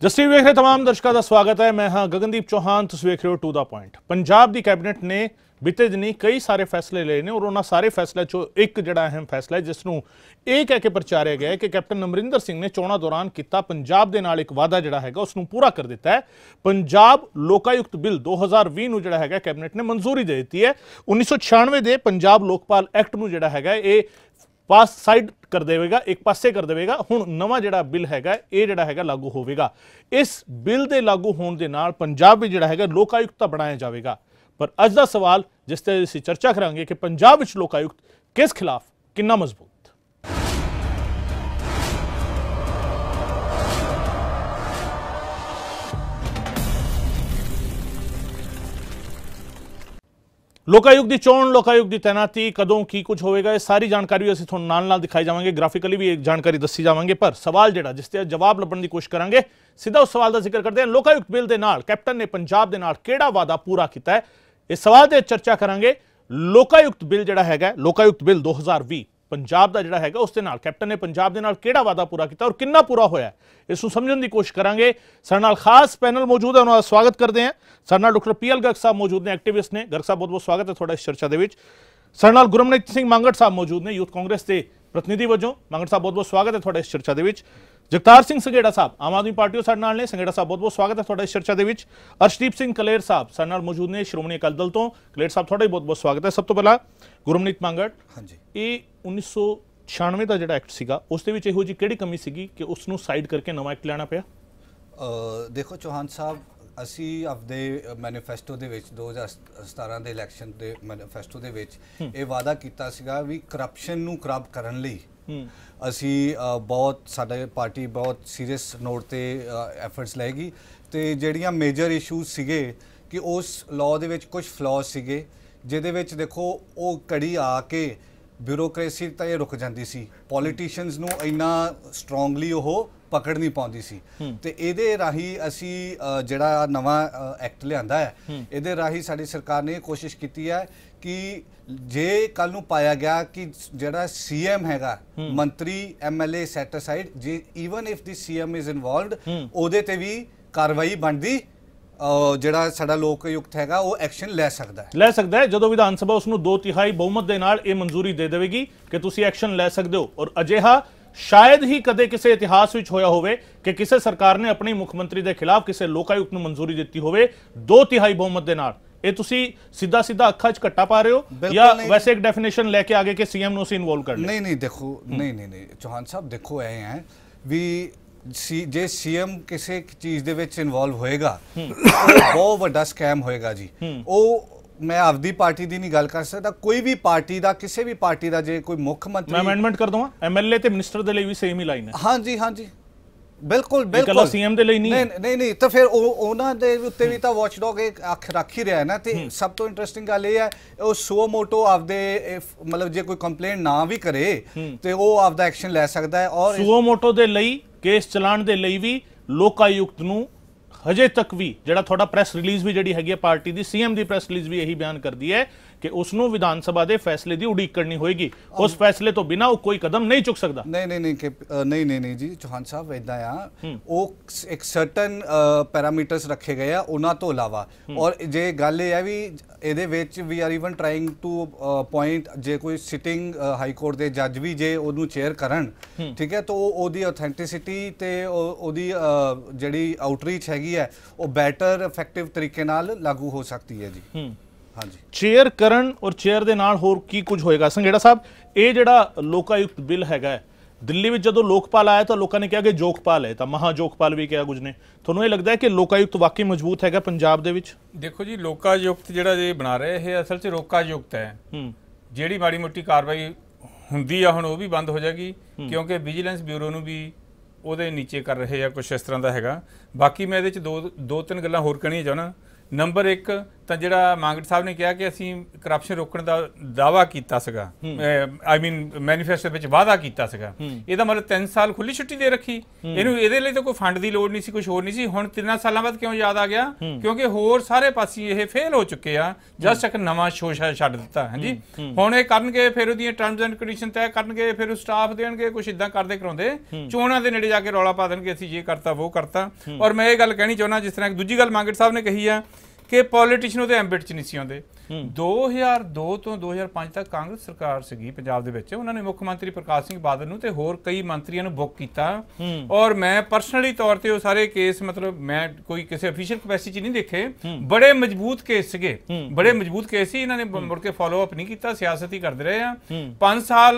Justice वेख रहे तमाम दर्शकों का स्वागत है। मैं हाँ गगनदीप चौहान, तुसीं वेख रहे हो टू द पॉइंट। पंजाब की कैबिनेट ने बीते दिनी कई सारे फैसले ले ने और उन्होंने सारे फैसलों चो एक जिहड़ा अहम फैसला है जिसनूं यह कह के प्रचारिया गया है कि कैप्टन अमरिंदर सिंह ने चोणां दौरान किया पंजाब दे नाल एक वादा जिहड़ा हैगा उसनूं पूरा कर दिता है। पंजाब लोकायुक्त बिल 2020 नूं जिहड़ा हैगा कैबिनेट ने मंजूरी दे दी है। 1996 दे पंजाब लोकपाल एक्ट नूं जिहड़ा हैगा ये पास साइड कर देगा, एक पासे कर देगा। हुण नवां जिहड़ा बिल हैगा ये जिहड़ा हैगा लागू होवेगा। इस बिल दे लागू होने दे नाल पंजाब भी जिहड़ा हैगा लोकायुक्त बनाया जाएगा। पर अज दा सवाल जिस ते असीं चर्चा करांगे कि पंजाब विच लोकायुक्त किस खिलाफ कितना मजबूत। लोकायुक्त की चोण, लोकायुक्त की तैनाती, कदों की कुछ होएगा, ये सारी जानकारी असीं तुहानूं नाल दिखाई जावांगे, ग्राफिकली भी एक जानकारी दसी जावांगे। पर सवाल जिहड़ा जिस ते जवाब लभण की कोशिश करांगे, सीधा उस सवाल का जिक्र करते हैं। लोकायुक्त बिल के नाल कैप्टन ने पंजाब के नाल किहड़ा वादा पूरा किया है, इस सवाल ते चर्चा करांगे। लोकायुक्त बिल जिहड़ा हैगा, लोकायुक्त बिल 2020 पंजाब का जिहड़ा हैगा उसके नाल कैप्टन ने पंजाब के नाल किहड़ा वादा पूरा किया और कितना पूरा होया, इसनूं समझण की कोशिश करांगे। साडे नाल खास पैनल मौजूद है, उन्हां दा स्वागत करते हैं। साडे नाल डॉक्टर पीएल गर्ग साहब मौजूद ने, एक्टिविस्ट ने। गर्ग साहब बहुत बहुत स्वागत है तुहाडा इस चर्चा दे विच। साडे नाल गुरमनीत सिंह मांगट साहब मौजूद ने, यूथ कांग्रेस के प्रतिनिधि वजों। मांगट साहब बहुत बहुत स्वागत है तुहाडा इस चर्चा दे विच। जगतार सिंह संघेड़ा साहब आम आदमी पार्टी साडे नाल ने, संघेड़ा साहब बहुत बहुत स्वागत है तुहाडा इस चर्चा दे विच। अर्शदीप सिंह कलेर साहब साडे नाल मौजूद ने, श्रोमणी अकाली दल तो। कलेर साहब तुहाडा बहुत बहुत स्वागत है। सब तो पहला गुरमनीत मांगट, हाँ जी, ये 1996 का जिहड़ा एक्ट सीगा उस दे विच इहो जी किहड़ी कमी सीगी कि उसनूं साइड करके नवां एक्ट लियाना पिया? देखो चौहान साहब, ਅਸੀਂ ਆਪਦੇ ਮੈਨੀਫੈਸਟੋ ਦੇ ਵਿੱਚ 2017 ਦੇ ਇਲੈਕਸ਼ਨ ਦੇ ਮੈਨੀਫੈਸਟੋ ਦੇ ਵਿੱਚ ਇਹ ਵਾਅਦਾ ਕੀਤਾ ਸੀਗਾ ਵੀ ਕਰਪਸ਼ਨ ਨੂੰ ਕਰਬ ਕਰਨ ਲਈ ਅਸੀਂ ਬਹੁਤ ਸਾਡੇ ਪਾਰਟੀ ਬਹੁਤ ਸੀਰੀਅਸ ਨੋਟ ਤੇ ਐਫਰਟਸ ਲਏਗੀ ਤੇ ਜਿਹੜੀਆਂ ਮੇਜਰ ਇਸ਼ੂਜ਼ ਸੀਗੇ ਕਿ ਉਸ ਲਾਅ ਦੇ ਵਿੱਚ ਕੁਝ ਫਲॉज ਸੀਗੇ ਜਿਹਦੇ ਵਿੱਚ ਦੇਖੋ ਉਹ ਕੜੀ ਆ ਕੇ ਬਿਊਰੋਕ੍ਰੇਸੀ ਤਾਂ ਇਹ ਰੁਕ ਜਾਂਦੀ ਸੀ, ਪੋਲੀਟੀਸ਼ੀਅਨਸ ਨੂੰ ਇੰਨਾ ਸਟਰੋਂਗਲੀ ਉਹ पकड़ नहीं पाती सी ते इहदे राही असी जिहड़ा नवां एक्ट लिआंदा है इहदे राही साडी सरकार ने कोशिश की है कि जे कल नूं पाया गया कि जिहड़ा सीएम हैगा मंत्री MLA सैट असाइड जे even if the CM is involved ओहदे ते भी कार्रवाई बनदी ਜਿਹੜਾ ਸਾਡਾ ਲੋਕਯੁਕਤ ਹੈਗਾ ਉਹ ਐਕਸ਼ਨ ਲੈ ਸਕਦਾ ਹੈ ਜਦੋਂ ਵਿਧਾਨ ਸਭਾ ਉਸ ਨੂੰ 2/3 ਬਹੁਮਤ ਦੇ ਨਾਲ ਇਹ ਮਨਜ਼ੂਰੀ ਦੇ ਦੇਵੇਗੀ ਕਿ ਤੁਸੀਂ ਐਕਸ਼ਨ ਲੈ ਸਕਦੇ ਹੋ। ਔਰ ਅਜਿਹਾ शायद ही कदे किसी इतिहास विच होया होवे कि किसी सरकार ने अपने मुख्यमंत्री के खिलाफ किसी लोकायुक्त नूं मंजूरी दी होवे 2/3 बहुमत दे नाल। ये तुसी सीधा सीधा अखा च कट्टा पा रहे हो या वैसे एक डेफिनेशन लेके आगे कि सीएम नूं इन्वॉल्व कर ले? नहीं देखो, नहीं चौहान साहब देखो ऐ है भी जे सीएम किसी चीज़ दे विच इन्वॉल्व होएगा बहुत वड्डा स्कैम होएगा जी। ਉਹ मैं आपदी पार्टी की नहीं गल कर सकता, कोई भी पार्टी का किसी भी पार्टी का जे कोई मुख्यमंत्री, मैं अमेंडमेंट कर दूंगा, MLA ते मिनिस्टर दे लिए भी सेम ही लाइन है। हाँ जी बिल्कुल बिल्कुल सीएम दे लिए नहीं तो फिर उन्हां दे उत्ते भी तो वॉचडॉग एक अख रख ही रहा है ना। ते सब तो इंटरेस्टिंग गल ये है वो सो मोटो आपदे मतलब जे कोई कंप्लेंट ना भी करे तो वो आपदा एक्शन ले सकता है। और सो मोटो दे लई केस चलाण दे लई भी लोकायुक्त नूं हजे तक भी जिहड़ा थोड़ा प्रेस रिलीज़ भी जिहड़ी हैगी पार्टी दी, सीएम दी प्रेस रिलीज़ भी यही बयान कर दी है कि उसनों विधान सभा के फैसले की उड़ीक करनी होगी, उस फैसले तो बिना वो कोई कदम नहीं चुक सकता। नहीं जी चौहान साहब इदा आ वो एक सर्टन पैरामीटर्स रखे गए उन्होंने तो इलावा। और जे गल ये है भी ਇਹਦੇ ਵਿੱਚ we are even trying to point ਜੇ ਕੋਈ ਸਿਟਿੰਗ ਹਾਈ ਕੋਰਟ ਦੇ ਜੱਜ ਵੀ ਜੇ ਉਹਨੂੰ ਚੇਅਰ ਕਰਨ ਠੀਕ ਹੈ ਤਾਂ ਉਹਦੀ ਆਥੈਂਟਿਸਿਟੀ ਤੇ ਉਹਦੀ ਜਿਹੜੀ ਆਊਟਰੀਚ ਹੈਗੀ ਹੈ ਉਹ ਬੈਟਰ ਇਫੈਕਟਿਵ ਤਰੀਕੇ ਨਾਲ ਲਾਗੂ ਹੋ ਸਕਦੀ ਹੈ ਜੀ। हाँ जी, चेयर करन और चेयर दे नाल होर की कुछ होएगा? संघेड़ा साहब ये जिहड़ा लोकायुक्त बिल हैगा दिल्ली में जो लोकपाल आया तो लोगों ने कहा कि जोगपाल है, तो महाजोगपाल भी कहा कुछ ने। थोनों ये लगता है कि लोकायुक्त वाकई मजबूत हैगा पंजाब दे विच? देखो जी लोकायुक्त जिहड़ा जे बना रहे हैं असल च लोकायुक्त है जिहड़ी माड़ी मोटी कार्रवाई हुंदी आ हुण वो भी बंद हो जाएगी क्योंकि विजिलेंस ब्यूरो नूं भी ਉਹਦੇ नीचे कर रहे हैं कुछ इस तरह का हैगा। बाकी मैं ਇਹਦੇ ਚ दो तीन गल्लां होर कहणियां चाहुंदा। नंबर 1 ਤਾਂ ਜਿਹੜਾ ਮਾਂਗਟ ਸਾਹਿਬ ਨੇ ਕਿਹਾ ਕਿ ਅਸੀਂ ਕਰਪਸ਼ਨ ਰੋਕਣ ਦਾ ਦਾਅਵਾ ਕੀਤਾ ਸੀਗਾ, ਆਈ ਮੀਨ ਮੈਨੀਫੈਸਟੋ ਵਿੱਚ ਵਾਅਦਾ ਕੀਤਾ ਸੀਗਾ, ਇਹਦਾ ਮਤਲਬ 3 ਸਾਲ ਖੁੱਲੀ ਛੁੱਟੀ ਦੇ ਰੱਖੀ ਇਹਨੂੰ, ਇਹਦੇ ਲਈ ਤਾਂ ਕੋਈ ਫੰਡ ਦੀ ਲੋੜ ਨਹੀਂ ਸੀ, ਕੁਝ ਹੋਰ ਨਹੀਂ ਸੀ। ਹੁਣ 3 ਸਾਲਾਂ ਬਾਅਦ ਕਿਉਂ ਯਾਦ ਆ ਗਿਆ? ਕਿਉਂਕਿ ਹੋਰ ਸਾਰੇ ਪਾਸੇ ਇਹ ਫੇਲ ਹੋ ਚੁੱਕੇ ਆ, ਜਸਟ ਇੱਕ ਨਵਾਂ ਸ਼ੋਸ਼ਾ ਛੱਡ ਦਿੱਤਾ। ਹਾਂਜੀ, ਹੁਣ ਇਹ ਕਰਨਗੇ, ਫਿਰ ਉਹਦੀਆਂ ਟਰਮਸ ਐਂਡ ਕੰਡੀਸ਼ਨ ਤੈਅ ਕਰਨਗੇ, ਫਿਰ ਉਹ ਸਟਾਫ ਦੇਣਗੇ, ਕੁਝ ਇਦਾਂ ਕਰਦੇ ਕਰਾਉਂਦੇ, ਚੋਣਾਂ ਦੇ ਨੇੜੇ ਜਾ ਕੇ ਰੌਲਾ ਪਾ ਦੇਣਗੇ ਅਸੀਂ ਇਹ ਕਰਤਾ ਉਹ ਕਰਤਾ। ਔਰ ਮੈਂ ਇਹ ਗੱਲ ਕਹਿਣੀ ਚਾਹੁੰਦਾ, ਜਿਸ ਤਰ੍ਹਾਂ ਦੂਜੀ ਗੱਲ ਮਾਂਗਟ ਸਾਹਿਬ ਨੇ ਕਹੀ ਆ ਕਿ ਪੋਲੀਟੀਸ਼ੀਅਨ ਉਹਦੇ ਐਂਬਿਟ 'ਚ ਨਹੀਂ ਸੀ ਆਉਂਦੇ। 2002 ਤੋਂ 2005 ਤੱਕ ਕਾਂਗਰਸ ਸਰਕਾਰ ਸੀਗੀ ਪੰਜਾਬ ਦੇ ਵਿੱਚ, ਉਹਨਾਂ ਨੇ ਮੁੱਖ ਮੰਤਰੀ ਪ੍ਰਕਾਸ਼ ਸਿੰਘ ਬਾਦਲ ਨੂੰ ਤੇ ਹੋਰ ਕਈ ਮੰਤਰੀਆਂ ਨੂੰ ਬੁੱਕ ਕੀਤਾ, ਔਰ ਮੈਂ ਪਰਸਨਲੀ ਤੌਰ ਤੇ ਉਹ ਸਾਰੇ ਕੇਸ, ਮਤਲਬ ਮੈਂ ਕੋਈ ਕਿਸੇ ਅਫੀਸ਼ੀਅਲ ਕੈਪੈਸਿਟੀ 'ਚ ਨਹੀਂ ਦੇਖੇ, ਬੜੇ ਮਜ਼ਬੂਤ ਕੇਸ ਸੀਗੇ, ਬੜੇ ਮਜ਼ਬੂਤ ਕੇਸ ਸੀ। ਇਹਨਾਂ ਨੇ ਮੁੜ ਕੇ ਫਾਲੋ ਅਪ ਨਹੀਂ ਕੀਤਾ, ਸਿਆਸਤ ਹੀ ਕਰਦੇ ਰਹੇ ਆ। 5 ਸਾਲ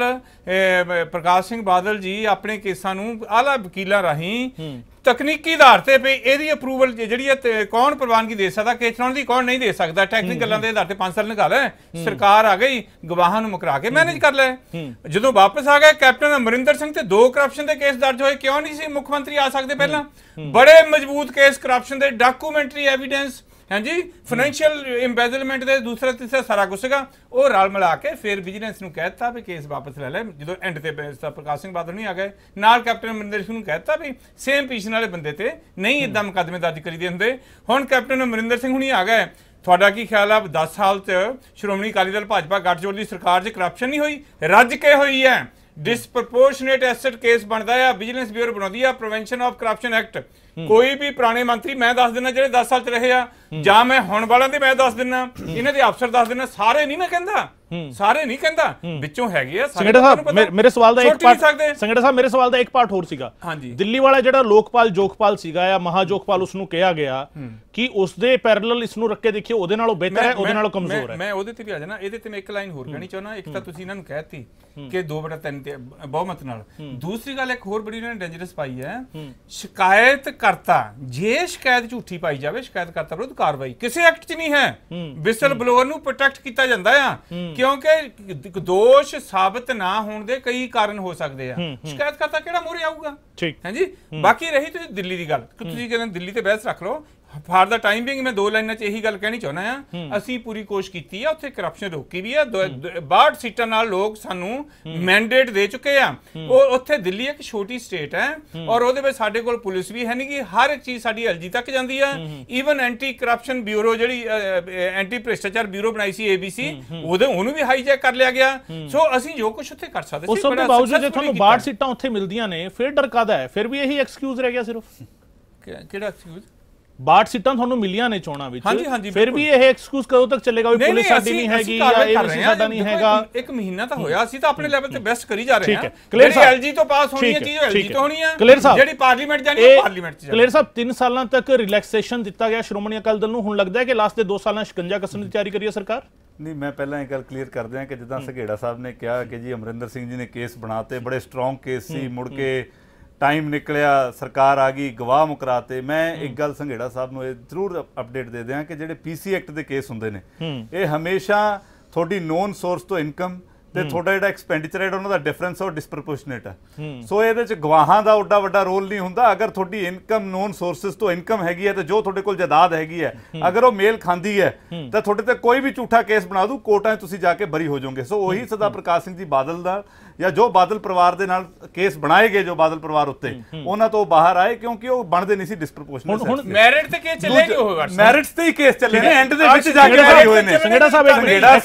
ਪ੍ਰਕਾਸ਼ ਸਿੰਘ ਬਾਦਲ ਜੀ ਆਪਣੇ ਕੇਸਾਂ ਨੂੰ ਆਲਾ ਵਕੀਲਾਂ ਰਾਹੀਂ ਤਕਨੀਕੀ ਆਧਾਰ ਤੇ ਵੀ ਇਹਦੀ ਅਪਰੂਵਲ ਜਿਹੜੀ ਹੈ ਕੌਣ ਪ੍ਰਵਾਨਗੀ ਦੇ ਸਕਦਾ, ਕੇਸ ਚਲਾਉਣ ਦੀ ਕੌਣ ਨਹੀਂ ਦੇ ਸਕਦਾ, ਟੈਕਨੀਕਲ ਗੱਲਾਂ ਦੇ ਆਧਾਰ ਤੇ 5 ਸਾਲ ਨਿਕਾਲ ਹੈ। ਸਰਕਾਰ ਆ ਗਈ, ਗਵਾਹਾਂ ਨੂੰ ਮੁਕਰਾ ਕੇ ਮੈਨੇਜ ਕਰ ਲੈ। ਜਦੋਂ ਵਾਪਸ ਆ ਗਏ ਕੈਪਟਨ ਅਮਰਿੰਦਰ ਸਿੰਘ ਤੇ 2 ਕਰਪਸ਼ਨ ਦੇ ਕੇਸ ਦਰਜ ਹੋਏ, ਕਿਉਂ ਨਹੀਂ ਸੀ ਮੁੱਖ ਮੰਤਰੀ ਆ ਸਕਦੇ ਪਹਿਲਾਂ? ਬੜੇ ਮਜ਼ਬੂਤ ਕੇਸ ਕਰਪਸ਼ਨ ਦੇ, ਡਾਕੂਮੈਂਟਰੀ ਐਵੀਡੈਂਸ, ਹਾਂਜੀ, ਫਾਈਨੈਂਸ਼ੀਅਲ ਇੰਬੈਜ਼ਲਮੈਂਟ ਦੇ ਦੂਸਰਾ ਤੀਸਰਾ ਸਾਰਾ ਕੁਝ ਸੀਗਾ। ਉਹ ਰਲ ਮਿਲਾ ਕੇ ਫਿਰ ਵਿਜੀਲੈਂਸ ਨੂੰ ਕਹਿ ਦਿੱਤਾ ਵੀ ਕੇਸ ਵਾਪਸ ਲੈ ਲੈ। ਜਦੋਂ ਐਂਡ ਤੇ ਪ੍ਰਕਾਸ਼ ਸਿੰਘ ਬਾਦਲ ਨਹੀਂ ਆ ਗਏ, ਨਾਲ ਕੈਪਟਨ ਅਮਰਿੰਦਰ ਸਿੰਘ ਨੂੰ ਕਹਿ ਦਿੱਤਾ ਵੀ ਸੇਮ ਪੋਜੀਸ਼ਨ ਵਾਲੇ ਬੰਦੇ ਤੇ ਨਹੀਂ ਇਦਾਂ ਮੁਕੱਦਮੇ ਦਰਜ ਕਰੀਦੇ ਹੁੰਦੇ। ਹੁਣ ਕੈਪਟਨ ਅਮਰਿੰਦਰ ਸਿੰਘ ਹੁਣੀ ਆ ਗਏ। ਤੁਹਾਡਾ ਕੀ ਖਿਆਲ ਆ 10 ਸਾਲ 'ਚ ਸ਼੍ਰੋਮਣੀ ਅਕਾਲੀ ਦਲ ਭਾਜਪਾ ਗੱਠਜੋੜ ਦੀ ਸਰਕਾਰ 'ਚ ਕਰਪਸ਼ਨ ਨਹੀਂ ਹੋਈ? ਰੱਜ ਕੇ ਹੋਈ ਹੈ। ਡਿਸਪ੍ਰੋਪੋਰਸ਼ਨੇਟ ਐਸੈਟ ਕੇਸ ਬਣਦਾ ਆ, ਵਿਜੀਲੈਂਸ ਬਿਊਰੋ ਬਣਾਉਂਦੀ ਆ ਪ੍ਰੀਵੈਂਸ਼ਨ ਆਫ ਕਰਪਸ਼ਨ ਐਕਟ। ਕੋਈ ਵੀ ਪੁਰਾਣੇ ਮੰਤਰੀ ਮੈਂ ਦੱਸ ਦਿੰਦਾ ਜਿਹੜੇ 10 ਸਾਲ 'ਚ ਰਹੇ ਆ, ਜਾਂ ਮੈਂ ਹੁਣ ਵਾਲਿਆਂ ਦੇ ਮੈਂ ਦੱਸ ਦਿੰਦਾ, ਇਹਨਾਂ ਦੇ ਅਫਸਰ ਦੱਸ ਦਿੰਦਾ, ਸਾਰੇ ਨਹੀਂ ਮੈਂ ਕਹਿੰਦਾ, ਸਾਰੇ ਨਹੀਂ ਕਹਿੰਦਾ, ਵਿੱਚੋਂ ਹੈਗੇ ਆ। ਸੰਗੜਾ ਸਾਹਿਬ ਮੇਰੇ ਸਵਾਲ ਦਾ ਇੱਕ ਪਾਰਟ, ਸੰਗੜਾ ਸਾਹਿਬ ਮੇਰੇ ਸਵਾਲ ਦਾ ਇੱਕ ਪਾਰਟ ਹੋਰ ਸੀਗਾ। ਦਿੱਲੀ ਵਾਲਾ ਜਿਹੜਾ ਲੋਕਪਾਲ ਜੋਗਪਾਲ ਸੀਗਾ ਜਾਂ ਮਹਾਜੋਗਪਾਲ ਉਸ ਨੂੰ ਕਿਹਾ ਗਿਆ ਕਿ ਉਸ ਦੇ ਪੈਰਲਲ ਇਸ ਨੂੰ ਰੱਖ ਕੇ ਦੇਖਿਓ, ਉਹਦੇ ਨਾਲੋਂ ਬਿਹਤਰ ਹੈ, ਉਹਦੇ ਨਾਲੋਂ ਕਮਜ਼ੋਰ ਹੈ। ਮੈਂ ਉਹਦੇ ਤੇ ਵੀ ਆ ਜਾਣਾ। ਇਹਦੇ ਤੇ ਮੈਂ ਇੱਕ ਲਾਈਨ ਹੋਰ ਕਹਿਣੀ ਚਾਹੁੰਦਾ। ਇੱਕ ਤਾਂ ਤੁਸੀਂ ਇਹਨਾਂ ਨੂੰ ਕਹਿਤੀ ਕਿ 2/3 ਤੇ ਬਹੁਮਤ ਨਾਲ। ਦੂਸਰੀ ਗੱਲ ਇੱਕ ਹੋਰ ਬੜੀ ਇਹਨਾਂ ਨੇ ਡੇਂਜਰਸ ਪਾਈ ਹੈ, ਸ਼ਿਕਾਇਤ ਕਰਤਾ, ਜੇ ਸ਼ਿਕਾਇਤ ਝੂਠੀ ਪਾਈ ਜਾਵੇ ਸ਼ਿਕਾਇਤਕਰਤਾ ਵਿਰੁੱਧ ਕਾਰਵਾਈ ਕਿਸੇ ਐਕਟ 'ਚ ਨਹੀਂ ਹੈ। ਵਿਸਲ ਬਲੋਅਰ ਨੂੰ ਪ੍ਰੋਟੈਕਟ ਕੀਤਾ ਜਾਂਦਾ ਆ, ਕਿਉਂਕਿ ਦੋਸ਼ ਸਾਬਤ ਨਾ ਹੋਣ ਦੇ ਕਈ ਕਾਰਨ ਹੋ ਸਕਦੇ ਆ। ਸ਼ਿਕਾਇਤਕਰਤਾ ਕਿਹੜਾ ਮੂਹਰੇ ਆਊਗਾ? ਹਾਂਜੀ, ਬਾਕੀ ਰਹੀ ਤੁਸੀਂ ਦਿੱਲੀ ਦੀ ਗੱਲ, ਤੁਸੀਂ ਕਹਿੰਦੇ ਦਿੱਲੀ ਤੇ ਬਹਿਸ ਰੱਖ ਲਓ। ਫਾਰ ਦਾ ਟਾਈਮ ਬਿੰਗ ਮੈਂ 2 ਲਾਈਨਾਂ 'ਚ ਇਹੀ ਗੱਲ ਕਹਿਣੀ ਚਾਹੁੰਦਾ ਆ, ਅਸੀਂ ਪੂਰੀ ਕੋਸ਼ਿਸ਼ ਕੀਤੀ ਆ, ਉੱਥੇ ਕਰਪਸ਼ਨ ਰੋਕੀ ਵੀ ਆ। 62 ਸੀਟਾਂ ਨਾਲ ਲੋਕ ਸਾਨੂੰ ਮੈਂਡੇਟ ਦੇ ਚੁੱਕੇ ਆ। ਉਹ ਉੱਥੇ ਦਿੱਲੀ ਇੱਕ ਛੋਟੀ ਸਟੇਟ ਹੈ, ਔਰ ਉਹਦੇ ਵਿੱਚ ਸਾਡੇ ਕੋਲ ਪੁਲਿਸ ਵੀ ਹੈ ਨਹੀਂ ਕਿ ਹਰ ਇੱਕ ਚੀਜ਼ ਸਾਡੀ ਐਲਜੀ ਤੱਕ ਜਾਂਦੀ ਆ। ਈਵਨ ਐਂਟੀ ਕਰਪਸ਼ਨ ਬਿਊਰੋ, ਜਿਹੜੀ ਐਂਟੀ ਭ੍ਰਿਸ਼ਟਾਚਾਰ ਬਿਊਰੋ ਬਣਾਈ ਸੀ ABC, ਉਹਨੂੰ ਵੀ ਹਾਈਜੈਕ ਕਰ ਲਿਆ ਗਿਆ। ਸੋ ਅਸੀਂ ਜੋ ਕੁਝ ਉੱਥੇ ਕਰ ਸਕਦੇ ਸੀ। ਉਸ ਤੋਂ ਬਾਵਜੂਦ ਜੇ ਤੁਹਾਨੂੰ 62 ਸੀਟਾਂ ਉੱਥੇ ਮਿਲਦੀਆਂ ਨੇ, ਫਿਰ ਡਰ ਕਾਹਦਾ ਹੈ? ਫਿਰ ਵੀ ਇਹੀ ਐਕਸਕਿਊਜ਼ ਰਹਿ ਗਿਆ ਸਿਰਫ। ਕਿਹੜਾ ਐਕਸਕਿਊਜ਼? 62 ਸੀਟਾਂ ਤੁਹਾਨੂੰ ਮਿਲੀਆਂ ਨੇ ਚੋਣਾਂ ਵਿੱਚ, ਫਿਰ ਵੀ ਇਹ ਐਕਸਕਿਊਜ਼ ਕਦੋਂ ਤੱਕ ਚੱਲੇਗਾ ਵੀ ਪੁਲਿਸ ਸਾਡੀ ਨਹੀਂ ਹੈਗੀ ਜਾਂ ABC ਸਾਡਾ ਨਹੀਂ ਹੈਗਾ? 1 ਮਹੀਨਾ ਤਾਂ ਹੋਇਆ, ਅਸੀਂ ਤਾਂ ਆਪਣੇ ਲੈਵਲ ਤੇ ਬੈਸਟ ਕਰੀ ਜਾ ਰਹੇ ਹਾਂ। ਜਿਹੜੀ ਐਲਜੀ ਤੋਂ ਪਾਸ ਹੋਣੀ ਹੈ ਚੀਜ਼ ਐਲਜੀ ਤੋਂ ਹੋਣੀ ਹੈ, ਜਿਹੜੀ ਪਾਰਲੀਮੈਂਟ ਜਾਣੀ ਹੈ ਪਾਰਲੀਮੈਂਟ 'ਚ ਜਾਣੀ ਹੈ। ਕਲੀਅਰ ਸਾਹਿਬ, 3 ਸਾਲਾਂ ਤੱਕ ਰਿਲੈਕਸੇਸ਼ਨ ਦਿੱਤਾ ਗਿਆ ਸ਼੍ਰੋਮਣੀ ਅਕਾਲੀ ਦਲ ਨੂੰ, ਹੁਣ ਲੱਗਦਾ ਹੈ ਕਿ ਲਾਸਟ ਦੇ 2 ਸਾਲਾਂ ਸ਼ਿਕੰਜਾ ਕੱਸਣ ਦੀ ਤਿਆਰੀ ਕਰੀਏ ਸਰਕਾਰ? ਨਹੀਂ, ਮੈਂ ਪਹਿਲਾਂ ਇਹ ਗੱਲ ਕਲੀਅਰ ਕਰ ਦਿਆਂ ਕਿ ਜਿੱਦਾਂ ਸੰਘੇੜਾ ਸਾਹਿਬ ਨੇ ਕਿਹਾ ਕਿ ਜੀ ਅਮਰਿੰਦਰ ਸਿੰਘ ਜੀ ਨੇ ਕੇਸ ਬਣਾਤੇ, ਬੜੇ ਸਟਰੋਂਗ ਕੇਸ ਸੀ, ਮੁੜ ਕੇ ਟਾਈਮ ਨਿਕਲਿਆ, ਸਰਕਾਰ ਆ ਗਈ, ਗਵਾਹ ਮੁਕਰਾਤੇ। ਮੈਂ ਇੱਕ ਗੱਲ ਸੰਘੇੜਾ ਸਾਹਿਬ ਨੂੰ ਇਹ ਜ਼ਰੂਰ ਅਪਡੇਟ ਦੇ ਦਿਆਂ ਕਿ ਜਿਹੜੇ PC ਐਕਟ ਦੇ ਕੇਸ ਹੁੰਦੇ ਨੇ, ਇਹ ਹਮੇਸ਼ਾ ਤੁਹਾਡੀ ਨੋਨ ਸੋਰਸ ਤੋਂ ਇਨਕਮ ਤੇ ਤੁਹਾਡਾ ਜਿਹੜਾ ਐਕਸਪੈਂਡੀਚਰ ਹੈ ਉਹਨਾਂ ਦਾ ਡਿਫਰੈਂਸ ਉਹ ਡਿਸਪ੍ਰੋਪੋਰਸ਼ਨੇਟ ਹੈ। ਸੋ ਇਹਦੇ ਚ ਗਵਾਹਾਂ ਦਾ ਓਡਾ ਵੱਡਾ ਰੋਲ ਨਹੀਂ ਹੁੰਦਾ। ਅਗਰ ਤੁਹਾਡੀ ਇਨਕਮ ਨੋਨ ਸੋਰਸਸ ਤੋਂ ਇਨਕਮ ਹੈਗੀ ਹੈ ਤੇ ਜੋ ਤੁਹਾਡੇ ਕੋਲ ਜਾਇਦਾਦ ਹੈਗੀ ਹੈ, ਅਗਰ ਉਹ ਮੇਲ ਖਾਂਦੀ ਹੈ ਤਾਂ ਤੁਹਾਡੇ ਤੇ ਕੋਈ ਵੀ ਝੂਠਾ ਕੇਸ ਬਣਾ ਦੂ, ਕੋਰਟਾਂ 'ਚ ਤੁਸੀਂ ਜਾ ਕੇ ਬਰੀ ਹੋ ਜਾਓਗੇ। ਸੋ ਉਹੀ ਸਰਦਾਰ ਪ੍ਰਕਾਸ਼ ਸਿੰਘ ਜੀ ਬਾਦਲ ਦਾ ਜਾਂ ਜੋ ਬਾਦਲ ਪਰਿਵਾਰ ਦੇ ਨਾਲ ਕੇਸ ਬਣਾਏ ਗਏ, ਜੋ ਬਾਦਲ ਪਰਿਵਾਰ ਉੱਤੇ, ਉਹਨਾਂ ਤੋਂ ਬਾਹਰ ਆਏ ਕਿਉਂਕਿ ਉਹ ਬਣਦੇ ਨਹੀਂ ਸੀ ਡਿਸਪ੍ਰੋਪੋਰਸ਼ਨਲ। ਹੁਣ ਮੈਰਿਟ ਤੇ ਕੇਸ ਚੱਲੇਗੇ, ਉਹ ਮੈਰਿਟਸ ਤੇ ਹੀ ਕੇਸ ਚੱਲੇ ਨੇ, ਐਂਡ ਦੇ ਵਿੱਚ ਜਾ ਕੇ ਬਰੀ ਹੋਏ ਨੇ। ਸੰਘੇੜਾ ਸਾਹਿਬ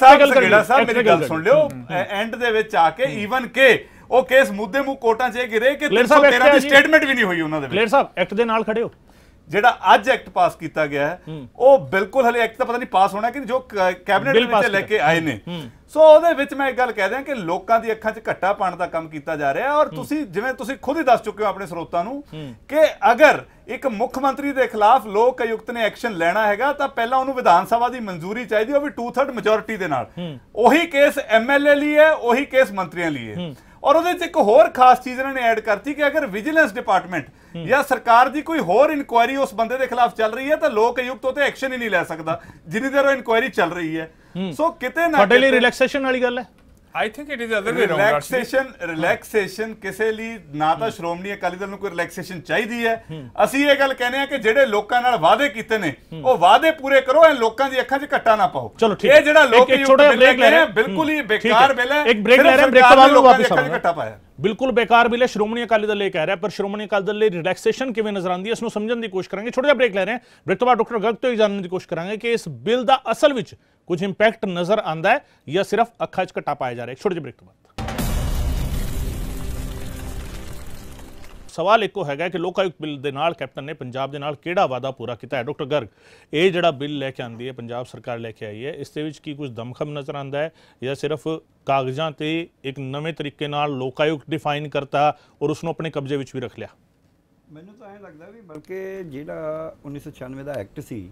ਮੇਰੀ ਗੱਲ ਸੁਣ ਲਿਓ, ਐਂਡ ਦੇ ਵਿੱਚ ਆ ਕੇ ਈਵਨ ਕਿ ਉਹ ਕੇਸ ਮੁੱਦੇ ਮੂੰਹ ਕੋਰਟਾਂ 'ਚ ਗਿਰੇ ਕਿ 313 ਦੀ ਸਟੇਟਮੈਂਟ ਵੀ ਨਹੀਂ ਹੋਈ ਉਹਨਾਂ ਦੇ ਵਿੱਚ। ਕਲੀਅਰ ਸਾਹਿਬ, ਐਕਟ ਦੇ ਨਾਲ ਖੜੇ ਹੋ। ਜਿਹੜਾ ਅੱਜ ਐਕਟ ਪਾਸ ਕੀਤਾ ਗਿਆ ਹੈ ਉਹ ਬਿਲਕੁਲ ਹਲੇ ਐਕਟ ਤਾਂ ਪਤਾ ਨਹੀਂ ਪਾਸ ਹੋਣਾ ਕਿ ਜੋ ਕੈਬਨਿਟ ਵਿੱਚ ਲੈ ਕੇ ਆਏ ਨੇ। ਸੋ ਉਹਦੇ ਵਿੱਚ ਮੈਂ ਇੱਕ ਗੱਲ ਕਹਿ ਦਿਆਂ ਕਿ ਲੋਕਾਂ ਦੀ ਅੱਖਾਂ 'ਚ ਘੱਟਾ ਪਾਉਣ ਦਾ ਕੰਮ ਕੀਤਾ ਜਾ ਰਿਹਾ। ਔਰ ਤੁਸੀਂ ਜਿਵੇਂ ਤੁਸੀਂ ਖੁਦ ਹੀ ਦੱਸ ਚੁੱਕੇ ਹੋ ਆਪਣੇ ਸਰੋਤਾਂ ਨੂੰ ਕਿ ਅਗਰ ਇੱਕ ਮੁੱਖ ਮੰਤਰੀ ਦੇ ਖਿਲਾਫ ਲੋਕ ਆਯੁਕਤ ਨੇ ਐਕਸ਼ਨ ਲੈਣਾ ਹੈਗਾ ਤਾਂ ਪਹਿਲਾਂ ਉਹਨੂੰ ਵਿਧਾਨ ਸਭਾ ਦੀ ਮਨਜ਼ੂਰੀ ਚਾਹੀਦੀ, ਉਹ ਵੀ 2/3 ਮੈਜੋਰਿਟੀ ਦੇ ਨਾਲ। ਉਹੀ ਕੇਸ MLA ਲਈ ਹੈ, ਉਹੀ ਕੇਸ ਮੰਤਰੀਆਂ ਲਈ ਹੈ। ਔਰ ਉਹਦੇ 'ਚ ਇੱਕ ਹੋਰ ਖਾਸ ਚੀਜ਼ ਇਹਨਾਂ ਨੇ ਐਡ ਕਰਤੀ ਕਿ ਅਗਰ ਵਿਜੀਲੈਂਸ ਡਿਪਾਰਟਮੈਂਟ ਜਾਂ ਸਰਕਾਰ ਦੀ ਕੋਈ ਹੋਰ ਇਨਕੁਆਇਰੀ ਉਸ ਬੰਦੇ ਦੇ ਖਿਲਾਫ ਚੱਲ ਰਹੀ ਹੈ ਤਾਂ ਲੋਕ ਆਯੁਕਤ ਉਤੇ ਐਕਸ਼ਨ ਹੀ ਨਹੀਂ ਲੈ ਸਕਦਾ ਜਿੰਨੀ ਦੇਰ ਉਹ ਇਨਕੁਆਇਰੀ ਚੱਲ ਰਹੀ ਹੈ। ਸੋ ਕਿਤੇ ਨਾ ਤੁਹਾਡੇ ਲਈ ਰਿਲੈਕਸੇਸ਼ਨ ਵਾਲੀ ਗੱਲ ਹੈ? I think it is other way around. Relaxation ਕਿਸੇ ਲਈ ਨਾ ਤਾਂ ਸ਼੍ਰੋਮਣੀ ਅਕਾਲੀ ਦਲ ਨੂੰ ਕੋਈ ਰਿਲੈਕਸੇਸ਼ਨ ਚਾਹੀਦੀ ਹੈ। ਅਸੀਂ ਇਹ ਗੱਲ ਕਹਿੰਦੇ ਆ ਕਿ ਜਿਹੜੇ ਲੋਕਾਂ ਨਾਲ ਵਾਅਦੇ ਕੀਤੇ ਨੇ ਉਹ ਵਾਅਦੇ ਪੂਰੇ ਕਰੋ, ਇਹ ਲੋਕਾਂ ਦੀ ਅੱਖਾਂ 'ਚ ਘੱਟਾ ਨਾ ਪਾਓ। ਚਲੋ ਠੀਕ, ਇਹ ਜਿਹੜਾ ਲੋਕ ਛੋਟਾ ਬ੍ਰੇਕ ਲੈ ਰਹੇ हैं, ਬਿਲਕੁਲ ਹੀ ਬੇਕਾਰ ਬਿੱਲ ਹੈ। ਇੱਕ ਬ੍ਰੇਕ ਲੈ ਰਹੇ हैं, ब्रेक के बाद ਲੋਕਾਂ ਦੀ ਅੱਖਾਂ 'ਚ ਘੱਟਾ ਪਾਇਆ। ਬਿਲਕੁਲ ਬੇਕਾਰ ਬਿੱਲ ਹੈ, ਸ਼੍ਰੋਮਣੀ ਅਕਾਲੀ ਦਲ ਇਹ ਕਹਿ ਰਿਹਾ, ਪਰ ਸ਼੍ਰੋਮਣੀ ਅਕਾਲੀ ਦਲ ਲਈ ਰਿਲੈਕਸੇਸ਼ਨ ਕਿਵੇਂ ਨਜ਼ਰ ਆਉਂਦੀ ਹੈ ਇਸ ਨੂੰ ਸਮਝਣ ਦੀ ਕੋਸ਼ਿਸ਼ ਕਰਾਂਗੇ। ਛੋਟਾ ਜਿਹਾ ਬ੍ਰੇਕ ਲੈ ਰਹੇ ਹਾਂ, ਬ੍ਰੇਕ ਤੋਂ ਬਾਅਦ ਡਾਕਟਰ ਗਰਗ ਤੋਂ ਹੀ ਜਾਣਨ ਦੀ ਕੋਸ਼ਿਸ਼ ਕਰਾਂਗੇ ਕਿ ਇਸ ਬਿੱਲ ਦਾ ਅਸਲ ਵਿੱਚ ਕੁਝ ਇੰਪੈਕਟ ਨਜ਼ਰ ਆਉਂਦਾ ਹੈ ਜਾਂ ਸਿਰਫ ਅੱਖਾਂ 'ਚ ਘੱਟਾ ਪਾਇਆ ਜਾ ਰਿਹਾ ਹੈ। ਛੋਟੇ ਜਿਹੇ ਬ੍ਰੇਕ ਤੋਂ ਬਾਅਦ ਸਵਾਲ ਇੱਕੋ ਹੈਗਾ ਕਿ ਲੋਕਾਯੁਕਤ ਬਿੱਲ ਦੇ ਨਾਲ ਕੈਪਟਨ ਨੇ ਪੰਜਾਬ ਦੇ ਨਾਲ ਕਿਹੜਾ ਵਾਅਦਾ ਪੂਰਾ ਕੀਤਾ ਹੈ। ਡਾਕਟਰ ਗਰਗ, ਇਹ ਜਿਹੜਾ ਬਿੱਲ ਲੈ ਕੇ ਆਂਦੀ ਹੈ, ਪੰਜਾਬ ਸਰਕਾਰ ਲੈ ਕੇ ਆਈ ਹੈ, ਇਸ ਦੇ ਵਿੱਚ ਕੀ ਕੁਝ ਦਮਖਮ ਨਜ਼ਰ ਆਉਂਦਾ ਹੈ ਜਾਂ ਸਿਰਫ ਕਾਗਜ਼ਾਂ ਤੇ ਇੱਕ ਨਵੇਂ ਤਰੀਕੇ ਨਾਲ ਲੋਕਾਯੁਕਤ ਡਿਫਾਈਨ ਕਰਤਾ ਔਰ ਉਸ ਨੂੰ ਆਪਣੇ ਕਬਜ਼ੇ ਵਿੱਚ ਵੀ ਰੱਖ ਲਿਆ? ਮੈਨੂੰ ਤਾਂ ਐਂ ਲੱਗਦਾ ਵੀ ਬਲਕਿ ਜਿਹੜਾ 1996 ਦਾ ਐਕਟ ਸੀ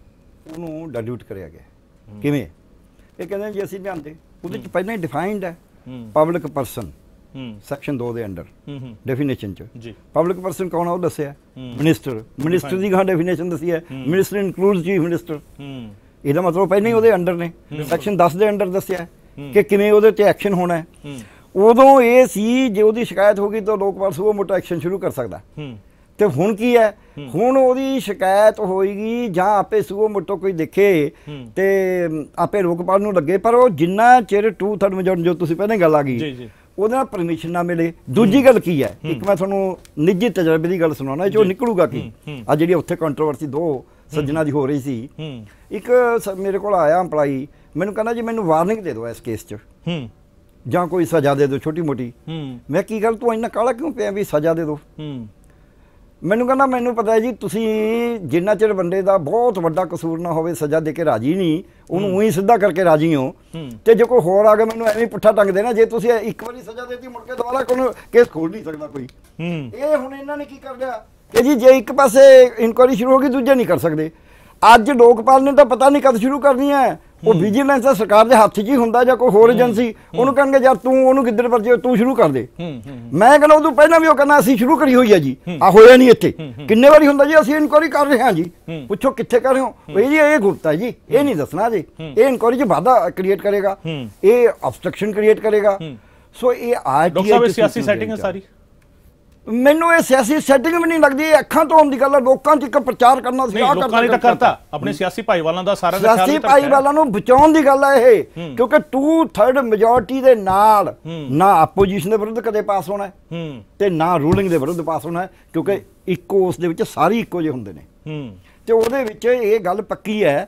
ਉਹਨੂੰ ਡਾਇਲੂਟ ਕਰਿਆ ਗਿਆ। ਕਿਵੇਂ? ਇਹ ਕਹਿੰਦੇ ਜੀ ਅਸੀਂ ਲਿਆਂਦੇ, ਉਹਦੇ 'ਚ ਪਹਿਲਾਂ ਹੀ ਡਿਫਾਈਨਡ ਹੈ ਪਬਲਿਕ ਪਰਸਨ, ਸੈਕਸ਼ਨ 2 ਦੇ ਅੰਡਰ ਡੈਫੀਨੇਸ਼ਨ 'ਚ ਜੀ ਪਬਲਿਕ ਪਰਸਨ ਕੌਣ ਆ ਉਹ ਦੱਸਿਆ, ਮਿਨਿਸਟਰ ਦੀ ਗਾਂ ਡੈਫੀਨੇਸ਼ਨ ਦੱਸੀ ਹੈ, ਮਿਨਿਸਟਰ ਇਨਕਲੂਡਸ ਚੀਫ ਮਿਨਿਸਟਰ। ਇਹਦਾ ਮਤਲਬ ਪਹਿਲਾਂ ਹੀ ਉਹਦੇ ਅੰਡਰ ਨੇ। ਸੈਕਸ਼ਨ 10 ਦੇ ਅੰਡਰ ਦੱਸਿਆ ਕਿ ਕਿਵੇਂ ਉਹਦੇ ਤੇ ਐਕਸ਼ਨ ਹੋਣਾ ਹੈ। ਉਦੋਂ ਇਹ ਸੀ ਜੇ ਉਹਦੀ ਸ਼ਿਕਾਇਤ ਹੋ ਗਈ ਤਾਂ ਲੋਕਪਾਲ ਸੂਓ ਮੋਟਾ ਐਕਸ਼ਨ ਸ਼ੁਰੂ ਕਰ ਸਕਦਾ। ਤੇ ਹੁਣ ਕੀ ਹੈ, ਹੁਣ ਉਹਦੀ ਸ਼ਿਕਾਇਤ ਹੋਏਗੀ ਜਾਂ ਆਪੇ ਸੂਓ ਮੋਟੋ ਕੋਈ ਦੇਖੇ ਤੇ ਆਪੇ ਲੋਕਪਾਲ ਨੂੰ ਲੱਗੇ, ਪਰ ਉਹ ਜਿੰਨਾ ਚਿਰ 2/3 ਮੈਜੋਰਟੀ ਜੋ ਤੁਸੀਂ ਪਹਿਲਾਂ ਗੱਲ ਆ ਗਈ ਉਹਦੇ ਨਾਲ ਪਰਮਿਸ਼ਨ ਨਾ ਮਿਲੇ। ਦੂਜੀ ਗੱਲ ਕੀ ਹੈ, ਇੱਕ ਮੈਂ ਤੁਹਾਨੂੰ ਨਿੱਜੀ ਤਜਰਬੇ ਦੀ ਗੱਲ ਸੁਣਾਉਣਾ ਜੋ ਨਿਕਲੂਗਾ ਕੀ ਆ ਜਿਹੜੀ ਉੱਥੇ ਕੰਟਰੋਵਰਸੀ 2 ਸੱਜਣਾ ਦੀ ਹੋ ਰਹੀ ਸੀ। ਇੱਕ ਮੇਰੇ ਕੋਲ ਆਇਆ EMPLOYEE, ਮੈਨੂੰ ਕਹਿੰਦਾ ਜੀ ਮੈਨੂੰ ਵਾਰਨਿੰਗ ਦੇ ਦਿਓ ਇਸ ਕੇਸ 'ਚ ਜਾਂ ਕੋਈ ਸਜ਼ਾ ਦੇ ਦਿਓ ਛੋਟੀ ਮੋਟੀ। ਮੈਂ ਕੀ ਗੱਲ ਤੂੰ ਇੰਨਾ ਕਾਹਲਾ ਕਿਉਂ ਪਿਆ ਵੀ ਸਜ਼ਾ ਦੇ ਦਿਓ? ਮੈਨੂੰ ਕਹਿੰਦਾ ਮੈਨੂੰ ਪਤਾ ਹੈ ਜੀ ਤੁਸੀਂ ਜਿੰਨਾ ਚਿਰ ਬੰਦੇ ਦਾ ਬਹੁਤ ਵੱਡਾ ਕਸੂਰ ਨਾ ਹੋਵੇ ਸਜ਼ਾ ਦੇ ਕੇ ਰਾਜੀ ਨਹੀਂ, ਉਹਨੂੰ ਉਹੀ ਸਿੱਧਾ ਕਰਕੇ ਰਾਜੀ ਹੋ। ਤੇ ਜੇ ਕੋਈ ਹੋਰ ਆ ਗਿਆ ਮੈਨੂੰ ਐਵੇਂ ਪੁੱਠਾ ਟੰਗ ਦੇਣਾ, ਜੇ ਤੁਸੀਂ ਇੱਕ ਵਾਰੀ ਸਜ਼ਾ ਦੇਤੀ ਮੁੜ ਕੇ ਦੁਬਾਰਾ ਕੋਈ ਕੇਸ ਖੋਲ ਨਹੀਂ ਸਕਦਾ ਕੋਈ। ਇਹ ਹੁਣ ਇਹਨਾਂ ਨੇ ਕੀ ਕਰ ਲਿਆ ਕਿ ਜੀ ਜੇ ਇੱਕ ਪਾਸੇ ਇਨਕੁਆਇਰੀ ਸ਼ੁਰੂ ਹੋ ਗਈ ਦੂਜੇ ਨਹੀਂ ਕਰ ਸਕਦੇ। ਅੱਜ ਲੋਕਪਾਲ ਨੇ ਤਾਂ ਪਤਾ ਨਹੀਂ ਕਦ ਸ਼ੁਰੂ ਕਰਨੀ ਹੈ, ਉਹ ਵਿਜੀਲੈਂਸ ਦਾ ਸਰਕਾਰ ਦੇ ਹੱਥ 'ਚ ਹੀ ਹੁੰਦਾ ਜਾਂ ਕੋਈ ਹੋਰ ਏਜੰਸੀ, ਉਹਨੂੰ ਕਹਿਣਗੇ ਯਾਰ ਤੂੰ ਉਹਨੂੰ ਕਿੱਧਰ ਵਰਜੇ ਤੂੰ ਸ਼ੁਰੂ ਕਰ ਦੇ। ਮੈਂ ਕਹਿੰਦਾ ਉਦੋਂ ਪਹਿਲਾਂ ਵੀ ਉਹ ਕਹਿੰਦਾ ਅਸੀਂ ਸ਼ੁਰੂ ਕਰੀ ਹੋਈ ਹੈ ਜੀ, ਆ ਹੋਇਆ ਨਹੀਂ ਇੱਥੇ। ਕਿੰਨੇ ਵਾਰੀ ਹੁੰਦਾ ਜੀ ਅਸੀਂ ਇਨਕੁਆਇਰੀ ਕਰ ਰਹੇ ਹਾਂ ਜੀ, ਪੁੱਛੋ ਕਿੱਥੇ ਕਰ ਰਹੇ ਹੋ? ਬਈ ਜੀ ਇਹ ਗੁਪਤ ਹੈ ਜੀ, ਇਹ ਨਹੀਂ ਦੱਸਣਾ ਜੀ, ਇਹ ਇਨਕੁਆਇਰੀ 'ਚ ਵਾਧਾ ਕ੍ਰੀਏਟ ਕਰੇਗਾ, ਇਹ ਅਬਸਟ੍ਰਕਸ਼ਨ ਕ੍ਰੀਏਟ ਕਰੇਗਾ। ਸੋ ਇਹ ਆਰਟੀਆਈ ਸਿਆਸੀ ਸੈਟਿੰਗ ਹੈ ਸਾਰੀ। ਮੈਨੂੰ ਇਹ ਸਿਆਸੀ ਸੈਟਿੰਗ ਵੀ ਨਹੀਂ ਲੱਗਦੀ, ਅੱਖਾਂ ਤੋਂ ਆਉਣ ਦੀ ਗੱਲ ਹੈ। ਲੋਕਾਂ 'ਚ ਇੱਕ ਪ੍ਰਚਾਰ ਕਰਨਾ ਸੀ, ਆਹ ਕਰਤਾ ਆਪਣੇ ਸਿਆਸੀ ਭਾਈਵਾਲਾਂ ਦਾ ਸਾਰਾ ਸਿਆਸੀ ਭਾਈਵਾਲਾਂ ਨੂੰ ਬਚਾਉਣ ਦੀ ਗੱਲ ਹੈ ਇਹ, ਕਿਉਂਕਿ 2/3 ਮੈਜੋਰਟੀ ਦੇ ਨਾਲ ਨਾ ਆਪੋਜੀਸ਼ਨ ਦੇ ਵਿਰੁੱਧ ਕਦੇ ਪਾਸ ਹੋਣਾ ਤੇ ਨਾ ਰੂਲਿੰਗ ਦੇ ਵਿਰੁੱਧ ਪਾਸ ਹੋਣਾ, ਕਿਉਂਕਿ ਇੱਕੋ ਉਸ ਦੇ ਵਿੱਚ ਸਾਰੇ ਇੱਕੋ ਜਿਹੇ ਹੁੰਦੇ ਨੇ। ਤੇ ਉਹਦੇ ਵਿੱਚ ਇਹ ਗੱਲ ਪੱਕੀ ਹੈ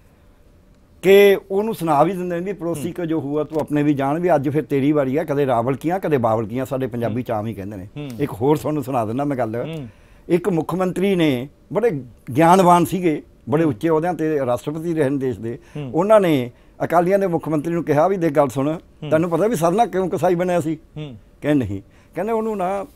ਕਿ ਉਹਨੂੰ ਸੁਣਾ ਵੀ ਦਿੰਦੇ ਨੇ ਵੀ ਪੜੋਸੀ ਕੋ ਜੋ ਹੁਆ ਤੂੰ ਆਪਣੇ ਵੀ ਜਾਣ, ਵੀ ਅੱਜ ਫਿਰ ਤੇਰੀ ਵਾਰੀ ਹੈ। ਕਦੇ ਰਾਵਲ ਕੀਆਂ ਕਦੇ ਬਾਵਲ ਕੀਆਂ, ਸਾਡੇ ਪੰਜਾਬੀ ਚ ਆਮ ਹੀ ਕਹਿੰਦੇ ਨੇ। ਇੱਕ ਹੋਰ ਤੁਹਾਨੂੰ ਸੁਣਾ ਦਿੰਦਾ ਮੈਂ ਗੱਲ। ਇੱਕ ਮੁੱਖ ਮੰਤਰੀ ਨੇ ਬੜੇ ਗਿਆਨਵਾਨ ਸੀਗੇ, ਬੜੇ ਉੱਚੇ ਅਹੁਦਿਆਂ ਤੇ ਰਾਸ਼ਟਰਪਤੀ ਰਹੇ ਨੇ ਦੇਸ਼ ਦੇ। ਉਹਨਾਂ ਨੇ ਅਕਾਲੀਆਂ ਦੇ ਮੁੱਖ ਮੰਤਰੀ ਨੂੰ ਕਿਹਾ ਵੀ ਦੇਖ ਗੱਲ ਸੁਣ, ਤੈਨੂੰ ਪਤਾ ਵੀ ਸਰਨਾ ਕਿਉਂ ਕਸਾਈ ਬਣਿਆ ਸੀ? ਕਹਿੰਦੇ ਨਹੀਂ, ਕਹਿੰਦੇ ਉਹਨੂੰ ਨਾ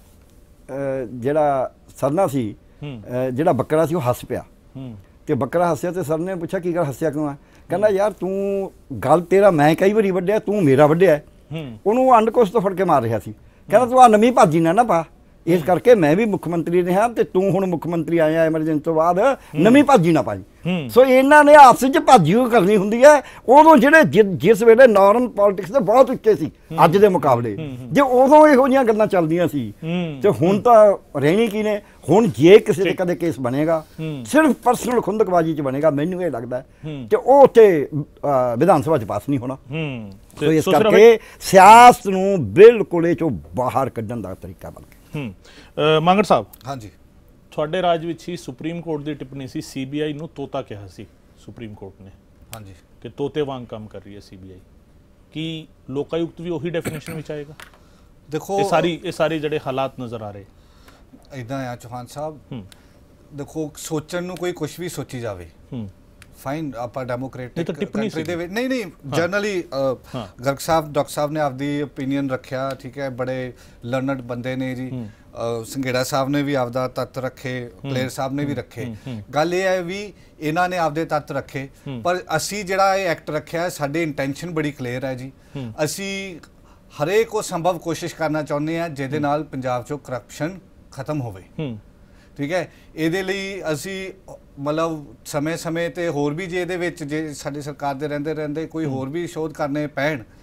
ਜਿਹੜਾ ਸਰਨਾ ਸੀ ਜਿਹੜਾ ਬੱਕਰਾ ਸੀ ਉਹ ਹੱਸ ਪਿਆ ਤੇ ਬੱਕਰਾ ਹੱਸਿਆ ਤੇ ਸਰ ਨੇ ਪੁੱਛਿਆ ਕੀ ਗੱਲ ਹੱਸਿਆ ਕਿਉਂ ਆ? ਕਹਿੰਦਾ ਯਾਰ ਤੂੰ ਗੱਲ ਤੇਰਾ ਮੈਂ ਕਈ ਵਾਰੀ ਵੱਢਿਆ, ਤੂੰ ਮੇਰਾ ਵੱਢਿਆ। ਉਹਨੂੰ ਅੰਡਕੋਸ਼ ਤੋਂ ਫੜ ਕੇ ਮਾਰ ਰਿਹਾ ਸੀ। ਕਹਿੰਦਾ ਤੂੰ ਆ ਨਵੀਂ ਭਾਜੀ ਨਾ ਪਾ, ਇਸ ਕਰਕੇ ਮੈਂ ਵੀ ਮੁੱਖ ਮੰਤਰੀ ਰਿਹਾ ਤੇ ਤੂੰ ਹੁਣ ਮੁੱਖ ਮੰਤਰੀ ਆਇਆ ਐਮਰਜੈਂਸੀ ਤੋਂ ਬਾਅਦ, ਨਵੀਂ ਭਾਜੀ ਨਾ ਪਾਈ। ਸੋ ਇਹਨਾਂ ਨੇ ਆਪਸ ਵਿੱਚ ਭਾਜੀ ਕਰਨੀ ਹੁੰਦੀ ਹੈ। ਉਦੋਂ ਜਿਹੜੇ ਜਿਸ ਵੇਲੇ ਨਾਰਮਲ ਪੋਲਿਟਿਕਸ ਦੇ ਬਹੁਤ ਉੱਚੇ ਸੀ ਅੱਜ ਦੇ ਮੁਕਾਬਲੇ, ਜੇ ਉਦੋਂ ਇਹੋ ਜਿਹੀਆਂ ਗੱਲਾਂ ਚੱਲਦੀਆਂ ਸੀ ਤੇ ਹੁਣ ਤਾਂ ਰਹਿਣੀ ਕੀ ਨੇ। ਹੁਣ ਜੇ ਕਿਸੇ ਦੇ ਕਦੇ ਕੇਸ ਬਣੇਗਾ ਸਿਰਫ ਪਰਸਨਲ ਖੁੰਦਕਬਾਜੀ 'ਚ ਬਣੇਗਾ, ਮੈਨੂੰ ਇਹ ਲੱਗਦਾ, ਤੇ ਉਹ ਉੱਥੇ ਵਿਧਾਨ ਸਭਾ 'ਚ ਪਾਸ ਨਹੀਂ ਹੋਣਾ। ਸੋ ਇਸ ਕਰਕੇ ਸਿਆਸਤ ਨੂੰ ਬਿਲਕੁਲ ਇਹ 'ਚੋਂ ਬਾਹਰ ਕੱਢਣ ਦਾ ਤਰੀਕਾ ਬਣ ਗਿਆ। ਮੰਗੜ ਸਾਹਿਬ, ਹਾਂਜੀ, ਤੁਹਾਡੇ ਰਾਜ ਵਿੱਚ ਹੀ ਸੁਪਰੀਮ ਕੋਰਟ ਦੀ ਟਿੱਪਣੀ ਸੀ, CBI ਨੂੰ ਤੋਤਾ ਕਿਹਾ ਸੀ ਸੁਪਰੀਮ ਕੋਰਟ ਨੇ, ਹਾਂਜੀ, ਕਿ ਤੋਤੇ ਵਾਂਗ ਕੰਮ ਕਰ ਰਹੀ ਹੈ CBI। ਕੀ ਲੋਕਾਯੁਕਤ ਵੀ ਉਹੀ ਡੈਫੀਨੇਸ਼ਨ ਵਿੱਚ ਆਏਗਾ? ਦੇਖੋ ਇਹ ਸਾਰੇ ਜਿਹੜੇ ਹਾਲਾਤ ਨਜ਼ਰ ਆ ਰਹੇ ਇਦਾਂ ਆ ਚੌਹਾਨ ਸਾਹਿਬ, ਦੇਖੋ ਸੋਚਣ ਨੂੰ ਕੋਈ ਕੁਝ ਵੀ ਸੋਚੀ ਜਾਵੇ, ਫਾਈਨ, ਆਪਾਂ ਡੈਮੋਕ੍ਰੇਟਿਕ ਕੰਟਰੀ ਦੇ ਵਿੱਚ ਨਹੀਂ ਜਨਰਲੀ ਗਰਗ ਸਾਹਿਬ ਡਾਕਟਰ ਸਾਹਿਬ ਨੇ ਆਪਦੀ ਓਪੀਨੀਅਨ ਰੱਖਿਆ, ਠੀਕ ਹੈ, ਬੜੇ ਲਰਨਡ ਬੰਦੇ ਨੇ ਜੀ। ਸੰਘੇੜਾ ਸਾਹਿਬ ਨੇ ਵੀ ਆਪਦਾ ਤੱਤ ਰੱਖੇ, ਪਲੇਅਰ ਸਾਹਿਬ ਨੇ ਵੀ ਰੱਖੇ। ਗੱਲ ਇਹ ਹੈ ਵੀ ਇਹਨਾਂ ਨੇ ਆਪਦੇ ਤੱਤ ਰੱਖੇ, ਪਰ ਅਸੀਂ ਜਿਹੜਾ ਇਹ ਐਕਟ ਰੱਖਿਆ ਸਾਡੀ ਇੰਟੈਂਸ਼ਨ ਬੜੀ ਕਲੀਅਰ ਹੈ ਜੀ। ਅਸੀਂ ਹਰੇਕ ਉਹ ਸੰਭਵ ਕੋਸ਼ਿਸ਼ ਕਰਨਾ ਚਾਹੁੰਦੇ ਹਾਂ ਜਿਹਦੇ ਨਾਲ ਪੰਜਾਬ 'ਚੋਂ ਕਰਪਸ਼ਨ ਖਤਮ ਹੋਵੇ, ਠੀਕ ਹੈ। ਇਹਦੇ ਲਈ ਅਸੀਂ ਮਤਲਬ ਸਮੇਂ-ਸਮੇਂ ਤੇ ਹੋਰ ਵੀ ਜੇ ਇਹਦੇ ਵਿੱਚ ਜੇ ਸਾਡੀ ਸਰਕਾਰ ਦੇ ਰਹਿੰਦੇ ਕੋਈ ਹੋਰ ਵੀ ਸ਼ੋਧ ਕਰਨੇ ਪੈਣ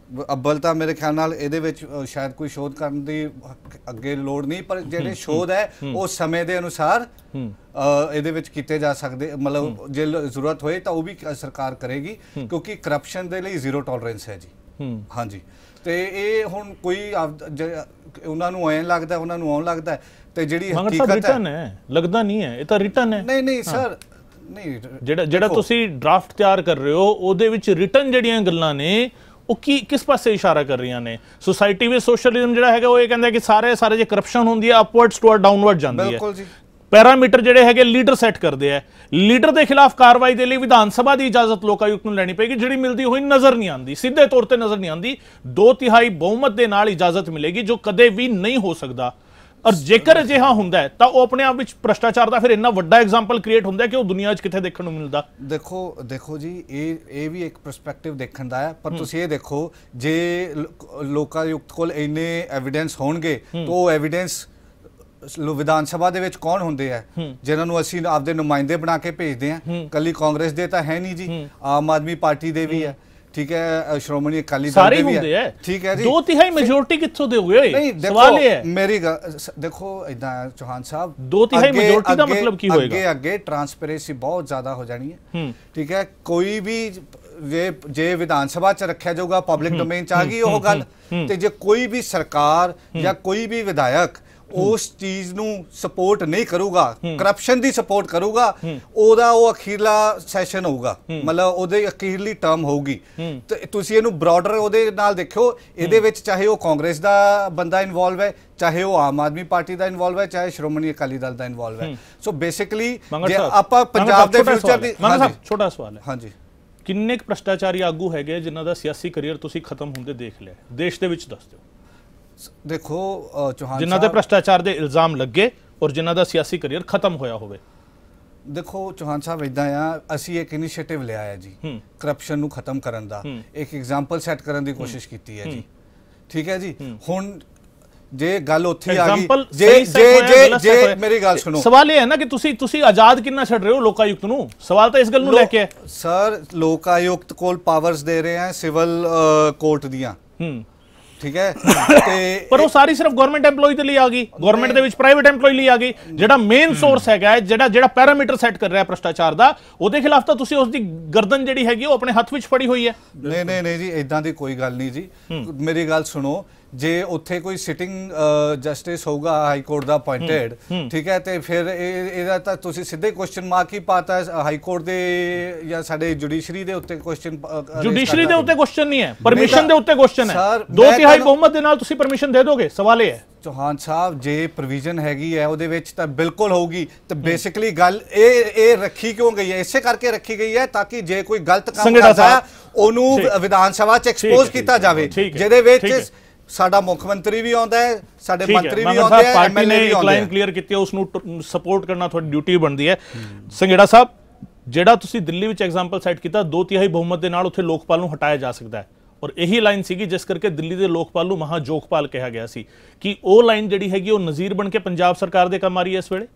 ਅੱਬਲ ਤਾਂ ਮੇਰੇ ਖਿਆਲ ਨਾਲ ਇਹਦੇ ਵਿੱਚ ਸ਼ਾਇਦ ਕੋਈ ਸ਼ੋਧ ਕਰਨ ਦੀ ਅੱਗੇ ਲੋੜ ਨਹੀਂ, ਪਰ ਜਿਹੜੇ ਸ਼ੋਧ ਹੈ ਉਹ ਸਮੇਂ ਦੇ ਅਨੁਸਾਰ ਇਹਦੇ ਵਿੱਚ ਕੀਤੇ ਜਾ ਸਕਦੇ, ਮਤਲਬ ਜੇ ਜ਼ਰੂਰਤ ਹੋਏ ਤਾਂ ਉਹ ਵੀ ਸਰਕਾਰ ਕਰੇਗੀ, ਕਿਉਂਕਿ ਕਰਪਸ਼ਨ ਦੇ ਲਈ ਜ਼ੀਰੋ ਟੋਲਰੈਂਸ ਹੈ ਜੀ। ਹਾਂਜੀ, ਤੇ ਇਹ ਹੁਣ ਕੋਈ ਉਹਨਾਂ ਨੂੰ ਐਂ ਲੱਗਦਾ, ਉਹਨਾਂ ਨੂੰ ਆਉਣ ਲੱਗਦਾ, ਤੇ ਜਿਹੜੀ ਹਕੀਕਤ ਹੈ ਲੱਗਦਾ ਨਹੀਂ ਹੈ, ਇਹ ਤਾਂ ਰਿਟਨ ਹੈ। ਨਹੀਂ ਸਰ, ਨਹੀਂ, ਜਿਹੜਾ ਤੁਸੀਂ ਡਰਾਫਟ ਤਿਆਰ ਕਰ ਰਹੇ ਹੋ ਉਹਦੇ ਵਿੱਚ ਰਿਟਨ ਜਿਹੜੀਆਂ ਗੱਲਾਂ ਨੇ ਉਹ ਕਿਸ ਪਾਸੇ ਇਸ਼ਾਰਾ ਕਰ ਰਹੀਆਂ ਨੇ? ਸੋਸਾਇਟੀ ਵਿੱਚ ਸੋਸ਼ਲਿਜ਼ਮ ਜਿਹੜਾ ਹੈਗਾ ਉਹ ਇਹ ਕਹਿੰਦਾ ਕਿ ਸਾਰੇ ਜੇ ਕਰਪਸ਼ਨ ਹੁੰਦੀ ਹੈ ਅਪਵਰਡਸ ਟੂ ਡਾਊਨਵਰਡ ਜਾਂਦੀ ਹੈ। ਬਿਲਕੁਲ ਜੀ। ਪੈਰਾਮੀਟਰ ਜਿਹੜੇ ਹੈਗੇ ਲੀਡਰ ਸੈੱਟ ਕਰਦੇ ਆ, ਲੀਡਰ ਦੇ ਖਿਲਾਫ ਕਾਰਵਾਈ ਦੇ ਲਈ ਵਿਧਾਨ ਸਭਾ ਦੀ ਇਜਾਜ਼ਤ ਲੋਕਾਯੁਕਤ ਨੂੰ ਲੈਣੀ ਪਏਗੀ, ਜਿਹੜੀ ਮਿਲਦੀ ਹੋਈ ਨਜ਼ਰ ਨਹੀਂ ਆਉਂਦੀ, ਸਿੱਧੇ ਤੌਰ ਤੇ ਨਜ਼ਰ ਨਹੀਂ ਆਉਂਦੀ। 2/3 ਬਹੁਮਤ ਦੇ ਨਾਲ ਇਜਾਜ਼ਤ ਮਿਲੇਗੀ, ਜੋ ਕਦੇ ਵੀ ਨਹੀਂ ਹੋ ਸਕਦਾ। ਔਰ ਜੇਕਰ ਅਜਿਹਾ ਹੁੰਦਾ ਹੈ ਤਾਂ ਉਹ ਆਪਣੇ ਆਪ ਵਿੱਚ ਭ੍ਰਸ਼ਟਾਚਾਰ ਦਾ ਫਿਰ ਇੰਨਾ ਵੱਡਾ ਐਗਜ਼ਾਮਪਲ ਕ੍ਰੀਏਟ ਹੁੰਦਾ ਹੈ ਕਿ ਉਹ ਦੁਨੀਆ 'ਚ ਕਿੱਥੇ ਦੇਖਣ ਨੂੰ ਮਿਲਦਾ। ਦੇਖੋ ਜੀ, ਇਹ ਵੀ ਇੱਕ ਪਰਸਪੈਕਟਿਵ ਦੇਖਣ ਦਾ ਹੈ, ਪਰ ਤੁਸੀਂ ਇਹ ਦੇਖੋ ਜੇ ਲੋਕਾਯੁਕਤ ਕੋਲ ਇੰਨੇ ਐਵੀਡੈਂਸ ਹੋਣਗੇ ਤਾਂ ਉਹ ਐਵੀਡੈਂਸ ਵਿਧਾਨ ਸਭਾ ਦੇ ਵਿੱਚ ਕੌਣ ਹੁੰਦੇ ਆ ਜਿਨ੍ਹਾਂ ਨੂੰ ਅਸੀਂ ਆਪਦੇ ਨੁਮਾਇੰਦੇ ਬਣਾ ਕੇ ਭੇਜਦੇ ਆ? ਕੱਲੀ ਕਾਂਗਰਸ ਦੇ ਤਾਂ ਹੈ ਨਹੀਂ ਜੀ, ਆਮ ਆਦਮੀ ਪਾਰਟੀ ਦੇ ਵੀ ਹੈ, ਠੀਕ ਹੈ, ਸ਼੍ਰੋਮਣੀ ਅਕਾਲੀ ਦਲ ਦੇ ਵੀ ਹੈ, ਠੀਕ ਹੈ ਜੀ। 2/3 ਮੈਜੋਰਟੀ ਕਿੱਥੋਂ ਦੇ ਹੋਏ? ਨਹੀਂ, ਸਵਾਲ ਇਹ ਹੈ। ਮੇਰੀ ਗੱਲ ਦੇਖੋ, ਇਦਾਂ ਚੌਹਾਨ ਸਾਹਿਬ, 2/3 ਮੈਜੋਰਟੀ ਦਾ ਮਤਲਬ ਕੀ ਹੋਏਗਾ? ਅੱਗੇ ਟਰਾਂਸਪੇਰੈਂਸੀ ਬਹੁਤ ਜ਼ਿਆਦਾ ਹੋ ਜਾਣੀ ਹੈ, ਠੀਕ ਹੈ। ਕੋਈ ਵੀ ਜੇ ਵਿਧਾਨ ਸਭਾ ਚ ਰੱਖਿਆ ਜਾਊਗਾ, ਪਬਲਿਕ ਡੋਮੇਨ ਚ ਆ ਗਈ ਉਹ ਗੱਲ, ਤੇ ਜੇ ਕੋਈ ਵੀ ਸਰਕਾਰ ਜਾਂ ਕੋਈ ਵੀ ਵਿਧਾਇਕ ਉਸ ਚੀਜ਼ ਨੂੰ ਸਪੋਰਟ ਨਹੀਂ ਕਰੂਗਾ, ਕਰਪਸ਼ਨ ਦੀ ਸਪੋਰਟ ਕਰੂਗਾ, ਉਹਦਾ ਉਹ ਅਖੀਰਲਾ ਸੈਸ਼ਨ ਹੋਊਗਾ, ਮਤਲਬ ਉਹਦੇ ਅਖੀਰਲੀ ਟਰਮ ਹੋਊਗੀ। ਤੇ ਤੁਸੀਂ ਇਹਨੂੰ ਬ੍ਰੌਡਰ ਉਹਦੇ ਨਾਲ ਦੇਖਿਓ, ਇਹਦੇ ਵਿੱਚ ਚਾਹੇ ਉਹ ਕਾਂਗਰਸ ਦਾ ਬੰਦਾ ਇਨਵੋਲਵ ਹੈ, ਚਾਹੇ ਉਹ ਆਮ ਆਦਮੀ ਪਾਰਟੀ ਦਾ ਇਨਵੋਲਵ ਹੈ, ਚਾਹੇ ਸ਼੍ਰੋਮਣੀ ਅਕਾਲੀ ਦਲ ਦਾ ਇਨਵੋਲਵ ਹੈ। ਸੋ ਬੇਸਿਕਲੀ ਜੇ ਆਪਾਂ ਪੰਜਾਬ ਦੇ ਫਿਊਚਰ ਦੀ, ਛੋਟਾ ਸਵਾਲ ਹੈ, ਹਾਂਜੀ, ਕਿੰਨੇ ਭ੍ਰਸ਼ਟਾਚਾਰੀ ਆਗੂ ਹੈਗੇ ਜਿਨ੍ਹਾਂ ਦਾ ਸਿਆਸੀ ਕੈਰੀਅਰ ਤੁਸੀਂ ਖਤਮ ਹੁੰਦੇ ਦੇਖ ਲਿਆ ਦੇਸ਼ ਦੇ ਵਿੱਚ? ਦੱਸ ਦਿਓ। ਦੇਖੋ ਚੌਹਾਨ, ਜਿਨ੍ਹਾਂ ਤੇ ਭ੍ਰਸ਼ਟਾਚਾਰ ਦੇ ਇਲਜ਼ਾਮ ਲੱਗੇ ਔਰ ਜਿਨ੍ਹਾਂ ਦਾ ਸਿਆਸੀ ਕੈਰੀਅਰ ਖਤਮ ਹੋਇਆ ਹੋਵੇ। ਦੇਖੋ ਚੌਹਾਨ ਸਾਹਿਬ, ਇਦਾਂ ਆ, ਅਸੀਂ ਇੱਕ ਇਨੀਸ਼ੀਏਟਿਵ ਲਿਆ ਹੈ ਜੀ ਕਰਪਸ਼ਨ ਨੂੰ ਖਤਮ ਕਰਨ ਦਾ, ਇੱਕ ਐਗਜ਼ਾਮਪਲ ਸੈੱਟ ਕਰਨ ਦੀ ਕੋਸ਼ਿਸ਼ ਕੀਤੀ ਹੈ ਜੀ, ਠੀਕ ਹੈ ਜੀ। ਹੁਣ ਜੇ ਗੱਲ ਉੱਥੇ ਆ ਗਈ, ਜੇ ਮੇਰੀ ਗੱਲ ਸੁਣੋ, ਸਵਾਲ ਇਹ ਹੈ ਨਾ ਕਿ ਤੁਸੀਂ ਆਜ਼ਾਦ ਕਿੰਨਾ ਛੱਡ ਰਹੇ ਹੋ ਲੋਕਾਯੁਕਤ ਨੂੰ? ਸਵਾਲ ਤਾਂ ਇਸ ਗੱਲ ਨੂੰ ਲੈ ਕੇ ਹੈ ਸਰ, ਲੋਕਾਯੁਕਤ ਕੋਲ ਪਾਵਰਸ ਦੇ ਰਹੇ ਆ ਸਿਵਲ ਕੋਰਟ ਦੀਆਂ, ਠੀਕ ਹੈ, ਤੇ ਪਰ ਉਹ ਸਾਰੀ ਸਿਰਫ ਗਵਰਨਮੈਂਟ EMPLOYE ਦੇ ਲਈ ਆ ਗਈ, ਗਵਰਨਮੈਂਟ ਦੇ ਵਿੱਚ ਪ੍ਰਾਈਵੇਟ EMPLOYE ਲਈ ਆ ਗਈ। ਜਿਹੜਾ ਮੇਨ ਸੋਰਸ ਹੈਗਾ, ਜਿਹੜਾ ਪੈਰਾਮੀਟਰ ਸੈੱਟ ਕਰ ਰਿਹਾ ਭ੍ਰਸ਼ਟਾਚਾਰ ਦਾ, ਉਹਦੇ ਖਿਲਾਫ ਤਾਂ ਤੁਸੀਂ ਉਸ ਦੀ ਗਰਦਨ ਜਿਹੜੀ ਹੈਗੀ ਉਹ ਆਪਣੇ ਹੱਥ ਵਿੱਚ ਫੜੀ ਹੋਈ ਹੈ। ਨਹੀਂ ਜੀ, ਇਦਾਂ ਦੀ ਕੋਈ ਗੱਲ ਨਹੀਂ ਜੀ। ਮੇਰੀ ਗੱਲ ਸੁਣੋ, ਜੇ ਉੱਥੇ ਕੋਈ ਸਿਟਿੰਗ ਜਸਟਿਸ ਹੋਊਗਾ ਹਾਈ ਕੋਰਟ ਦਾ ਅਪਾਇੰਟਡ, ਠੀਕ ਹੈ, ਤੇ ਫਿਰ ਇਹਦਾ ਤਾਂ ਤੁਸੀਂ ਸਿੱਧੇ ਕੁਐਸਚਨ ਮਾਰਕ ਹੀ ਪਾਤਾ ਹਾਈ ਕੋਰਟ ਦੇ ਜਾਂ ਸਾਡੇ ਜੁਡੀਸ਼ਰੀ ਦੇ ਉੱਤੇ ਕੁਐਸਚਨ। ਜੁਡੀਸ਼ਰੀ ਦੇ ਉੱਤੇ ਕੁਐਸਚਨ ਨਹੀਂ ਹੈ, ਪਰਮਿਸ਼ਨ ਦੇ ਉੱਤੇ ਕੁਐਸਚਨ ਹੈ। 2/3 ਬਹੁਮਤ ਦੇ ਨਾਲ ਤੁਸੀਂ ਪਰਮਿਸ਼ਨ ਦੇ ਦੋਗੇ? ਸਵਾਲ ਇਹ ਹੈ ਚੌਹਾਨ ਸਾਹਿਬ, ਜੇ ਪ੍ਰੋਵੀਜ਼ਨ ਹੈਗੀ ਹੈ ਉਹਦੇ ਵਿੱਚ ਤਾਂ ਬਿਲਕੁਲ ਹੋਊਗੀ। ਤੇ ਬੇਸਿਕਲੀ ਗੱਲ ਇਹ ਰੱਖੀ ਕਿਉਂ ਗਈ ਹੈ? ਇਸੇ ਕਰਕੇ ਰੱਖੀ ਗਈ ਹੈ ਤਾਂ ਕਿ ਜੇ ਕੋਈ ਗਲਤ ਕੰਮ ਕਰਦਾ ਹੈ ਉਹਨੂੰ ਵਿਧਾਨ ਸਭਾ 'ਚ ਐਕਸਪੋਜ਼ ਕੀਤਾ ਜਾਵੇ, ਜਿਹਦੇ ਵਿੱਚ ਸਾਡਾ ਮੁੱਖ ਮੰਤਰੀ ਵੀ ਆਉਂਦਾ ਹੈ, ਸਾਡੇ ਮੰਤਰੀ ਵੀ ਆਉਂਦੇ ਆ, ਐਮਐਲਏ ਵੀ ਆਉਂਦੇ ਆ। ਲਾਈਨ ਕਲੀਅਰ ਕੀਤੀ, ਉਸ ਨੂੰ ਸਪੋਰਟ ਕਰਨਾ ਤੁਹਾਡੀ ਡਿਊਟੀ ਬਣਦੀ ਹੈ। ਸੰਘੇੜਾ ਸਾਹਿਬ, ਜਿਹੜਾ ਤੁਸੀਂ ਦਿੱਲੀ ਵਿੱਚ ਐਗਜ਼ਾਮਪਲ ਸੈੱਟ ਕੀਤਾ, 2/3 ਬਹੁਮਤ ਦੇ ਨਾਲ ਉੱਥੇ ਲੋਕਪਾਲ ਨੂੰ ਹਟਾਇਆ ਜਾ ਸਕਦਾ ਹੈ, ਔਰ ਇਹੀ ਲਾਈਨ ਸੀਗੀ ਜਿਸ ਕਰਕੇ ਦਿੱਲੀ ਦੇ ਲੋਕਪਾਲ ਨੂੰ ਮਹਾਜੋਗਪਾਲ ਕਿਹਾ ਗਿਆ ਸੀ। ਕਿ ਉਹ ਲਾਈਨ ਜਿਹੜੀ ਹੈਗੀ ਉਹ ਨਜ਼ੀਰ ਬਣ ਕੇ ਪੰਜਾਬ ਸਰਕਾਰ ਦੇ ਕੰਮ ਆ ਰਹੀ ਹੈ ਇਸ ਵੇਲੇ?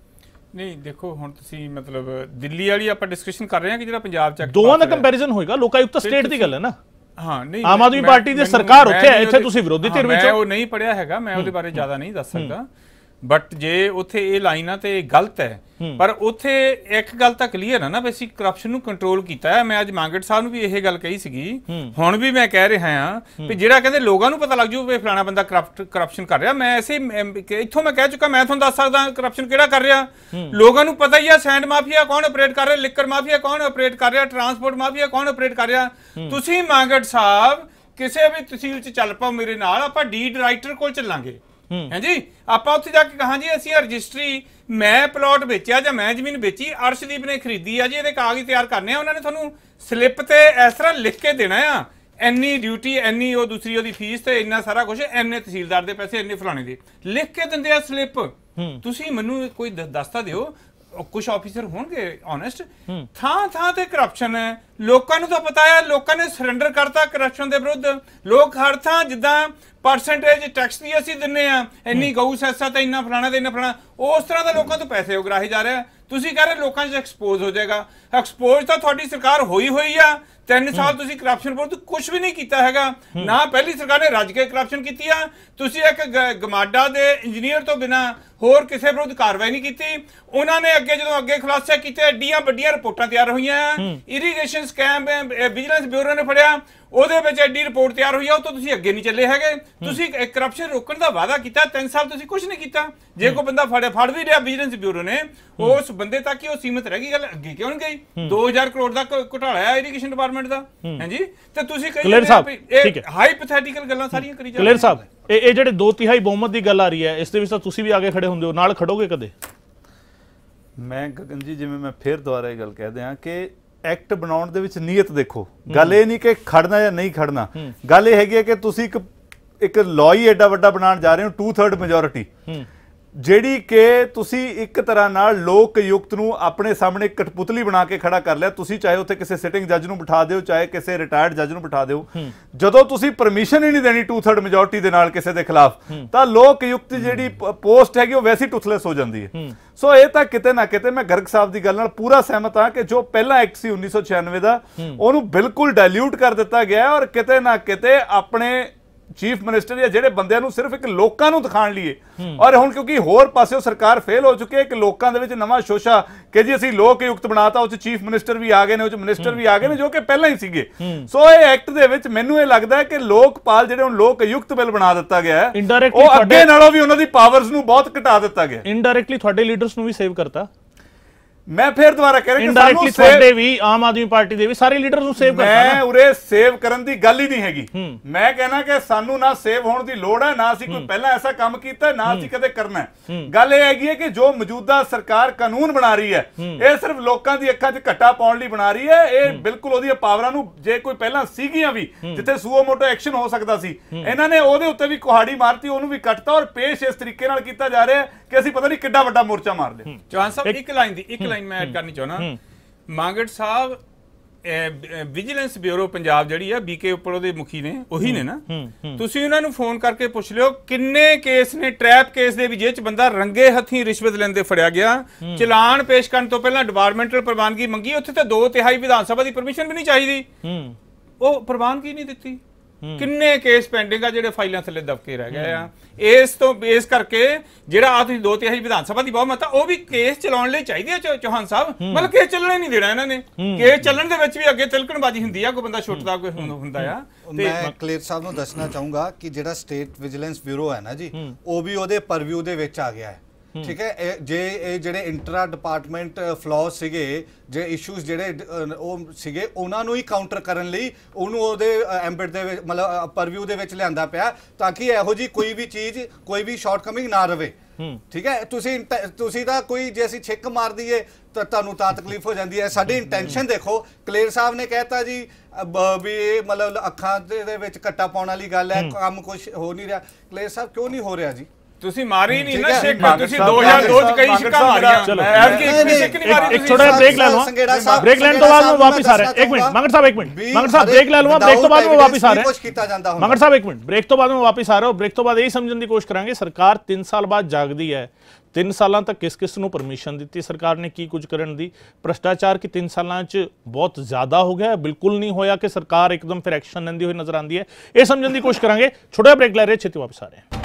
ਨਹੀਂ, ਦੇਖੋ ਹੁਣ ਤੁਸੀਂ ਮਤਲਬ ਦਿੱਲੀ ਵਾਲੀ ਆਪਾਂ ਡਿਸਕਸ਼ਨ ਕਰ ਰਹੇ ਹਾਂ ਕਿ ਜਿਹੜਾ ਪੰਜਾਬ 'ਚ ਦੋਵਾਂ ਦਾ ਕੰਪੈਰੀਜ਼ਨ ਹੋਏਗਾ। ਲੋਕਾਯੁਕਤ ਸਟੇਟ ਦੀ ਗੱਲ ਹੈ ਨਾ। ਹਾਂ, ਨਹੀਂ, ਆਮ ਆਦਮੀ ਪਾਰਟੀ ਦੀ ਸਰਕਾਰ ਉੱਥੇ ਹੈ, ਇੱਥੇ ਤੁਸੀਂ ਵਿਰੋਧੀ ਧਿਰ ਵਿੱਚ ਹੋ। ਮੈਂ ਉਹ ਨਹੀਂ ਪੜਿਆ ਹੈਗਾ, ਮੈਂ ਉਹਦੇ ਬਾਰੇ ਜ਼ਿਆਦਾ ਨਹੀਂ ਦੱਸ ਸਕਦਾ, ਬਟ ਜੇ ਉੱਥੇ ਇਹ ਲਾਈਨਾਂ ਤੇ ਗਲਤ ਹੈ, ਪਰ ਉੱਥੇ ਇੱਕ ਗੱਲ ਤਾਂ ਕਲੀਅਰ ਹੈ ਨਾ ਵੀ ਅਸੀਂ ਕਰਪਸ਼ਨ ਨੂੰ ਕੰਟਰੋਲ ਕੀਤਾ ਹੈ। ਮੈਂ ਅੱਜ ਮਾਂਗਟ ਸਾਹਿਬ ਨੂੰ ਵੀ ਇਹ ਗੱਲ ਕਹੀ ਸੀਗੀ, ਹੁਣ ਵੀ ਮੈਂ ਕਹਿ ਰਿਹਾ ਹਾਂ ਵੀ ਜਿਹੜਾ ਕਹਿੰਦੇ ਲੋਕਾਂ ਨੂੰ ਪਤਾ ਲੱਗ ਜੂ ਵੀ ਫਲਾਣਾ ਬੰਦਾ ਕਰਪਸ਼ਨ ਕਰ ਰਿਹਾ, ਮੈਂ ਐਸੇ ਇੱਥੋਂ ਮੈਂ ਕਹਿ ਚੁੱਕਾ, ਮੈਂ ਤੁਹਾਨੂੰ ਦੱਸ ਸਕਦਾ ਕਰਪਸ਼ਨ ਕਿਹੜਾ ਕਰ ਰਿਹਾ। ਲੋਕਾਂ ਨੂੰ ਪਤਾ ਹੀ ਆ ਸੈਂਡ ਮਾਫੀਆ ਕੌਣ ਆਪਰੇਟ ਕਰ ਰਿਹਾ, ਲਿਕਰ ਮਾਫੀਆ ਕੌਣ ਆਪਰੇਟ ਕਰ ਰਿਹਾ, ਟਰਾਂਸਪੋਰਟ ਮਾਫੀਆ ਕੌਣ ਆਪਰੇਟ ਕਰ ਰਿਹਾ। ਤੁਸੀਂ ਮਾਂਗਟ ਸਾਹਿਬ ਕਿਸੇ ਵੀ ਤਹਿਸੀਲ 'ਚ ਚੱਲ ਪਾਓ ਮੇਰੇ ਨਾਲ, ਆਪਾਂ ਡੀਡ ਰਾਈਟਰ ਕੋਲ ਚੱਲਾਂਗੇ, ਹਾਂਜੀ, ਆਪਾਂ ਉੱਥੇ ਜਾ ਕੇ ਕਹਾਂ ਜੀ ਅਸੀਂ ਰਜਿਸਟਰੀ, ਮੈਂ ਪਲਾਟ ਵੇਚਿਆ ਜਾਂ ਮੈਂ ਜ਼ਮੀਨ ਵੇਚੀ, ਅਰਸ਼ਦੀਪ ਨੇ ਖਰੀਦੀ ਆ ਜੀ, ਇਹਦੇ ਕਾਗਜ਼ ਤਿਆਰ ਕਰਨੇ ਆ, ਉਹਨਾਂ ਨੇ ਤੁਹਾਨੂੰ ਸਲਿੱਪ ਤੇ ਇਸ ਤਰ੍ਹਾਂ ਲਿਖ ਕੇ ਦੇਣਾ ਆ, ਇੰਨੀ ਡਿਊਟੀ, ਇੰਨੀ ਉਹ ਦੂਸਰੀ ਉਹਦੀ ਫੀਸ ਤੇ ਇੰਨਾ ਸਾਰਾ ਕੁਝ, ਇੰਨੇ ਤਹਿਸੀਲਦਾਰ ਦੇ ਪੈਸੇ, ਇੰਨੇ ਫਲਾਣੇ ਦੇ ਲਿਖ ਕੇ ਦਿੰਦੇ ਆ ਸਲਿੱਪ। ਤੁਸੀਂ ਮੈਨੂੰ ਕੋਈ ਦੱਸਤਾ ਦਿਓ, ਕੁਝ ਆਫੀਸਰ ਹੋਣਗੇ ਓਨੈਸਟ, ਥਾਂ ਤੇ ਕਰਪਸ਼ਨ ਹੈ, ਲੋਕਾਂ ਨੂੰ ਤਾਂ ਪਤਾ ਹੈ, ਲੋਕਾਂ ਨੇ ਸਰੈਂਡਰ ਕਰਤਾ ਕਰਪਸ਼ਨ ਦੇ ਵਿਰੁੱਧ। ਲੋਕ ਹਰ ਥਾਂ ਜਿੱਦਾਂ ਪਰਸੈਂਟੇਜ ਟੈਕਸ ਦੀ ਅਸੀਂ ਦਿੰਨੇ ਆ, ਇੰਨੀ ਗਊ ਸੈਸਾ ਤੇ ਇੰਨਾ ਫਲਾਣਾ ਤੇ ਇੰਨਾ ਫਲਾਣਾ, ਉਸ ਤਰ੍ਹਾਂ ਦਾ ਲੋਕਾਂ ਤੋਂ ਪੈਸੇ ਉਗਰਾਹੇ ਜਾ ਰਿਹਾ। ਤੁਸੀਂ ਕਹਿ ਰਹੇ ਲੋਕਾਂ 'ਚ ਐਕਸਪੋਜ਼ ਹੋ ਜਾਏਗਾ, ਐਕਸਪੋਜ਼ ਤਾਂ ਤੁਹਾਡੀ ਸਰਕਾਰ ਹੋਈ ਆ, 3 ਸਾਲ ਤੁਸੀਂ ਕਰਪਸ਼ਨ ਵਿਰੁੱਧ ਕੁਝ ਵੀ ਨਹੀਂ ਕੀਤਾ ਹੈਗਾ ਨਾ। ਪਹਿਲੀ ਸਰਕਾਰ ਨੇ ਰੱਜ ਕੇ ਕਰਪਸ਼ਨ ਕੀਤੀ ਆ। ਤੁਸੀਂ ਇੱਕ ਗਮਾਡਾ ਦੇ ਇੰਜੀਨੀਅਰ ਤੋਂ ਬਿਨਾ ਹੋਰ ਕਿਸੇ ਵਿਰੁੱਧ ਕਾਰਵਾਈ ਨਹੀਂ ਕੀਤੀ। ਉਹਨਾਂ ਨੇ ਜਦੋਂ ਅੱਗੇ ਖੁਲਾਸੇ ਕੀਤੇ ਐਡੀਆਂ ਵੱਡੀਆਂ ਰਿਪੋਰਟਾਂ ਤਿਆਰ ਹੋਈਆਂ। ਇਰੀਗੇਸ਼ਨ ਸਕੈਮ ਵਿਜੀਲੈਂਸ ਬਿਊਰੋ ਨੇ ਫੜਿਆ, ਉਹਦੇ ਵਿੱਚ ਐਡੀ ਰਿਪੋਰਟ ਤਿਆਰ ਹੋਈ ਆ, ਉਹ ਤੋਂ ਤੁਸੀਂ ਅੱਗੇ ਨਹੀਂ ਚੱਲੇ ਹੈਗੇ। ਤੁਸੀਂ ਕਰਪਸ਼ਨ ਰੋਕਣ ਦਾ ਵਾਅਦਾ ਕੀਤਾ, 3 ਸਾਲ ਤੁਸੀਂ ਕੁਝ ਨਹੀਂ ਕੀਤਾ। ਜੇ ਕੋਈ ਬੰਦਾ ਫੜ ਵੀ ਰਿਹਾ ਵਿਜੀਲੈਂਸ ਬਿਊਰੋ ਨੇ, ਉਸ ਬੰਦੇ ਤੱਕ ਹੀ ਉਹ ਸੀਮਤ ਰਹਿ ਗਈ। ਗੱਲ ਅੱਗੇ ਕਿਉਂ ਨਹੀਂ ਗਈ? 2000 ਕਰੋੜ ਦਾ ਘੁਟਾਲਾ ਹੈ ਇਰੀਗੇਸ਼ਨ ਡਿਪਾਰਟਮੈਂਟ ਦਾ, ਹਾਂਜੀ। ਤੇ ਤੁਸੀਂ ਕਹੀ ਹਾਈਪੋਥੈਟਿਕਲ ਗੱਲਾਂ ਸਾਰੀਆਂ ਕਰੀ ਜਾਂਦੇ। ਕਲੀਅਰ ਸਾਹਿਬ, ਇਹ ਜਿਹੜੇ 2/3 ਬਹੁਮਤ ਦੀ ਗੱਲ ਆ ਰਹੀ ਹੈ, ਇਸ ਦੇ ਵਿੱਚ ਤਾਂ ਤੁਸੀਂ ਵੀ ਆਗੇ ਖੜੇ ਹੁੰਦੇ ਹੋ, ਨਾਲ ਖੜੋਗੇ ਕਦੇ? ਮੈਂ ਗਗਨ ਜੀ, ਜਿਵੇਂ ਮੈਂ ਫਿਰ ਦੁਬਾਰਾ ਇਹ ਗੱਲ ਕਹਿ ਦਿਆਂ ਕਿ ਐਕਟ ਬਣਾਉਣ ਦੇ ਵਿੱਚ ਨੀਅਤ ਦੇਖੋ। ਗੱਲ ਇਹ ਨਹੀਂ ਕਿ ਖੜਨਾ ਜਾਂ ਨਹੀਂ ਖੜਨਾ, ਗੱਲ ਇਹ ਹੈਗੀ ਹੈ ਕਿ ਤੁਸੀਂ ਇੱਕ ਲਾਅ ਹੀ ਐਡਾ ਵੱਡਾ ਬਣਾਉਣ ਜਾ ਰਹੇ ਹੋ, 2/3 ਮੈਜੋਰਿਟੀ, ਜਿਹੜੀ ਕਿ ਤੁਸੀਂ ਇੱਕ ਤਰ੍ਹਾਂ ਨਾਲ ਲੋਕ ਯੁਕਤ ਨੂੰ ਆਪਣੇ ਸਾਹਮਣੇ ਕਠਪੁਤਲੀ ਬਣਾ ਕੇ ਖੜਾ ਕਰ ਲਿਆ। ਤੁਸੀਂ ਚਾਹੇ ਉੱਥੇ ਕਿਸੇ ਸਿਟਿੰਗ ਜੱਜ ਨੂੰ ਬਿਠਾ ਦਿਓ, ਚਾਹੇ ਕਿਸੇ ਰਿਟਾਇਰਡ ਜੱਜ ਨੂੰ ਬਿਠਾ ਦਿਓ, ਜਦੋਂ ਤੁਸੀਂ ਪਰਮਿਸ਼ਨ ਹੀ ਨਹੀਂ ਦੇਣੀ 2/3 ਮੈਜੋਰਿਟੀ ਦੇ ਨਾਲ ਕਿਸੇ ਦੇ ਖਿਲਾਫ, ਤਾਂ ਲੋਕ ਯੁਕਤ ਜਿਹੜੀ ਪੋਸਟ ਹੈਗੀ ਉਹ ਵੈਸੇ ਹੀ ਟੁਥਲੈਸ ਹੋ ਜਾਂਦੀ ਹੈ। ਸੋ ਇਹ ਤਾਂ ਕਿਤੇ ਨਾ ਕਿਤੇ ਮੈਂ ਗਰਗ ਸਾਹਿਬ ਦੀ ਗੱਲ ਨਾਲ ਪੂਰਾ ਸਹਿਮਤ ਹਾਂ ਕਿ ਜੋ ਪਹਿਲਾ ਐਕਟ ਸੀ 1996 ਦਾ, ਉਹਨੂੰ ਬਿਲਕੁਲ ਡਾਇਲਿਊਟ ਕਰ ਦਿੱਤਾ ਗਿਆ ਔਰ ਕਿਤੇ ਨਾ ਕਿਤੇ ਆਪਣੇ ਚੀਫ ਮਿਨਿਸਟਰ ਜਾਂ ਜਿਹੜੇ ਬੰਦਿਆਂ ਨੂੰ ਸਿਰਫ ਇੱਕ ਲੋਕਾਂ ਨੂੰ ਦਿਖਾਣ ਲਈਏ, ਔਰ ਹੁਣ ਕਿਉਂਕਿ ਹੋਰ ਪਾਸਿਓਂ ਸਰਕਾਰ ਫੇਲ ਹੋ ਚੁੱਕੀ ਹੈ ਕਿ ਲੋਕਾਂ ਦੇ ਵਿੱਚ ਨਵਾਂ ਸ਼ੋਸ਼ਾ ਕਿ ਜੀ ਅਸੀਂ ਲੋਕ ਯੁਕਤ ਬਣਾਤਾ, ਉਹ 'ਚ ਚੀਫ ਮਿਨਿਸਟਰ ਵੀ ਆ ਗਏ ਨੇ, ਉਹ 'ਚ ਮਿਨਿਸਟਰ ਵੀ ਆ ਗਏ ਨੇ ਜੋ ਕਿ ਪਹਿਲਾਂ ਹੀ ਸੀਗੇ। ਸੋ ਇਹ ਐਕਟ ਦੇ ਵਿੱਚ ਮੈਨੂੰ ਇਹ ਲੱਗਦਾ ਹੈ ਕਿ ਲੋਕਪਾਲ ਜਿਹੜੇ ਹੁਣ ਲੋਕ ਯੁਕਤ ਬਿੱਲ ਬਣਾ ਦਿੱਤਾ ਗਿਆ ਹੈ, ਉਹ ਅੱਗੇ ਨਾਲੋਂ ਵੀ ਉਹਨਾਂ ਦੀ ਪਾਵਰਸ ਨੂੰ ਬਹੁਤ ਘਟਾ ਦਿੱਤਾ ਗਿਆ। ਇਨਡਾਇਰੈਕਟਲੀ ਤੁਹਾਡੇ ਲੀਡਰਸ ਨੂੰ ਵੀ ਸੇਵ ਕਰਤਾ। ਮੈਂ ਫਿਰ ਦੁਬਾਰਾ ਕਹਿ ਰਿਹਾ ਕਿ ਇਨਡਾਇਰੈਕਟਲੀ ਤੁਹਾਡੇ ਵੀ, ਆਮ ਆਦਮੀ ਪਾਰਟੀ ਦੇ ਵੀ, ਸਾਰੇ ਲੀਡਰਸ ਨੂੰ ਸੇਵ ਕਰਤਾ। ਮੈਂ ਉਰੇ ਸੇਵ ਕਰਨ ਦੀ ਗੱਲ ਹੀ ਨਹੀਂ ਹੈਗੀ। ਮੈਂ ਕਹਿਣਾ ਕਿ ਸਾਨੂੰ ਨਾ ਸੇਵ ਹੋਣ ਦੀ ਲੋੜ ਹੈ, ਨਾ ਅਸੀਂ ਕੋਈ ਪਹਿਲਾਂ ਐਸਾ ਕੰਮ ਕੀਤਾ, ਨਾ ਅਸੀਂ ਕਦੇ ਕਰਨਾ ਹੈ। ਗੱਲ ਇਹ ਹੈਗੀ ਹੈ ਕਿ ਜੋ ਮੌਜੂਦਾ ਸਰਕਾਰ ਕਾਨੂੰਨ ਬਣਾ ਰਹੀ ਹੈ, ਇਹ ਸਿਰਫ ਲੋਕਾਂ ਦੀ ਅੱਖਾਂ 'ਚ ਘੱਟਾ ਪਾਉਣ ਲਈ ਬਣਾ ਰਹੀ ਹੈ। ਇਹ ਬਿਲਕੁਲ ਉਹਦੀਆਂ ਪਾਵਰਾਂ ਨੂੰ, ਜੇ ਕੋਈ ਪਹਿਲਾਂ ਸੀਗੀਆਂ ਵੀ ਜਿੱਥੇ ਸੂਓ ਮੋਟੋ ਐਕਸ਼ਨ ਹੋ ਸਕਦਾ ਸੀ, ਇਹਨਾਂ ਨੇ ਉਹਦੇ ਉੱਤੇ ਵੀ ਕੁਹਾੜੀ ਮਾਰਤੀ, ਉਹਨੂੰ ਵੀ ਕੱਟਤਾ ਔਰ ਪੇਸ਼ ਇਸ ਤਰੀਕੇ ਨਾਲ ਕੀਤਾ ਜਾ ਰਿਹਾ ਕਿ ਅਸੀਂ ਪਤਾ ਨਹੀਂ ਕਿੱਡਾ ਵੱਡਾ ਮੋਰਚਾ ਮਾਰ ਲਿਆ। ਚੌਹਾਨ ਸਾਹਿਬ, ਇੱਕ ਲਾਈਨ ਮੈਂ ਐਡ ਕਰਨੀ ਚਾਹੁੰਦਾ। ਮਾਂਗੜ ਸਾਹਿਬ ਵਿਜੀਲੈਂਸ ਬਿਊਰੋ ਪੰਜਾਬ ਜਿਹੜੀ ਆ, ਬੀਕੇ ਉੱਪਰ ਉਹਦੇ ਮੁਖੀ ਨੇ, ਉਹੀ ਨੇ ਨਾ। ਤੁਸੀਂ ਉਹਨਾਂ ਨੂੰ ਫੋਨ ਕਰਕੇ ਪੁੱਛ ਲਿਓ ਕਿੰਨੇ ਕੇਸ ਨੇ ਟ੍ਰੈਪ ਕੇਸ ਦੇ ਵੀ ਜਿਹਦੇ ਚ ਬੰਦਾ ਰੰਗੇ ਹੱਥੀਂ ਰਿਸ਼ਵਤ ਲੈਂਦੇ ਫੜਿਆ ਗਿਆ, ਚਲਾਨ ਪੇਸ਼ ਕਰਨ ਤੋਂ ਪਹਿਲਾਂ ਡਿਪਾਰਟਮੈਂਟਲ ਪ੍ਰਵਾਨਗੀ ਮੰਗੀ, ਉੱਥੇ ਤਾਂ 2/3 ਵਿਧਾਨ ਸਭਾ ਦੀ ਪਰਮਿਸ਼ਨ ਵੀ ਨਹੀਂ ਚਾਹੀਦੀ, ਉਹ ਪ੍ਰਵਾਨਗੀ ਨਹੀਂ ਦਿੱਤੀ। ਕਿੰਨੇ ਕੇਸ ਪੈਂਡਿੰਗ ਆ ਜਿਹੜੇ ਫਾਈਲਾਂ ਥੱਲੇ ਦਬਕੇ ਰਹਿ ਗਏ ਆ। ਇਸ ਕਰਕੇ ਜਿਹੜਾ ਆ ਤੁਸੀਂ 2/3 ਵਿਧਾਨ ਸਭਾ ਦੀ ਬਹੁਮਤ ਆ, ਉਹ ਵੀ ਕੇਸ ਚਲਾਉਣ ਲਈ ਚਾਹੀਦੀ ਹੈ ਚੌਹਾਨ ਸਾਹਿਬ। ਮਤਲਬ ਕੇਸ ਚੱਲਣੇ ਨਹੀਂ ਦੇਣਾ ਇਹਨਾਂ ਨੇ। ਕੇਸ ਚੱਲਣ ਦੇ ਵਿੱਚ ਵੀ ਅੱਗੇ ਤਿਲਕਣਬਾਜ਼ੀ ਹੁੰਦੀ ਆ, ਕੋਈ ਬੰਦਾ ਛੁੱਟਦਾ, ਕੋਈ ਹੁੰਦਾ ਆ। ਮੈਂ ਕਲੀਅਰ ਸਾਹਿਬ ਨੂੰ ਦੱਸਣਾ ਚਾਹੂੰਗਾ ਕਿ ਜਿਹੜਾ ਸਟੇਟ ਵਿਜੀਲੈਂਸ ਬਿਊਰੋ ਹੈ ਨਾ ਜੀ, ਉਹ ਵੀ ਉਹਦੇ ਪਰਵਿਊ ਦੇ ਵਿੱਚ ਆ ਗਿਆ ਹੈ। ਠੀਕ ਹੈ, ਜੇ ਇਹ ਜਿਹੜੇ ਇੰਟਰਾ ਡਿਪਾਰਟਮੈਂਟ ਫਲॉज ਸੀਗੇ, ਜੇ ਇਸ਼ੂਜ਼ ਜਿਹੜੇ ਉਹ ਸੀਗੇ, ਉਹਨਾਂ ਨੂੰ ਹੀ ਕਾਊਂਟਰ ਕਰਨ ਲਈ ਉਹਨੂੰ ਉਹਦੇ ਐਂਬਿਟ ਦੇ ਵਿੱਚ, ਮਤਲਬ ਪਰਵਿਊ ਦੇ ਵਿੱਚ ਲਿਆਂਦਾ ਪਿਆ, ਤਾਂ ਕਿ ਇਹੋ ਜੀ ਕੋਈ ਵੀ ਚੀਜ਼, ਕੋਈ ਵੀ ਸ਼ਾਰਟਕਮਿੰਗ ਨਾ ਰਵੇ। ਠੀਕ ਹੈ, ਤੁਸੀਂ ਤਾਂ ਕੋਈ, ਜੇ ਅਸੀਂ ਛਿੱਕ ਮਾਰ ਦਈਏ ਤਾਂ ਤੁਹਾਨੂੰ ਤਾਂ ਤਕਲੀਫ ਹੋ ਜਾਂਦੀ ਹੈ। ਸਾਡੀ ਇੰਟੈਂਸ਼ਨ ਦੇਖੋ, ਕਲੀਅਰ ਸਾਹਿਬ ਨੇ ਕਹਿਤਾ ਜੀ ਵੀ ਇਹ ਮਤਲਬ ਅੱਖਾਂ ਦੇ ਵਿੱਚ ਕੱਟਾ ਪਾਉਣ ਵਾਲੀ ਗੱਲ ਹੈ, ਕੰਮ ਕੁਝ ਹੋ ਨਹੀਂ ਰਿਹਾ। ਕਲੀਅਰ ਸਾਹਿਬ, ਕਿਉਂ ਨਹੀਂ ਹੋ ਰਿਹਾ ਜੀ? ਤੁਸੀਂ ਮਾਰੀ ਨਹੀਂ ਨਾ ਛਿੱਕ, ਤੁਸੀਂ 2002 ਚ ਕਈ ਛਿੱਕਾਂ ਮਾਰੀਆਂ। ਚਲੋ ਇੱਕ ਛੋਟਾ ਬ੍ਰੇਕ ਲੈ ਲਵਾਂ, ਬ੍ਰੇਕ ਲੈਣ ਤੋਂ ਬਾਅਦ ਮੈਂ ਵਾਪਸ ਆ ਰਿਹਾ। ਇੱਕ ਮਿੰਟ ਮੰਗੜ ਸਾਹਿਬ, ਇੱਕ ਮਿੰਟ ਮੰਗੜ ਸਾਹਿਬ, ਬ੍ਰੇਕ ਲੈ ਲਵਾਂ, ਬ੍ਰੇਕ ਤੋਂ ਬਾਅਦ ਮੈਂ ਵਾਪਸ ਆ ਰਿਹਾ। ਮੰਗੜ ਸਾਹਿਬ ਇੱਕ ਮਿੰਟ, ਬ੍ਰੇਕ ਤੋਂ ਬਾਅਦ ਮੈਂ ਵਾਪਸ ਆ ਰਿਹਾ। ਬ੍ਰੇਕ ਤੋਂ ਬਾਅਦ ਇਹ ਸਮਝਣ ਦੀ ਕੋਸ਼ਿਸ਼ ਕਰਾਂਗੇ, ਸਰਕਾਰ 3 ਸਾਲ ਬਾਅਦ ਜਾਗਦੀ ਹੈ। 3 ਸਾਲਾਂ ਤੱਕ ਕਿਸ ਨੂੰ ਪਰਮਿਸ਼ਨ ਦਿੱਤੀ ਸਰਕਾਰ ਨੇ ਕੀ ਕੁਝ ਕਰਨ ਦੀ? ਭ੍ਰਿਸ਼ਟਾਚਾਰ ਕਿ 3 ਸਾਲਾਂ 'ਚ ਬਹੁਤ ਜ਼ਿਆਦਾ ਹੋ ਗਿਆ, ਬਿਲਕੁਲ ਨਹੀਂ ਹੋਇਆ ਕਿ ਸਰਕਾਰ ਇੱਕਦਮ ਫਿਰ ਐਕਸ਼ਨ ਲੈਂਦੀ ਹੋਈ ਨਜ਼ਰ ਆਉਂਦੀ ਹੈ? ਇਹ ਸਮਝਣ ਦੀ ਕੋਸ਼ਿਸ਼ ਕਰਾਂਗੇ। ਛੋਟਾ ਬ੍ਰੇਕ ਲੈ ਰਹੇ, ਛੇਤੀ ਵਾਪਸ ਆ ਰਹੇ ਹਾਂ।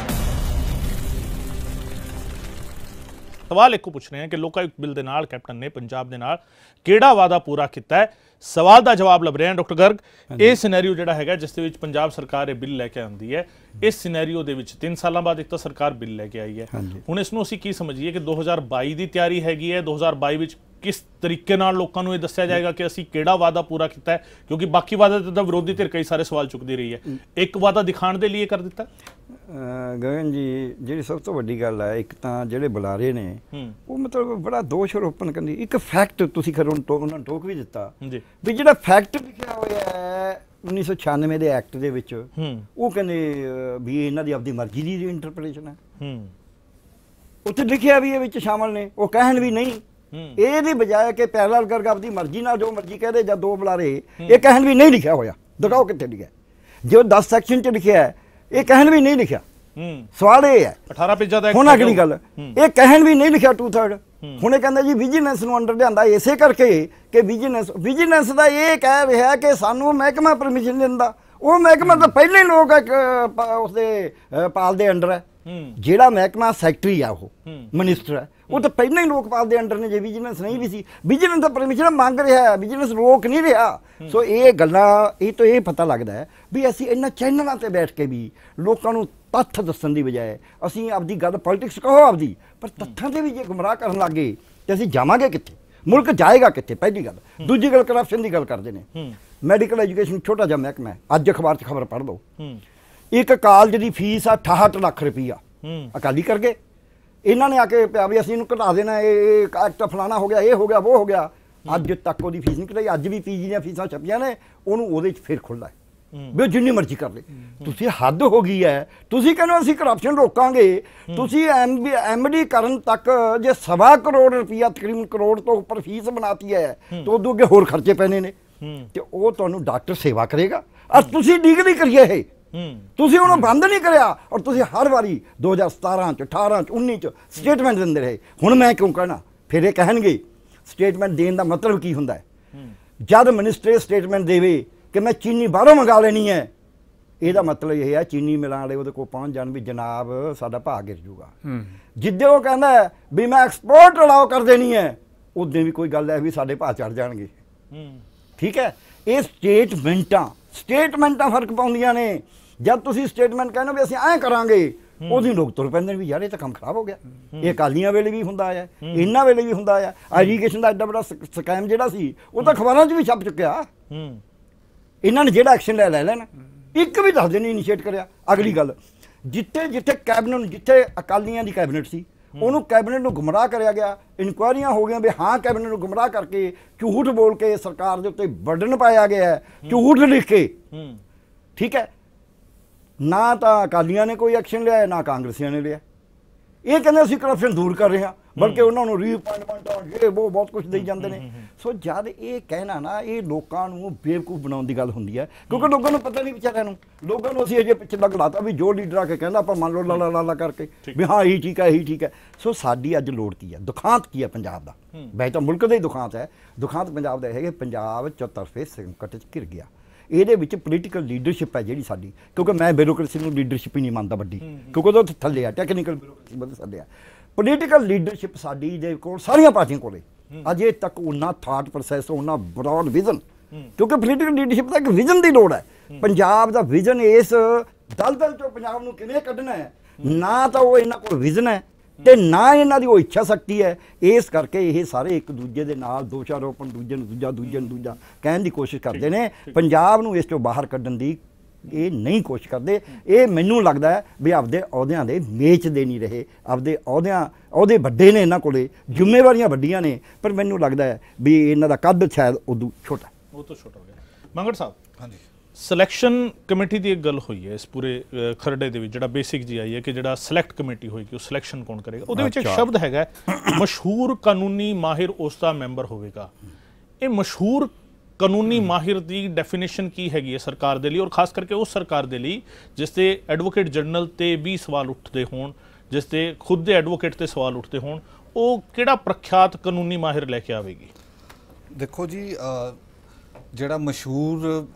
ਸਵਾਲ ਇੱਕੋ ਪੁੱਛ ਰਹੇ ਹਾਂ ਕਿ ਲੋਕਾਯੁਕਤ ਬਿੱਲ ਦੇ ਨਾਲ ਕੈਪਟਨ ਨੇ ਪੰਜਾਬ ਦੇ ਨਾਲ ਕਿਹੜਾ ਵਾਅਦਾ ਪੂਰਾ ਕੀਤਾ ਹੈ? ਸਵਾਲ ਦਾ ਜਵਾਬ ਲੱਭ ਰਹੇ ਹਾਂ ਡਾਕਟਰ ਗਰਗ। ਇਹ ਸਿਨੈਰੀਓ ਜਿਹੜਾ ਹੈਗਾ ਜਿਸ ਦੇ ਵਿੱਚ ਪੰਜਾਬ ਸਰਕਾਰ ਇਹ ਬਿੱਲ ਲੈ ਕੇ ਆਉਂਦੀ ਹੈ, ਇਸ ਸਿਨੈਰੀਓ ਦੇ ਵਿੱਚ 3 ਸਾਲਾਂ ਬਾਅਦ ਇੱਕ ਤਾਂ ਸਰਕਾਰ ਬਿੱਲ ਲੈ ਕੇ ਆਈ ਹੈ। ਹੁਣ ਇਸ ਨੂੰ ਅਸੀਂ ਕੀ ਸਮਝੀਏ ਕਿ 2022 ਦੀ ਤਿਆਰੀ ਹੈਗੀ ਹੈ? 2022 ਵਿੱਚ ਕਿਸ ਤਰੀਕੇ ਨਾਲ ਲੋਕਾਂ ਨੂੰ ਇਹ ਦੱਸਿਆ ਜਾਏਗਾ ਕਿ ਅਸੀਂ ਕਿਹੜਾ ਵਾਅਦਾ ਪੂਰਾ ਕੀਤਾ ਹੈ? ਕਿਉਂਕਿ ਬਾਕੀ ਵਾਅਦੇ ਤੇ ਤਾਂ ਵਿਰੋਧੀ ਧਿਰ ਕਈ ਸਾਰੇ ਸਵਾਲ ਚੁੱਕਦੀ ਰਹੀ ਹੈ, ਇੱਕ ਵਾਅਦਾ ਦਿਖਾਉਣ ਦੇ ਲਈ ਕਰ ਦਿੱਤਾ। ਗਗਨ ਜੀ, ਜਿਹੜੀ ਸਭ ਤੋਂ ਵੱਡੀ ਗੱਲ ਹੈ, ਇੱਕ ਤਾਂ ਜਿਹੜੇ ਬੁਲਾਰੇ ਨੇ ਉਹ ਮਤਲਬ ਬੜਾ ਦੋਸ਼ ਆਰੋਪਣ ਕਰਦੀ। ਇੱਕ ਫੈਕਟ ਤੁਸੀਂ ਖਰ ਉਹਨਾਂ ਨੂੰ ਟੋਕ ਵੀ ਦਿੱਤਾ ਵੀ ਜਿਹੜਾ ਫੈਕਟ ਲਿਖਿਆ ਹੋਇਆ ਹੈ 1996 ਦੇ ਐਕਟ ਦੇ ਵਿੱਚ, ਉਹ ਕਹਿੰਦੇ ਵੀ ਇਹਨਾਂ ਦੀ ਆਪਦੀ ਮਰਜ਼ੀ ਦੀ ਇੰਟਰਪ੍ਰੀਟੇਸ਼ਨ ਹੈ। ਉੱਥੇ ਲਿਖਿਆ ਵੀ ਇਹ ਵਿੱਚ ਸ਼ਾਮਲ ਨੇ, ਉਹ ਕਹਿਣ ਵੀ ਨਹੀਂ। ਇਹਦੀ ਬਜਾਏ ਕਿ ਪੈਰਲਲ ਕਰਕੇ ਆਪਦੀ ਮਰਜ਼ੀ ਨਾਲ ਜੋ ਮਰਜ਼ੀ ਕਹਦੇ ਜਾਂ ਦੋ ਬੁਲਾਰੇ, ਇਹ ਕਹਿਣ ਵੀ ਨਹੀਂ ਲਿਖਿਆ ਹੋਇਆ। ਦਿਖਾਓ ਕਿੱਥੇ ਲਿਖਿਆ? ਜੋ 10 ਸੈਕਸ਼ਨ 'ਚ ਲਿਖਿਆ ਹੈ, ਇਹ ਕਹਿਣ ਵੀ ਨਹੀਂ ਲਿਖਿਆ। ਸਵਾਲ ਇਹ ਹੈ 18 ਪੇਜਾਂ ਦਾ ਹੁਣ ਅਗਲੀ ਗੱਲ, ਇਹ ਕਹਿਣ ਵੀ ਨਹੀਂ ਲਿਖਿਆ 2/3, ਹੁਣ ਇਹ ਕਹਿੰਦਾ ਜੀ ਵਿਜੀਲੈਂਸ ਨੂੰ ਅੰਡਰ ਲਿਆਂਦਾ ਇਸੇ ਕਰਕੇ ਕਿ ਵਿਜੀਲੈਂਸ ਦਾ ਇਹ ਕਹਿ ਰਿਹਾ ਕਿ ਸਾਨੂੰ ਮਹਿਕਮਾ ਪਰਮਿਸ਼ਨ ਦਿੰਦਾ। ਉਹ ਮਹਿਕਮਾ ਤਾਂ ਪਹਿਲੇ ਲੋਕ ਉਸਦੇ ਪਾਲ ਦੇ ਅੰਡਰ ਹੈ। ਜਿਹੜਾ ਮਹਿਕਮਾ ਸੈਕਟਰੀ ਆ ਉਹ ਮਿਨਿਸਟਰ ਹੈ, ਉਹ ਤਾਂ ਪਹਿਲਾਂ ਹੀ ਲੋਕਪਾਲ ਦੇ ਅੰਡਰ ਨੇ। ਜੇ ਵਿਜੀਲੈਂਸ ਨਹੀਂ ਵੀ ਸੀ, ਵਿਜੀਲੈਂਸ ਤਾਂ ਪਰਮਿਸ਼ਨ ਮੰਗ ਰਿਹਾ, ਵਿਜੀਲੈਂਸ ਰੋਕ ਨਹੀਂ ਰਿਹਾ। ਸੋ ਇਹ ਗੱਲਾਂ ਇਹ ਤੋਂ ਇਹ ਪਤਾ ਲੱਗਦਾ ਹੈ ਵੀ ਅਸੀਂ ਇਹਨਾਂ ਚੈਨਲਾਂ ਤੇ ਬੈਠ ਕੇ ਵੀ ਲੋਕਾਂ ਨੂੰ ਤੱਥ ਦੱਸਣ ਦੀ ਬਜਾਏ ਅਸੀਂ ਆਪਦੀ ਗੱਲ ਪੋਲਿਟਿਕਸ ਕਹੋ ਆਪਦੀ, ਪਰ ਤੱਥਾਂ ਤੇ ਵੀ ਜੇ ਗੁੰਮਰਾਹ ਕਰਨ ਲੱਗ ਗਏ ਤੇ ਅਸੀਂ ਜਾਵਾਂਗੇ ਕਿੱਥੇ, ਮੁਲਕ ਜਾਏਗਾ ਕਿੱਥੇ? ਪਹਿਲੀ ਗੱਲ। ਦੂਜੀ ਗੱਲ, ਕਰਪਸ਼ਨ ਦੀ ਗੱਲ ਕਰਦੇ ਨੇ। ਮੈਡੀਕਲ ਐਜੂਕੇਸ਼ਨ ਛੋਟਾ ਜਿਹਾ ਮਹਿਕਮਾ ਹੈ, ਅੱਜ ਅਖਬਾਰ 'ਚ ਖਬਰ ਪੜ੍ਹ ਲਓ, ਇੱਕ ਕਾਲਜ ਦੀ ਫੀਸ ਆ 68 ਲੱਖ ਰੁਪਈਆ। ਅਕਾਲੀ ਕਰ ਗਏ ਇਹਨਾਂ ਨੇ ਆ ਕੇ ਪਿਆ ਵੀ ਅਸੀਂ ਇਹਨੂੰ ਘਟਾ ਦੇਣਾ, ਇਹ ਐਕਟ ਫਲਾਣਾ ਹੋ ਗਿਆ, ਇਹ ਹੋ ਗਿਆ, ਉਹ ਹੋ ਗਿਆ। ਅੱਜ ਤੱਕ ਉਹਦੀ ਫੀਸ ਨਹੀਂ ਘਟਾਈ। ਅੱਜ ਵੀ ਪੀਜੀ ਦੀਆਂ ਫੀਸਾਂ ਛਪੀਆਂ ਨੇ, ਉਹਨੂੰ ਉਹਦੇ 'ਚ ਫਿਰ ਖੁੱਲ੍ਹਾ ਹੈ ਵੀ ਉਹ ਜਿੰਨੀ ਮਰਜ਼ੀ ਕਰ ਲੇ। ਤੁਸੀਂ ਹੱਦ ਹੋ ਗਈ ਹੈ। ਤੁਸੀਂ ਕਹਿੰਦੇ ਅਸੀਂ ਕਰਪਸ਼ਨ ਰੋਕਾਂਗੇ, ਤੁਸੀਂ MD ਕਰਨ ਤੱਕ ਜੇ 1.25 ਕਰੋੜ ਰੁਪਈਆ ਤਕਰੀਬਨ ਕਰੋੜ ਤੋਂ ਉੱਪਰ ਫੀਸ ਬਣਾਤੀ ਹੈ ਤਾਂ ਉਦੋਂ ਅੱਗੇ ਹੋਰ ਖਰਚੇ ਪੈਣੇ ਨੇ ਤੇ ਉਹ ਤੁਹਾਨੂੰ ਡਾਕਟਰ ਸੇਵਾ ਕਰੇਗਾ। ਔਰ ਤੁਸੀਂ ਲੀਗਲੀ ਕਰੀਏ ਇਹ, ਤੁਸੀਂ ਉਹਨੂੰ ਬੰਦ ਨਹੀਂ ਕਰਿਆ। ਔਰ ਤੁਸੀਂ ਹਰ ਵਾਰੀ 2017 ਚ 18 ਚ 19 ਚ ਸਟੇਟਮੈਂਟ ਦਿੰਦੇ ਰਹੇ। ਹੁਣ ਮੈਂ ਕਿਉਂ ਕਹਿਣਾ, ਫਿਰ ਇਹ ਕਹਿਣਗੇ ਸਟੇਟਮੈਂਟ ਦੇਣ ਦਾ ਮਤਲਬ ਕੀ ਹੁੰਦਾ ਹੈ। ਜਦ ਮਿਨਿਸਟਰ ਸਟੇਟਮੈਂਟ ਦੇਵੇ ਕਿ ਮੈਂ ਚੀਨੀ ਬਾਹਰੋਂ ਮੰਗਾ ਲੈਣੀ ਹੈ, ਇਹਦਾ ਮਤਲਬ ਇਹ ਹੈ ਚੀਨੀ ਮਿਲਾਂ ਵਾਲੇ ਉਹਦੇ ਕੋਲ ਪਹੁੰਚ ਜਾਣ ਵੀ ਜਨਾਬ ਸਾਡਾ ਭਾਅ ਗਿਰ ਜੂਗਾ। ਜਿੱਦੇ ਉਹ ਕਹਿੰਦਾ ਵੀ ਮੈਂ ਐਕਸਪੋਰਟ ਅਲਾਓ ਕਰ ਦੇਣੀ ਹੈ, ਉਦੋਂ ਵੀ ਕੋਈ ਗੱਲ ਹੈ ਵੀ ਸਾਡੇ ਭਾਅ ਚੜ ਜਾਣਗੇ। ਠੀਕ ਹੈ, ਇਹ ਸਟੇਟਮੈਂਟਾਂ ਫਰਕ ਪਾਉਂਦੀਆਂ ਨੇ। ਜਦ ਤੁਸੀਂ ਸਟੇਟਮੈਂਟ ਕਹਿੰਦੇ ਵੀ ਅਸੀਂ ਐਂ ਕਰਾਂਗੇ, ਉਹਦੀ ਲੋਕ ਤੁਰ ਪੈਂਦੇ ਨੇ ਵੀ ਯਾਰ ਇਹ ਤਾਂ ਕੰਮ ਖਰਾਬ ਹੋ ਗਿਆ। ਇਹ ਅਕਾਲੀਆਂ ਵੇਲੇ ਵੀ ਹੁੰਦਾ ਆ, ਇਹਨਾਂ ਵੇਲੇ ਵੀ ਹੁੰਦਾ ਆ। ਐਜੂਕੇਸ਼ਨ ਦਾ ਐਡਾ ਵੱਡਾ ਸਕੈਮ ਜਿਹੜਾ ਸੀ ਉਹ ਤਾਂ ਅਖਬਾਰਾਂ 'ਚ ਵੀ ਛਪ ਚੁੱਕਿਆ। ਇਹਨਾਂ ਨੇ ਜਿਹੜਾ ਐਕਸ਼ਨ ਲੈ ਲੈਣਾ, ਇੱਕ ਵੀ ਦੱਸ ਦੇਣੀ ਇਨੀਸ਼ੀਏਟ ਕਰਿਆ। ਅਗਲੀ ਗੱਲ, ਜਿੱਥੇ ਕੈਬਨਿਟ, ਜਿੱਥੇ ਅਕਾਲੀਆਂ ਦੀ ਕੈਬਨਿਟ ਸੀ, ਉਹਨੂੰ ਕੈਬਨਿਟ ਨੂੰ ਗੁੰਮਰਾਹ ਕਰਿਆ ਗਿਆ। ਇਨਕੁਆਇਰੀਆਂ ਹੋ ਗਈਆਂ ਵੀ ਹਾਂ ਕੈਬਨਿਟ ਨੂੰ ਗੁੰਮਰਾਹ ਕਰਕੇ, ਝੂਠ ਬੋਲ ਕੇ ਸਰਕਾਰ ਦੇ ਉੱਤੇ ਬਰਡਨ ਪਾਇਆ ਗਿਆ, ਝੂਠ ਲਿਖ ਕੇ। ਠੀਕ ਹੈ, ਨਾ ਤਾਂ ਅਕਾਲੀਆਂ ਨੇ ਕੋਈ ਐਕਸ਼ਨ ਲਿਆ, ਨਾ ਕਾਂਗਰਸੀਆਂ ਨੇ ਲਿਆ। ਇਹ ਕਹਿੰਦੇ ਅਸੀਂ ਕਰਪਸ਼ਨ ਦੂਰ ਕਰ ਰਹੇ ਹਾਂ, ਬਲਕਿ ਉਹਨਾਂ ਨੂੰ ਰੀਅਪਾਇੰਟਮੈਂਟਾਂ ਇਹ ਬਹੁਤ ਕੁਝ ਦੇਈ ਜਾਂਦੇ ਨੇ। ਸੋ ਜਦ ਇਹ ਕਹਿਣਾ ਨਾ, ਇਹ ਲੋਕਾਂ ਨੂੰ ਬੇਵਕੂਫ ਬਣਾਉਣ ਦੀ ਗੱਲ ਹੁੰਦੀ ਹੈ, ਕਿਉਂਕਿ ਲੋਕਾਂ ਨੂੰ ਪਤਾ ਨਹੀਂ ਵਿਚਾਰਿਆਂ ਨੂੰ। ਲੋਕਾਂ ਨੂੰ ਅਸੀਂ ਅਜੇ ਪਿੱਛੇ ਲਾਤਾ ਵੀ ਜੋ ਲੀਡਰ ਆ ਕੇ ਕਹਿੰਦਾ ਆਪਾਂ ਮੰਨ ਲਓ ਲਾ ਕਰਕੇ ਵੀ ਹਾਂ ਇਹੀ ਠੀਕ ਹੈ, ਇਹੀ ਠੀਕ ਹੈ। ਸੋ ਸਾਡੀ ਅੱਜ ਲੋੜ ਕੀ ਹੈ, ਦੁਖਾਂਤ ਕੀ ਹੈ ਪੰਜਾਬ ਦਾ? ਵੈਸੇ ਤਾਂ ਮੁਲਕ ਦਾ ਹੀ ਦੁਖਾਂਤ ਹੈ। ਦੁਖਾਂਤ ਪੰਜਾਬ ਦਾ ਇਹ ਹੈ ਕਿ ਪੰਜਾਬ ਚੌਤਰਫੇ ਸੰਕਟ 'ਚ ਘਿਰ ਗਿਆ। ਇਹਦੇ ਵਿੱਚ ਪੋਲੀਟੀਕਲ ਲੀਡਰਸ਼ਿਪ ਹੈ ਜਿਹੜੀ ਸਾਡੀ, ਕਿਉਂਕਿ ਮੈਂ ਬਿਊਰੋਕਰੇਸੀ ਨੂੰ ਲੀਡਰਸ਼ਿਪ ਹੀ ਨਹੀਂ ਮੰਨਦਾ ਵੱਡੀ, ਕਿਉਂਕਿ ਉਹਦੇ ਉੱਤੇ ਥੱਲੇ ਆ ਟੈਕਨੀਕਲ ਬਿਊਰੋਕਰੇਸੀ ਵੱਧ ਥੱਲੇ ਆ। ਪੋਲੀਟੀਕਲ ਲੀਡਰਸ਼ਿਪ ਸਾਡੀ ਦੇ ਕੋਲ ਸਾਰੀਆਂ ਪਾਰਟੀਆਂ ਕੋਲੇ ਅਜੇ ਤੱਕ ਉਹਨਾਂ ਥਾਟ ਪ੍ਰੋਸੈਸ, ਉਹਨਾਂ ਬਰੋਡ ਵਿਜ਼ਨ, ਕਿਉਂਕਿ ਪੋਲੀਟੀਕਲ ਲੀਡਰਸ਼ਿਪ ਦਾ ਇੱਕ ਵਿਜ਼ਨ ਦੀ ਲੋੜ ਹੈ। ਪੰਜਾਬ ਦਾ ਵਿਜ਼ਨ ਇਸ ਦਲਦਲ ਚੋਂ ਪੰਜਾਬ ਨੂੰ ਕਿਵੇਂ ਕੱਢਣਾ ਹੈ, ਨਾ ਤਾਂ ਉਹ ਇਹਨਾਂ ਕੋਲ ਵਿਜ਼ਨ ਹੈ ਤੇ ਨਾ ਇਹਨਾਂ ਦੀ ਉਹ ਇੱਛਾ ਸ਼ਕਤੀ ਹੈ। ਇਸ ਕਰਕੇ ਇਹ ਸਾਰੇ ਇੱਕ ਦੂਜੇ ਦੇ ਨਾਲ ਦੋਸ਼ਾਰੋਪਣ, ਦੂਜੇ ਨੂੰ ਦੂਜਾ ਕਹਿਣ ਦੀ ਕੋਸ਼ਿਸ਼ ਕਰਦੇ ਨੇ। ਪੰਜਾਬ ਨੂੰ ਇਸ ਚੋਂ ਬਾਹਰ ਕੱਢਣ ਦੀ ਇਹ ਨਹੀਂ ਕੋਸ਼ਿਸ਼ ਕਰਦੇ। ਇਹ ਮੈਨੂੰ ਲੱਗਦਾ ਹੈ ਵੀ ਆਪਦੇ ਅਹੁਦਿਆਂ ਦੇ ਮੇਚ ਦੇ ਨਹੀਂ ਰਹੇ। ਆਪਦੇ ਅਹੁਦੇ ਵੱਡੇ ਨੇ, ਇਹਨਾਂ ਕੋਲੇ ਜ਼ਿੰਮੇਵਾਰੀਆਂ ਵੱਡੀਆਂ ਨੇ, ਪਰ ਮੈਨੂੰ ਲੱਗਦਾ ਹੈ ਵੀ ਇਹਨਾਂ ਦਾ ਕੱਦ ਸ਼ਾਇਦ ਉਦੋਂ ਛੋਟਾ। ਉਹ ਤੋਂ ਛੋਟਾ ਹੋ ਗਿਆ। ਮੰਗੜ ਸਾਹਿਬ, ਹਾਂਜੀ, ਸਿਲੈਕਸ਼ਨ ਕਮੇਟੀ ਦੀ ਇੱਕ ਗੱਲ ਹੋਈ ਹੈ ਇਸ ਪੂਰੇ ਖਰੜੇ ਦੇ ਵਿੱਚ, ਜਿਹੜਾ ਬੇਸਿਕ ਜੀ ਆਈ ਹੈ ਕਿ ਜਿਹੜਾ ਸਿਲੈਕਟ ਕਮੇਟੀ ਹੋਏਗੀ ਉਹ ਸਿਲੈਕਸ਼ਨ ਕੌਣ ਕਰੇਗਾ। ਉਹਦੇ ਵਿੱਚ ਇੱਕ ਸ਼ਬਦ ਹੈਗਾ ਮਸ਼ਹੂਰ ਕਾਨੂੰਨੀ ਮਾਹਿਰ ਉਸ ਦਾ ਮੈਂਬਰ ਹੋਵੇਗਾ। ਇਹ ਮਸ਼ਹੂਰ ਕਾਨੂੰਨੀ ਮਾਹਿਰ ਦੀ ਡੈਫੀਨੇਸ਼ਨ ਕੀ ਹੈਗੀ ਹੈ ਸਰਕਾਰ ਦੇ ਲਈ, ਔਰ ਖਾਸ ਕਰਕੇ ਉਸ ਸਰਕਾਰ ਦੇ ਲਈ ਜਿਸ ਦੇ ਐਡਵੋਕੇਟ ਜਨਰਲ ਤੇ ਵੀ ਸਵਾਲ ਉੱਠਦੇ ਹੋਣ, ਜਿਸ ਦੇ ਖੁਦ ਦੇ ਐਡਵੋਕੇਟ ਤੇ ਸਵਾਲ ਉੱਠਦੇ ਹੋਣ, ਉਹ ਕਿਹੜਾ ਪ੍ਰਖਿਆਤ ਕਾਨੂੰਨੀ ਮਾਹਿਰ ਲੈ ਕੇ ਆਵੇਗੀ? ਦੇਖੋ ਜੀ, ਜਿਹੜਾ ਮਸ਼ਹੂਰ,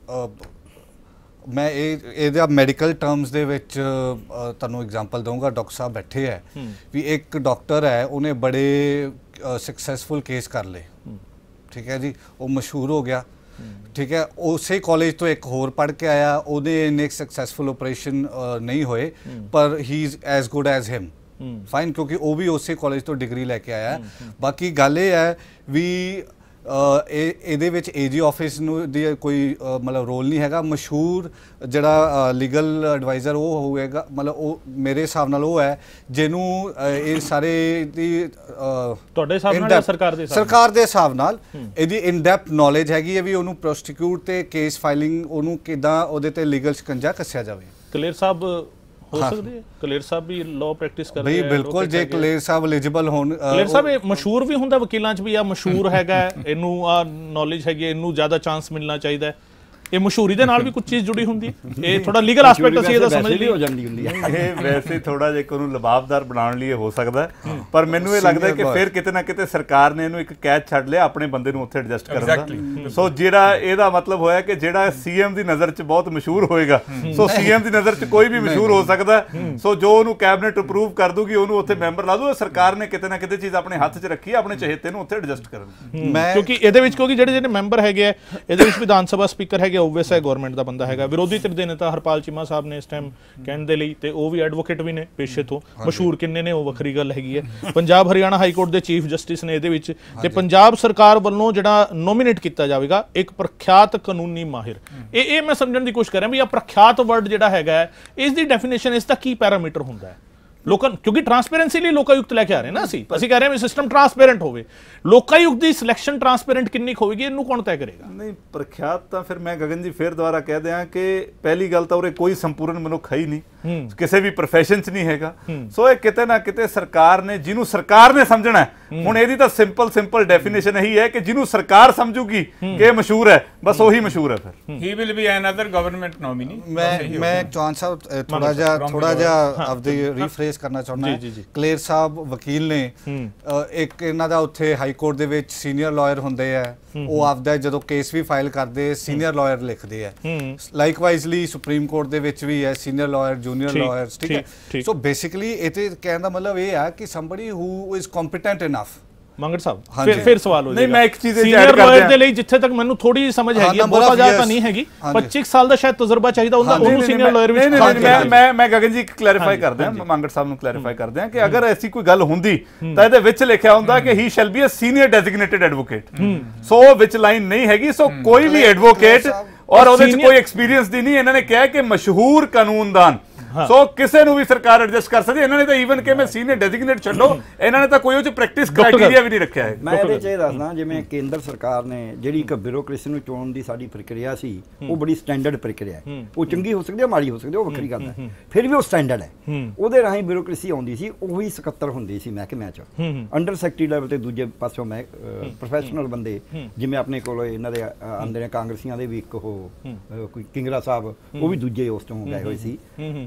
ਮੈਂ ਇਹਦਾ ਮੈਡੀਕਲ ਟਰਮਸ ਦੇ ਵਿੱਚ ਤੁਹਾਨੂੰ ਐਗਜ਼ਾਮਪਲ ਦਊਂਗਾ। ਡਾਕਟਰ ਸਾਹਿਬ ਬੈਠੇ ਹੈ ਵੀ ਇੱਕ ਡਾਕਟਰ ਹੈ, ਉਹਨੇ ਬੜੇ ਸਕਸੈਸਫੁਲ ਕੇਸ ਕਰ ਲਏ। ਠੀਕ ਹੈ ਜੀ, ਉਹ ਮਸ਼ਹੂਰ ਹੋ ਗਿਆ। ਠੀਕ ਹੈ, ਉਸੇ ਕਾਲਜ ਤੋਂ ਇੱਕ ਹੋਰ ਪੜ੍ਹ ਕੇ ਆਇਆ, ਉਹਦੇ ਇੰਨੇ ਸਕਸੈਸਫੁਲ ਆਪਰੇਸ਼ਨ ਨਹੀਂ ਹੋਏ, ਪਰ he is as good as him. Fine, ਕਿਉਂਕਿ ਉਹ ਵੀ ਉਸੇ ਕਾਲਜ ਤੋਂ ਡਿਗਰੀ ਲੈ ਕੇ ਆਇਆ। ਬਾਕੀ ਗੱਲ ਇਹ ਹੈ ਵੀ ਇਹਦੇ ਵਿੱਚ ਏਜੀ ਆਫਿਸ ਨੂੰ ਦੀ ਕੋਈ ਮਤਲਬ ਰੋਲ ਨਹੀਂ ਹੈਗਾ। ਮਸ਼ਹੂਰ ਜਿਹੜਾ ਲੀਗਲ ਐਡਵਾਈਜ਼ਰ ਉਹ ਹੋਵੇਗਾ, ਮਤਲਬ ਉਹ ਮੇਰੇ ਹਿਸਾਬ ਨਾਲ ਉਹ ਹੈ ਜਿਹਨੂੰ ਇਹ ਸਾਰੇ ਦੀ ਤੁਹਾਡੇ ਹਿਸਾਬ ਨਾਲ ਸਰਕਾਰ ਦੇ ਹਿਸਾਬ ਨਾਲ ਇਹਦੀ ਇਨ ਡੈਪਥ ਨੌਲੇਜ ਹੈਗੀ ਹੈ ਵੀ ਉਹਨੂੰ ਪ੍ਰੋਸਟੀਕਿਊਟ ਤੇ ਕੇਸ ਫਾਈਲਿੰਗ, ਉਹਨੂੰ ਕਿੱਦਾਂ ਉਹਦੇ ਤੇ ਲੀਗਲ ਸ਼ਿਕੰਜਾ ਕੱਸਿਆ ਜਾਵੇ। ਕਲੇਰ ਸਾਹਿਬ ਹੋ ਸਕਦੀ ਹੈ? ਕਲੇਰ ਸਾਹਿਬ ਵੀ ਲਾਅ ਪ੍ਰੈਕਟਿਸ ਕਰਦੇ ਬਈ ਬਿਲਕੁਲ, ਜੇ ਕਲੇਰ ਸਾਹਿਬ ਐਲੀਜੀਬਲ ਹੋਣ। ਕਲੇਰ ਸਾਹਿਬ ਇਹ ਮਸ਼ਹੂਰ ਵੀ ਹੁੰਦਾ ਵਕੀਲਾਂ 'ਚ ਵੀ, ਆ ਮਸ਼ਹੂਰ ਹੈਗਾ, ਇਹਨੂੰ ਆ ਨੌਲੇਜ ਹੈਗੀ, ਇਹਨੂੰ ਜ਼ਿਆਦਾ ਚਾਂਸ ਮਿਲਣਾ ਚਾਹੀਦਾ ਹੈ। ਇਹ ਮਸ਼ਹੂਰੀ ਦੇ ਨਾਲ ਵੀ ਕੁਝ ਚੀਜ਼ ਜੁੜੀ ਹੁੰਦੀ ਹੈ, ਇਹ ਥੋੜਾ ਲੀਗਲ ਐਸਪੈਕਟ ਅਸੀਂ ਇਹਦਾ ਸਮਝ ਲਈ ਹੋ ਜਾਂਦੀ ਹੁੰਦੀ ਹੈ। ਇਹ ਵੈਸੇ ਥੋੜਾ ਜਿਹਾ ਉਹਨੂੰ ਲਬਾਬਦਾਰ ਬਣਾਉਣ ਲਈ ਹੋ ਸਕਦਾ ਹੈ, ਪਰ ਮੈਨੂੰ ਇਹ ਲੱਗਦਾ ਕਿ ਫਿਰ ਕਿਤੇ ਨਾ ਕਿਤੇ ਸਰਕਾਰ ਨੇ ਇਹਨੂੰ ਇੱਕ ਕੈਚ ਛੱਡ ਲਿਆ ਆਪਣੇ ਬੰਦੇ ਨੂੰ ਉੱਥੇ ਐਡਜਸਟ ਕਰਨ ਦਾ। ਸੋ ਜਿਹੜਾ ਇਹਦਾ ਮਤਲਬ ਹੋਇਆ ਕਿ ਜਿਹੜਾ ਸੀਐਮ ਦੀ ਨਜ਼ਰ 'ਚ ਬਹੁਤ ਮਸ਼ਹੂਰ ਹੋਏਗਾ, ਸੋ ਸੀਐਮ ਦੀ ਨਜ਼ਰ 'ਚ ਕੋਈ ਵੀ ਮਸ਼ਹੂਰ ਹੋ ਸਕਦਾ, ਸੋ ਜੋ ਉਹਨੂੰ ਕੈਬਨਿਟ ਅਪਰੂਵ ਕਰ ਦੂਗੀ ਉਹਨੂੰ ਉੱਥੇ ਮੈਂਬਰ ਲਾ ਦੂ। ਸਰਕਾਰ ਨੇ ਕਿਤੇ ਨਾ ਕਿਤੇ ਚੀਜ਼ ਆਪਣੇ ਹੱਥ 'ਚ ਰੱਖੀ ਹੈ, ਆਪਣੇ ਚਹੇਤੇ ਨੂੰ ਉੱਥੇ ਐਡਜਸਟ ਕਰਨ। ਕਿਉਂਕਿ ਇਹਦੇ ਵਿੱਚ ਜਿਹੜੇ ਮੈਂਬਰ ਹੈਗੇ ਆ ਇਹਦੇ ਵਿੱਚ ਵਿਧਾਨ ਸਭਾ ਸਪੀਕਰ ਹੈਗੇ, ਓਬਵੀਅਸ ਹੈ ਗਵਰਨਮੈਂਟ ਦਾ ਬੰਦਾ ਹੈਗਾ, ਵਿਰੋਧੀ ਧਿਰ ਦੇ ਨੇਤਾ ਹਰਪਾਲ ਚੀਮਾ ਸਾਹਿਬ ਨੇ ਇਸ ਟਾਈਮ ਕਹਿਣ ਦੇ ਲਈ, ਤੇ ਉਹ ਵੀ ਐਡਵੋਕੇਟ ਵੀ ਨੇ ਪੇਸ਼ੇ ਤੋਂ, ਮਸ਼ਹੂਰ ਕਿੰਨੇ ਨੇ ਉਹ ਵੱਖਰੀ ਗੱਲ ਹੈਗੀ ਹੈ। ਪੰਜਾਬ ਹਰਿਆਣਾ ਹਾਈ ਕੋਰਟ ਦੇ ਚੀਫ ਜਸਟਿਸ ਨੇ ਇਹਦੇ ਵਿੱਚ, ਤੇ ਪੰਜਾਬ ਸਰਕਾਰ ਵੱਲੋਂ ਜਿਹੜਾ ਨੋਮੀਨੇਟ ਕੀਤਾ ਜਾਵੇਗਾ ਇੱਕ ਪ੍ਰਖਿਆਤ ਕਾਨੂੰਨੀ ਮਾਹਿਰ। ਇਹ ਮੈਂ ਸਮਝਣ ਦੀ ਕੋਸ਼ਿਸ਼ ਕਰ ਰਿਹਾ ਵੀ ਇਹ ਪ੍ਰਖਿਆਤ ਵਰਡ ਜਿਹੜਾ ਹੈਗਾ ਇਸ ਦੀ ਡੈਫੀਨੇਸ਼ਨ, ਇਸ ਦਾ ਕੀ ਪੈਰਾਮੀਟਰ ਹੁੰਦਾ ਹੈ ਲੋਕਾਂ, ਕਿਉਂਕਿ ਟ੍ਰਾਂਸਪੇਰੈਂਸੀ ਲਈ ਲੋਕਾਯੁਕਤ ਲੈ ਕੇ ਆ ਰਹੇ ਨਾ ਅਸੀਂ ਕਹਿ ਰਹੇ ਹਾਂ ਵੀ ਸਿਸਟਮ ਟ੍ਰਾਂਸਪੇਰੈਂਟ ਹੋਵੇ। ਲੋਕਾਯੁਕਤ ਦੀ ਸਿਲੈਕਸ਼ਨ ਟ੍ਰਾਂਸਪੇਰੈਂਟ ਕਿੰਨੀ ਹੋਵੇਗੀ ਇਹਨੂੰ ਕੌਣ ਤੈਅ ਕਰੇਗਾ? ਨਹੀਂ, ਪ੍ਰਖਿਆਤ ਤਾਂ ਫਿਰ ਮੈਂ ਗਗਨ ਜੀ ਫਿਰ ਦੁਬਾਰਾ ਕਹਿ ਦਿਆਂ ਕਿ ਪਹਿਲੀ ਗੱਲ ਤਾਂ ਉਰੇ ਕੋਈ ਸੰਪੂਰਨ ਮਨੁੱਖ ਹੈ ਹੀ ਨਹੀਂ, ਕਿਸੇ ਵੀ ਪ੍ਰੋਫੈਸ਼ਨ 'ਚ ਨਹੀਂ ਹੈਗਾ। ਸੋ ਇਹ ਕਿਤੇ ਨਾ ਕਿਤੇ ਸਰਕਾਰ ਨੇ, ਜਿਹਨੂੰ ਸਰਕਾਰ ਨੇ ਸਮਝਣਾ ਹੈ, ਹੁਣ ਇਹਦੀ ਤਾਂ ਸਿੰਪਲ ਡੈਫੀਨੇਸ਼ਨ ਇਹੀ ਹੈ ਕਿ ਜਿਹਨੂੰ ਸਰਕਾਰ ਸਮਝੂਗੀ ਕਿ ਇਹ ਮਸ਼ਹੂਰ ਹੈ, ਬਸ ਉਹੀ ਮਸ਼ਹੂਰ ਹੈ। ਫਿਰ he will be another government nominee. ਮੈਂ ਚੌਹਾਨ ਸਾਹਿਬ ਥੋੜਾ ਜਿਹਾ ਆਪਦੀ ਰੀਫਰੇਸ ਕਰਨਾ ਚਾਹੁੰਦਾ ਹਾਂ। ਕਲੇਰ ਸਾਹਿਬ ਵਕੀਲ ਨੇ, ਇੱਕ ਇਹਨਾਂ ਦਾ ਉੱਥੇ ਹਾਈ ਕੋਰਟ ਦੇ ਵਿੱਚ ਸੀਨੀਅਰ ਲਾਇਰ ਹੁੰਦੇ ਆ, ਉਹ ਆਪਦਾ ਜਦੋਂ ਕੇਸ ਵੀ ਫਾਈਲ ਕਰਦੇ ਸੀਨੀਅਰ ਲਾਇਰ ਲਿਖਦੇ ਆ। ਲਾਈਕਵਾਈਜ਼ਲੀ ਸੁਪਰੀਮ ਕੋਰਟ ਦੇ ਵਿੱਚ ਵੀ ਹੈ ਸੀਨੀਅਰ ਲਾਇਰ, ਜੂਨੀਅਰ ਲਾਇਰਸ, ਠੀਕ ਹੈ। ਸੋ ਬੇਸਿਕਲੀ ਇਹ ਤੇ ਕਹਿਣ ਦਾ ਮਤਲਬ ਇਹ ਆ ਕਿ somebody who is competent enough. Mangar Sahib ਫਿਰ ਸਵਾਲ ਹੋ ਜਾਏਗਾ। ਨਹੀਂ, ਮੈਂ ਇੱਕ ਚੀਜ਼ ਸੀਨੀਅਰ ਲਾਇਰ ਦੇ ਲਈ ਜਿੱਥੇ ਤੱਕ ਮੈਨੂੰ ਥੋੜੀ ਸਮਝ ਹੈਗੀ, ਬਹੁਤਾ ਜ਼ਿਆਦਾ ਨਹੀਂ ਹੈਗੀ, 25 ਸਾਲ ਦਾ ਸ਼ਾਇਦ ਤਜਰਬਾ ਚਾਹੀਦਾ ਹੁੰਦਾ, ਉਹਨੂੰ ਸੀਨੀਅਰ ਲਾਇਰ ਵਿੱਚ। ਮੈਂ ਗਗਨ ਜੀ ਕਲੈਰੀਫਾਈ ਕਰਦੇ ਹਾਂ, ਮੰਗੜ ਸਾਹਿਬ ਨੂੰ ਕਲੈਰੀਫਾਈ ਕਰਦੇ ਹਾਂ ਕਿ ਅਗਰ ਐਸੀ ਕੋਈ ਗੱਲ ਹੁੰਦੀ ਤਾਂ ਇਹਦੇ ਵਿੱਚ ਲਿਖਿਆ ਹੁੰਦਾ ਕਿ he shall be a senior designated advocate. So ਵਿੱਚ ਲਾਈਨ ਨਹੀਂ ਹੈਗੀ। ਸੋ ਕੋਈ ਵੀ ਐਡਵੋਕੇਟ ਔਰ ਉਹਦੇ 'ਚ ਕੋਈ ਐਕਸਪੀਰੀਅੰਸ ਦੀ ਨਹੀਂ, ਇਹਨਾਂ ਨੇ ਕਿਹਾ ਕਿ ਮਸ਼ਹੂਰ ਕਾਨੂੰਨਦਾਨ। ਸੋ ਕਿਸੇ ਨੂੰ ਵੀ ਸਰਕਾਰ ਐਡਜਸਟ ਕਰ ਸਕਦੀ। ਇਹਨਾਂ ਨੇ ਤਾਂ ਈਵਨ ਕਿ ਮੈਂ ਸੀਨੀਅਰ ਡੈਜ਼ਿਗਨੇਟ ਛੱਡੋ, ਇਹਨਾਂ ਨੇ ਤਾਂ ਕੋਈ ਉਹ 'ਚ ਪ੍ਰੈਕਟਿਸ ਕ੍ਰਾਈਟੇਰੀਆ ਵੀ ਨਹੀਂ ਰੱਖਿਆ ਹੈ। ਮੈਂ ਇਹਦੇ 'ਚ ਇਹ ਦੱਸਦਾ, ਜਿਵੇਂ ਕੇਂਦਰ ਸਰਕਾਰ ਨੇ ਜਿਹੜੀ ਇੱਕ ਬਿਊਰੋਕ੍ਰੇਸੀ ਨੂੰ ਚੁਣਨ ਦੀ ਸਾਡੀ ਪ੍ਰਕਿਰਿਆ ਸੀ, ਉਹ ਬੜੀ ਸਟੈਂਡਰਡ ਪ੍ਰਕਿਰਿਆ ਹੈ। ਉਹ ਚੰਗੀ ਹੋ ਸਕਦੀ ਹੈ, ਮਾੜੀ ਹੋ ਸਕਦੀ ਹੈ, ਉਹ ਵੱਖਰੀ ਗੱਲ ਹੈ, ਫਿਰ ਵੀ ਉਹ ਸਟੈਂਡਰਡ ਹੈ। ਉਹਦੇ ਰਾਹੀਂ ਬਿਊਰੋਕ੍ਰੇਸੀ ਆਉਂਦੀ ਸੀ, ਉਹੀ ਸਕੱਤਰ ਹੁੰਦੇ ਸੀ ਮਹਿਕਮਿਆਂ 'ਚ, ਅੰਡਰ ਸੈਕਟਰੀ ਲੈਵਲ ਤੇ ਦੂਜੇ ਪਾਸੋਂ ਮੈਂ ਪ੍ਰੋਫੈਸ਼ਨਲ ਬੰਦੇ, ਜਿਵੇਂ ਆਪਣੇ ਕੋਲ ਇਹਨਾਂ ਦੇ ਆਉਂਦੇ ਨੇ ਕਾਂਗਰਸੀਆਂ ਦੇ ਵੀ, ਇੱਕ ਉਹ ਕੋਈ ਕਿੰਗਰਾ ਸਾਹਿਬ, ਉਹ ਵੀ ਦੂਜੇ ਉਸ ਤੋਂ ਗਏ ਹੋਏ ਸੀ।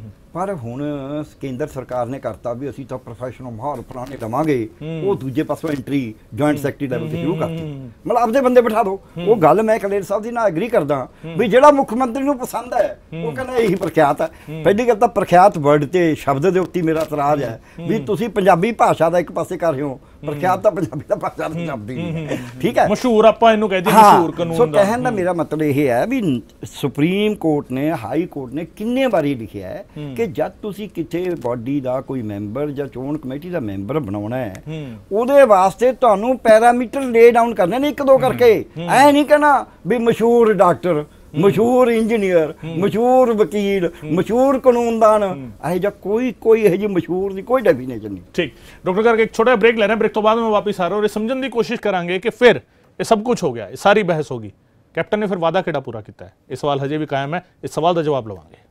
ਪਰ ਹੁਣ ਕੇਂਦਰ ਸਰਕਾਰ ਨੇ ਕਰਤਾ ਵੀ ਅਸੀਂ ਤਾਂ ਪ੍ਰੋਫੈਸ਼ਨਲ ਮਾਹਰ ਫਲਾਣੇ ਲਵਾਂਗੇ, ਉਹ ਦੂਜੇ ਪਾਸੋਂ ਐਂਟਰੀ ਜੁਆਇੰਟ ਸੈਕਟਰੀ ਲੈਵਲ ਤੇ ਸ਼ੁਰੂ ਕਰਤੀ। ਮਤਲਬ ਆਪਦੇ ਬੰਦੇ ਬਿਠਾ ਦਿਓ। ਉਹ ਗੱਲ ਮੈਂ ਕਲੇਰ ਸਾਹਿਬ ਦੀ ਨਾਲ ਐਗਰੀ ਕਰਦਾ ਵੀ ਜਿਹੜਾ ਮੁੱਖ ਮੰਤਰੀ ਨੂੰ ਪਸੰਦ ਹੈ ਉਹ ਕਹਿੰਦਾ ਇਹੀ ਪ੍ਰਖਿਆਤ ਹੈ। ਪਹਿਲੀ ਗੱਲ ਤਾਂ ਪ੍ਰਖਿਆਤ ਵਰਡ ਤੇ ਸ਼ਬਦ ਦੇ ਉੱਤੇ ਮੇਰਾ ਇਤਰਾਜ਼ ਹੈ ਵੀ ਤੁਸੀਂ ਪੰਜਾਬੀ ਭਾਸ਼ਾ ਦਾ ਇੱਕ ਪਾਸੇ ਕਰ ਰਹੇ ਹੋ, ਪ੍ਰਖਿਆਤ ਤਾਂ ਪੰਜਾਬੀ ਦਾ ਭਾਸ਼ਾ ਦਾ ਸ਼ਬਦ ਹੀ ਨਹੀਂ ਹੈ, ਠੀਕ ਹੈ। ਮਸ਼ਹੂਰ ਆਪਾਂ ਇਹਨੂੰ ਕਹਿੰਦੇ ਮਸ਼ਹੂਰ ਕਾਨੂੰਨ ਸੋ ਕਹਿਣ ਦਾ ਮੇਰਾ ਮਤਲਬ ਇਹ ਹੈ ਵੀ ਸੁਪਰੀਮ ਕੋਰਟ ਨੇ, ਹਾਈ ਕੋਰਟ ਨੇ ਕਿੰਨੇ ਵਾਰੀ ਲਿਖਿਆ ਹੈ ਕਿ ਜਦ ਤੁਸੀਂ ਕਿਤੇ ਬਾਡੀ ਦਾ ਕੋਈ ਮੈਂਬਰ ਜਾਂ ਚੋਣ ਕਮੇਟੀ ਦਾ ਮੈਂਬਰ ਬਣਾਉਣਾ ਹੈ, ਉਹਦੇ ਵਾਸਤੇ ਤੁਹਾਨੂੰ ਪੈਰਾਮੀਟਰ ਲੇ ਡਾਊਨ ਕਰਨੇ ਨੇ ਇੱਕ ਦੋ ਕਰਕੇ। ਐ ਨਹੀਂ ਕਹਿਣਾ ਵੀ ਮਸ਼ਹੂਰ ਡਾਕਟਰ, ਮਸ਼ਹੂਰ ਇੰਜੀਨੀਅਰ, ਮਸ਼ਹੂਰ ਵਕੀਲ, ਮਸ਼ਹੂਰ ਕਾਨੂੰਨਦਾਨ, ਇਹ ਜਿਹਾ ਕੋਈ ਇਹ ਜਿਹੀ ਮਸ਼ਹੂਰ ਦੀ ਕੋਈ ਡੈਫੀਨੇਸ਼ਨ ਨਹੀਂ। ਠੀਕ ਡਾਕਟਰ ਕਰਕੇ ਇੱਕ ਛੋਟਾ ब्रेक ले रहे हैं। ब्रेक तो बाद में वापस आ रहे हैं और समझने की कोशिश करांगे कि फिर ये सब कुछ हो गया, ये सारी बहस होगी, कैप्टन ने फिर वादा किहड़ा पूरा किया है, ये सवाल हजे भी कायम है। इस सवाल का जवाब लवांगे।